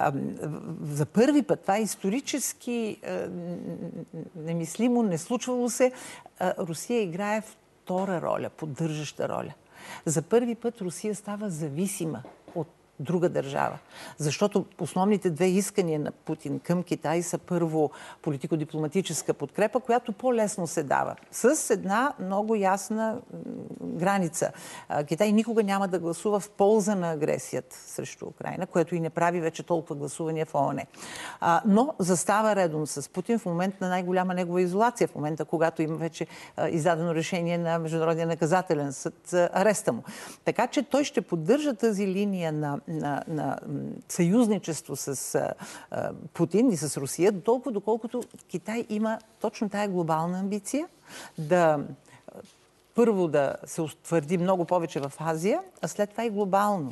[SPEAKER 12] За първи път, това е исторически немислимо, не случвало се, Русия играе втора роля, поддържаща роля. За първи път Русия става зависима от друга държава. Защото основните две искания на Путин към Китай са първо политико-дипломатическа подкрепа, която по-лесно се дава. С една много ясна граница. Китай никога няма да гласува в полза на агресията срещу Украйна, което и не прави вече толкова гласувания в ООН. Но застава редом с Путин в момент на най-голяма негова изолация, в момента, когато има вече издадено решение на Международния наказателен съд за ареста му. Така че той ще поддържа тази линия на На, на съюзничество с а, Путин и с Русия, толкова доколкото Китай има точно тая глобална амбиция да първо да се утвърди много повече в Азия, а след това и глобално.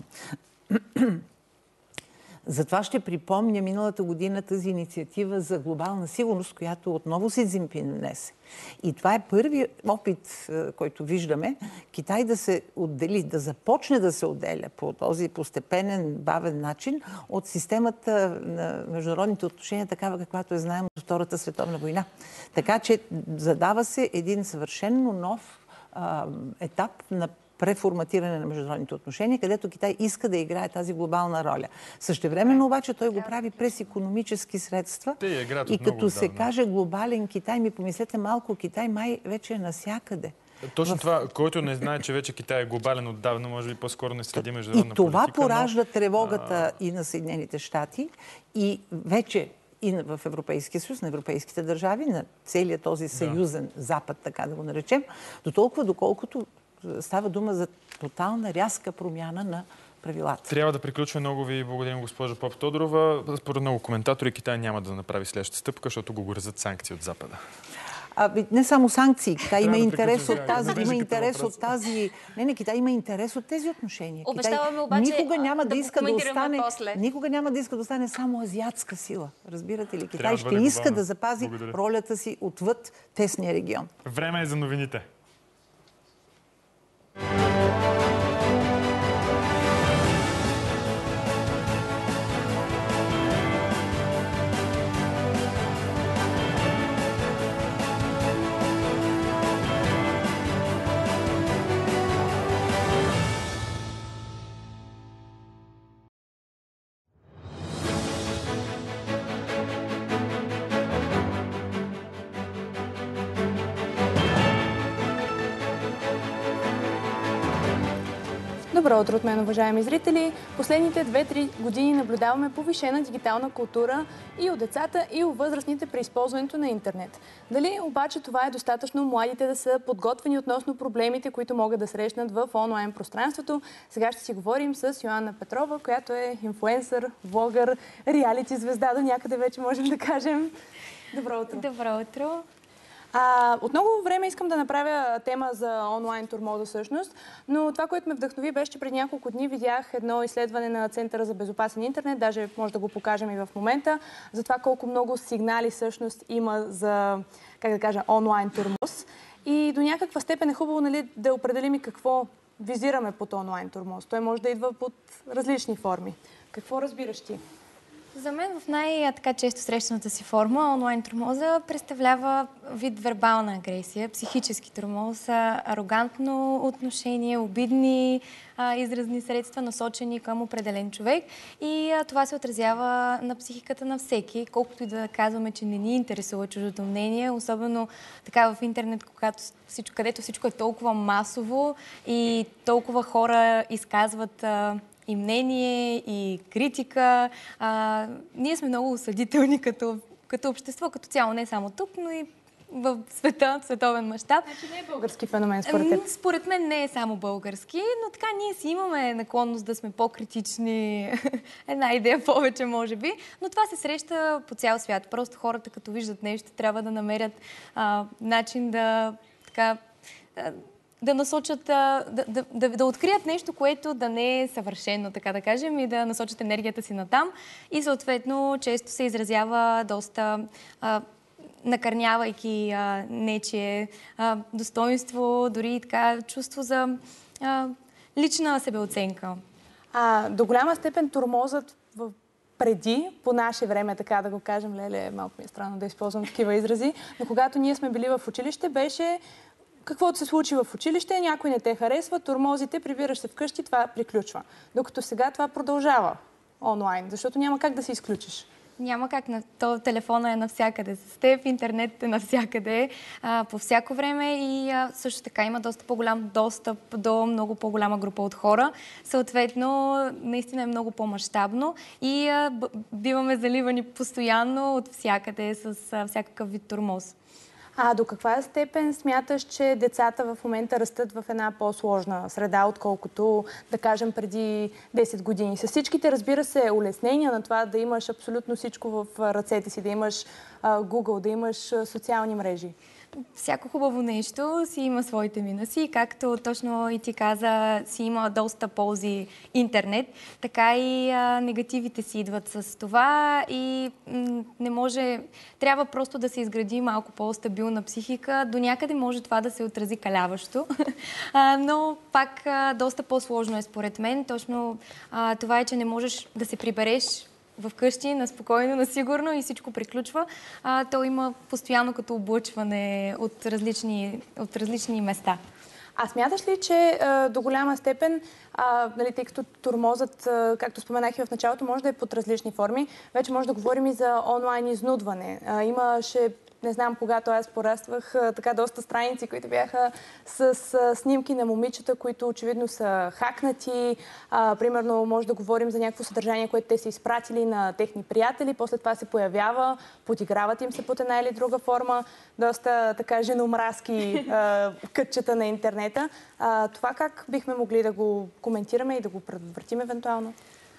[SPEAKER 12] Затова ще припомня миналата година тази инициатива за глобална сигурност, която отново Си Цзинпин внесе. И това е първият опит, който виждаме, Китай да се отдели, да започне да се отделя по този постепенен, бавен начин от системата на международните отношения, такава каквато е знаем от Втората световна война. Така че задава се един съвършенно нов а, етап на преформатиране на международните отношения, където Китай иска да играе тази глобална роля. Същевременно обаче той го прави през икономически средства. И като се каже глобален Китай, ми помислете малко, Китай май вече е насякъде.
[SPEAKER 2] Точно
[SPEAKER 12] в...
[SPEAKER 2] това, който не знае, че вече Китай е глобален отдавна, може би по-скоро не следи международна
[SPEAKER 12] И това
[SPEAKER 2] политика,
[SPEAKER 12] поражда
[SPEAKER 2] но...
[SPEAKER 12] тревогата и на Съединените щати, и вече и в Европейския съюз, на европейските държави, на целият този съюзен да. Запад, така да го наречем, до толкова, доколкото става дума за тотална рязка промяна на правилата.
[SPEAKER 2] Трябва да приключва. Много ви благодарим, госпожа Попов-Тодорова. Според много коментатори, Китай няма да направи следващата стъпка, защото го грозят санкции от Запада.
[SPEAKER 12] А, не само санкции. Китай има интерес от тази, има интерес от тази... Не, не, Китай има интерес от тези отношения.
[SPEAKER 1] Обещаваме обаче
[SPEAKER 12] никога няма да,
[SPEAKER 1] да
[SPEAKER 12] иска да остане,
[SPEAKER 1] после.
[SPEAKER 12] никога няма да иска да остане само азиатска сила. Разбирате ли? Китай ще иска да запази Благодаря. Ролята си отвъд тесния регион.
[SPEAKER 2] Време е за новините.
[SPEAKER 13] Добро утро от мен, уважаеми зрители! Последните две-три години наблюдаваме повишена дигитална култура и у децата, и у възрастните при използването на интернет. Дали обаче това е достатъчно младите да са подготвени относно проблемите, които могат да срещнат в онлайн пространството? Сега ще си говорим с Йоанна Петрова, която е инфлуенсър, влогър, реалити звезда до някъде вече можем да кажем. Добро утро!
[SPEAKER 14] Добро утро!
[SPEAKER 13] А, от много време искам да направя тема за онлайн тормоза всъщност, но това, което ме вдъхнови, беше, че преди няколко дни видях едно изследване на Центъра за безопасен интернет, даже може да го покажем и в момента, за това колко много сигнали всъщност има за, как да кажа, онлайн тормоз. И до някаква степен е хубаво, нали, да определим и какво визираме под онлайн тормоз. Той може да идва под различни форми. Какво разбираш ти?
[SPEAKER 14] За мен в най-така често срещаната си форма онлайн тормоза представлява вид вербална агресия, психически тормоз, арогантно отношение, обидни а, изразни средства, насочени към определен човек. И а, това се отразява на психиката на всеки, колкото и да казваме, че не ни интересува чуждото мнение, особено така в интернет, когато всичко, където всичко е толкова масово и толкова хора изказват а, и мнение, и критика. А, ние сме много осъдителни като, като общество, като цяло, не само тук, но и в света, в световен мащаб.
[SPEAKER 13] Значи не е български феномен, според теб?
[SPEAKER 14] Според мен не е само български, но така ние си имаме наклонност да сме по-критични. Една идея повече, може би. Но това се среща по цял свят. Просто хората, като виждат нещо, трябва да намерят а, начин да така... Да, да насочат, да, да, да, да открият нещо, което да не е съвършено, така да кажем, и да насочат енергията си натам. И съответно често се изразява доста а, накърнявайки а, нечие а, достоинство, дори и така чувство за а, лична себеоценка.
[SPEAKER 13] А до голяма степен тормозът в преди, по наше време, така да го кажем, леле, малко ми е странно да използвам такива изрази, но когато ние сме били в училище, беше каквото се случи в училище, някой не те харесва, тормозите, прибираш се вкъщи, това приключва. Докато сега това продължава онлайн, защото няма как да се изключиш.
[SPEAKER 14] Няма как. То, телефона е навсякъде с теб, интернет е навсякъде, а, по всяко време и а, също така има доста по-голям достъп до много по-голяма група от хора. Съответно, наистина е много по-мащабно и а, биваме заливани постоянно от всякъде с а, всякакъв вид тормоз.
[SPEAKER 13] А до каква степен смяташ, че децата в момента растат в една по-сложна среда, отколкото, да кажем, преди десет години? С всичките, разбира се, улеснения на това да имаш абсолютно всичко в ръцете си, да имаш а, Google, да имаш социални мрежи.
[SPEAKER 14] Всяко хубаво нещо си има своите минуси. Както точно и ти каза, си има доста ползи интернет, така и а, негативите си идват с това и м- не може... Трябва просто да се изгради малко по-стабилна психика. До някъде може това да се отрази каляващо, а, но пак а, доста по-сложно е според мен. Точно а, това е, че не можеш да се прибереш вкъщи, на спокойно, на сигурно и всичко приключва. А, то има постоянно като облъчване от различни, от различни места.
[SPEAKER 13] А смяташ ли, че а, до голяма степен, а, нали, тъй като тормозът, а, както споменах и в началото, може да е под различни форми, вече може да говорим и за онлайн изнудване. А, имаше не знам, когато аз пораствах, така доста страници, които бяха с, с снимки на момичета, които очевидно са хакнати. А, примерно, може да говорим за някакво съдържание, което те са изпратили на техни приятели, после това се появява, подиграват им се под една или друга форма. Доста така женомразки а, кътчета на интернета. А, това как бихме могли да го коментираме и да го предотвратим евентуално?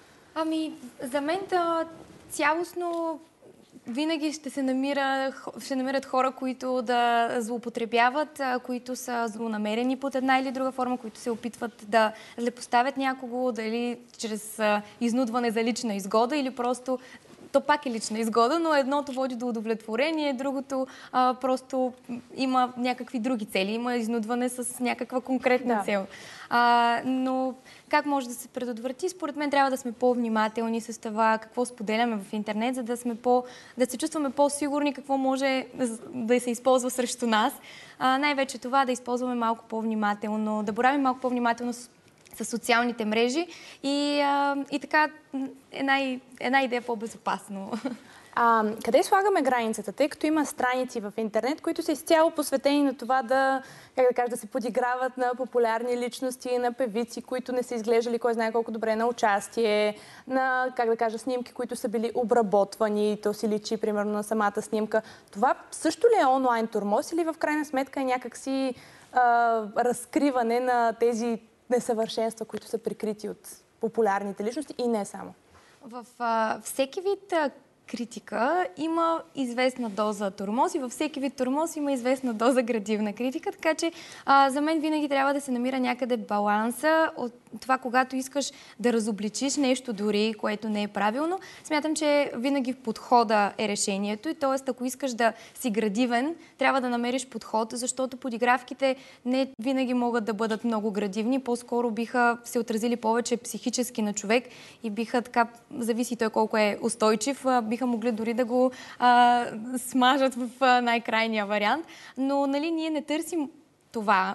[SPEAKER 14] Ами, за мен да, цялостно винаги ще се намира, ще намират хора, които да злоупотребяват, които са злонамерени под една или друга форма, които се опитват да злепоставят някого, дали чрез изнудване за лична изгода или просто то пак е лична изгода, но едното води до удовлетворение, другото а, просто има някакви други цели. Има изнудване с някаква конкретна да. цел. А, но как може да се предотврати? Според мен трябва да сме по-внимателни с това какво споделяме в интернет, за да сме по, да се чувстваме по-сигурни какво може да се използва срещу нас. А, най-вече това да използваме малко по-внимателно, да боравим малко по-внимателно с с социалните мрежи и, а, и така една, една идея по-безопасно.
[SPEAKER 13] А, къде слагаме границата? Тъй като има страници в интернет, които са изцяло посветени на това да, как да кажа, да се подиграват на популярни личности, на певици, които не са изглеждали кой знае колко добре на участие, на, как да кажа, снимки, които са били обработвани, то си личи примерно на самата снимка. Това също ли е онлайн тормоз или в крайна сметка е някакси а, разкриване на тези несъвършенства, които са прикрити от популярните личности и не само?
[SPEAKER 14] В а, всеки вид а, критика има известна доза тормоз и във всеки вид тормоз има известна доза градивна критика, така че а, за мен винаги трябва да се намира някъде баланса от това, когато искаш да разобличиш нещо дори, което не е правилно. Смятам, че винаги в подхода е решението и т.е. ако искаш да си градивен, трябва да намериш подход, защото подигравките не винаги могат да бъдат много градивни, по-скоро биха се отразили повече психически на човек и биха така, зависи той колко е устойчив, биха могли дори да го а, смажат в най-крайния вариант. Но нали, ние не търсим това.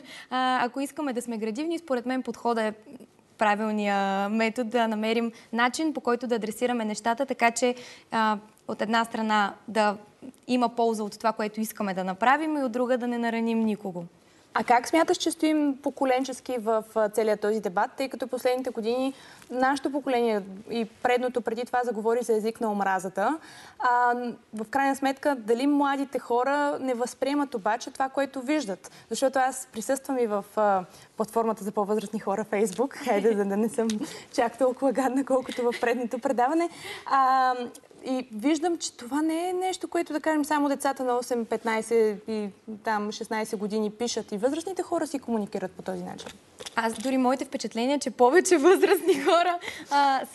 [SPEAKER 14] А, ако искаме да сме градивни, според мен подходът е правилния метод да намерим начин, по който да адресираме нещата, така че а, от една страна да има полза от това, което искаме да направим и от друга да не нараним никого.
[SPEAKER 13] А как смяташ, че стоим поколенчески в целият този дебат, тъй като последните години нашето поколение и предното преди това заговори за език на омразата? А, в крайна сметка, дали младите хора не възприемат обаче това, което виждат? Защото аз присъствам и в а, платформата за по-възрастни хора Фейсбук, хайде да не съм чак толкова гадна, колкото в предното предаване. А, И виждам, че това не е нещо, което да кажем само децата на осем, петнайсет и там шестнайсет години пишат. И възрастните хора си комуникират по този начин.
[SPEAKER 14] Аз дори моите впечатления, че повече възрастни хора а, са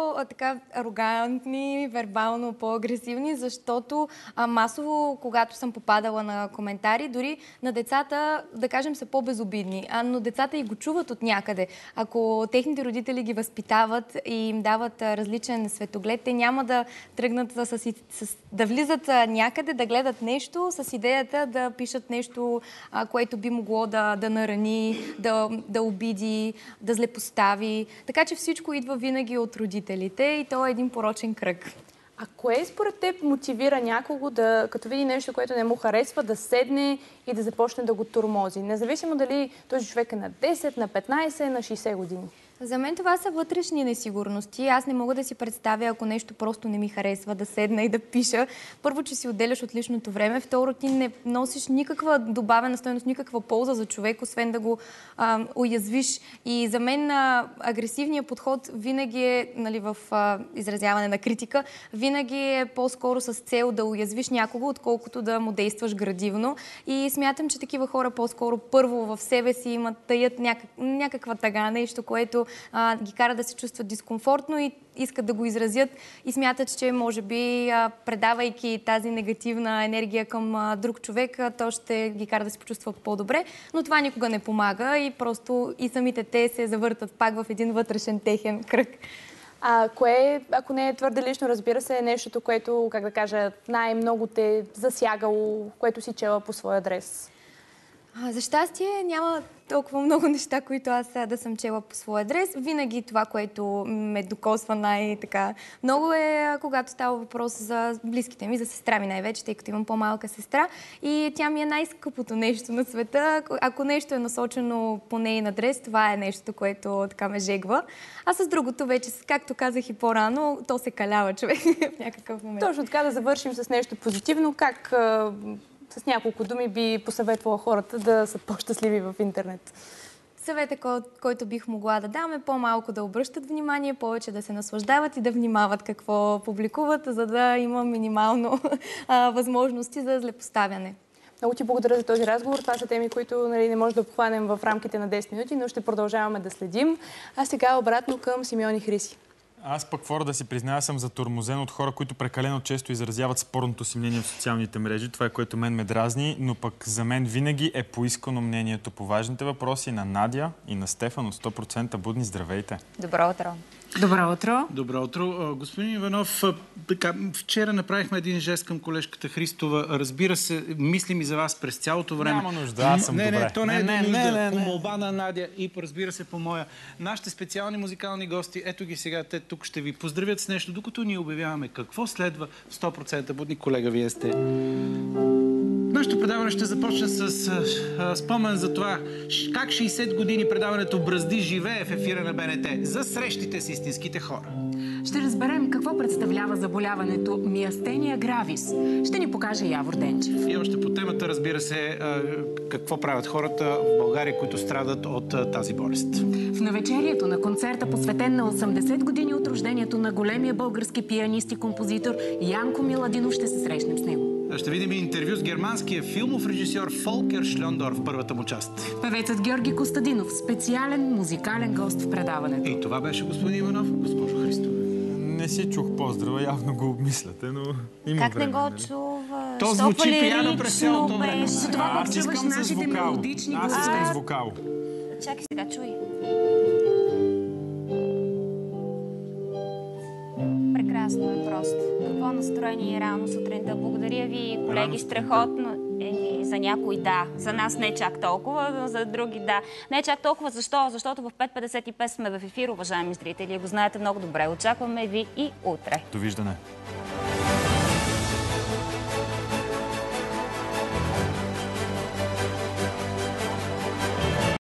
[SPEAKER 14] по-арогантни, вербално по-агресивни, защото а, масово, когато съм попадала на коментари, дори на децата, да кажем, са по-безобидни. А, но децата и го чуват от някъде. Ако техните родители ги възпитават и им дават а, различен светоглед, те няма да тръгнат с, с, с, да влизат а, някъде, да гледат нещо с идеята да пишат нещо, а, което би могло да, да нарани, да, да обиди, да злепостави. Така че всичко идва винаги от родителите и то е един порочен кръг.
[SPEAKER 13] А кое според теб мотивира някого да, като види нещо, което не му харесва, да седне и да започне да го тормози? Независимо дали този човек е на десет, на петнайсет, на шейсет години.
[SPEAKER 14] За мен това са вътрешни несигурности. Аз не мога да си представя, ако нещо просто не ми харесва, да седна и да пиша. Първо, че си отделяш от личното време. Второ, ти не носиш никаква добавена стойност, никаква полза за човек, освен да го а, уязвиш. И за мен а, агресивният подход винаги е, нали, в а, изразяване на критика, винаги е по-скоро с цел да уязвиш някого, отколкото да му действаш градивно. И смятам, че такива хора по-скоро първо в себе си имат таят някак, някаква тъга, нещо, което а, ги кара да се чувстват дискомфортно и искат да го изразят и смятат, че може би а, предавайки тази негативна енергия към а, друг човек, а, то ще ги кара да се почувстват по-добре, но това никога не помага и просто и самите те се завъртат пак в един вътрешен техен кръг.
[SPEAKER 13] А кое, ако не е твърде лично, разбира се, е нещото, което, как да кажа, най-много те засягало, което си чела по своя адрес?
[SPEAKER 14] А, за щастие няма толкова много неща, които аз да съм чела по своя адрес. Винаги това, което ме докосва най-така много е, когато става въпрос за близките ми, за сестра ми най-вече, тъй като имам по-малка сестра. И тя ми е най-скъпото нещо на света. Ако нещо е насочено по нейн адрес, това е нещото, което така ме жегва. А с другото вече, както казах и по-рано, то се калява човек в някакъв момент.
[SPEAKER 13] Точно така, да завършим с нещо позитивно. Как с няколко думи би посъветвала хората да са по-щастливи в интернет?
[SPEAKER 14] Съвета, който бих могла да дам, е по-малко да обръщат внимание, повече да се наслаждават и да внимават какво публикуват, за да има минимално а, възможности за злепоставяне.
[SPEAKER 13] Много ти благодаря за този разговор. Това са теми, които нали, не може да обхванем в рамките на десет минути, но ще продължаваме да следим. А сега обратно към Симеон и Хриси.
[SPEAKER 2] Аз пък, Фора, да си призная, съм затормозен от хора, които прекалено често изразяват спорното си мнение в социалните мрежи. Това е, което мен ме дразни, но пък за мен винаги е поискано мнението по важните въпроси на Надя и на Стефан от сто процента будни. Здравейте!
[SPEAKER 1] Добро утро!
[SPEAKER 15] Добро утро! Добро утро! Господин Иванов, така, вчера направихме един жест към колежката Христова. Разбира се, мислим и за вас през цялото време.
[SPEAKER 2] Няма нужда, аз съм
[SPEAKER 15] не,
[SPEAKER 2] добре.
[SPEAKER 15] Не, то не,
[SPEAKER 2] не
[SPEAKER 15] е нужда.
[SPEAKER 2] Не, не, не,
[SPEAKER 15] по
[SPEAKER 2] не.
[SPEAKER 15] молба на Надя и разбира се по моя. Нашите специални музикални гости, ето ги сега, те тук ще ви поздравят с нещо, докато ние обявяваме какво следва в сто процента будни. Колега, вие сте. Нашето предаване ще започне с а, спомен за това как шейсет години предаването Бръзди живее в ефира на Б Н Т за срещите с истинските хора.
[SPEAKER 16] Ще разберем какво представлява заболяването миастения гравис. Ще ни покаже Явор Денчев.
[SPEAKER 15] И още по темата, разбира се, а, какво правят хората в България, които страдат от а, тази болест.
[SPEAKER 16] В навечерието на концерта, посветен на осемдесет години от рождението на големия български пианист и композитор Янко Миладинов, ще се срещнем с него.
[SPEAKER 15] Ще видим интервю с германския филмов режисьор Фолкер Шльондорф в първата му част.
[SPEAKER 16] Певецът Георги Костадинов, специален музикален гост в предаването.
[SPEAKER 15] И това беше господин Иванов, госпожо Христова.
[SPEAKER 2] Не си чух поздрава, явно го обмисляте, но има
[SPEAKER 14] как
[SPEAKER 2] време.
[SPEAKER 14] Как не го
[SPEAKER 2] нали?
[SPEAKER 14] чуваш?
[SPEAKER 15] То звучи пияно през цялото време.
[SPEAKER 16] За това пък чуваш нашите мелодични
[SPEAKER 2] гласове. Аз искам с вокал.
[SPEAKER 14] Чакай сега, чуй. Прекрасно е просто. Какво настроение е рано сутринта. Благодаря ви, колеги, страхотно. Е, за някой да, за нас не чак толкова, но за други да. Не чак толкова, защо? Защото в пет петдесет и пет сме в ефир, уважаеми зрители. Го знаете много добре. Очакваме ви и утре.
[SPEAKER 2] Довиждане.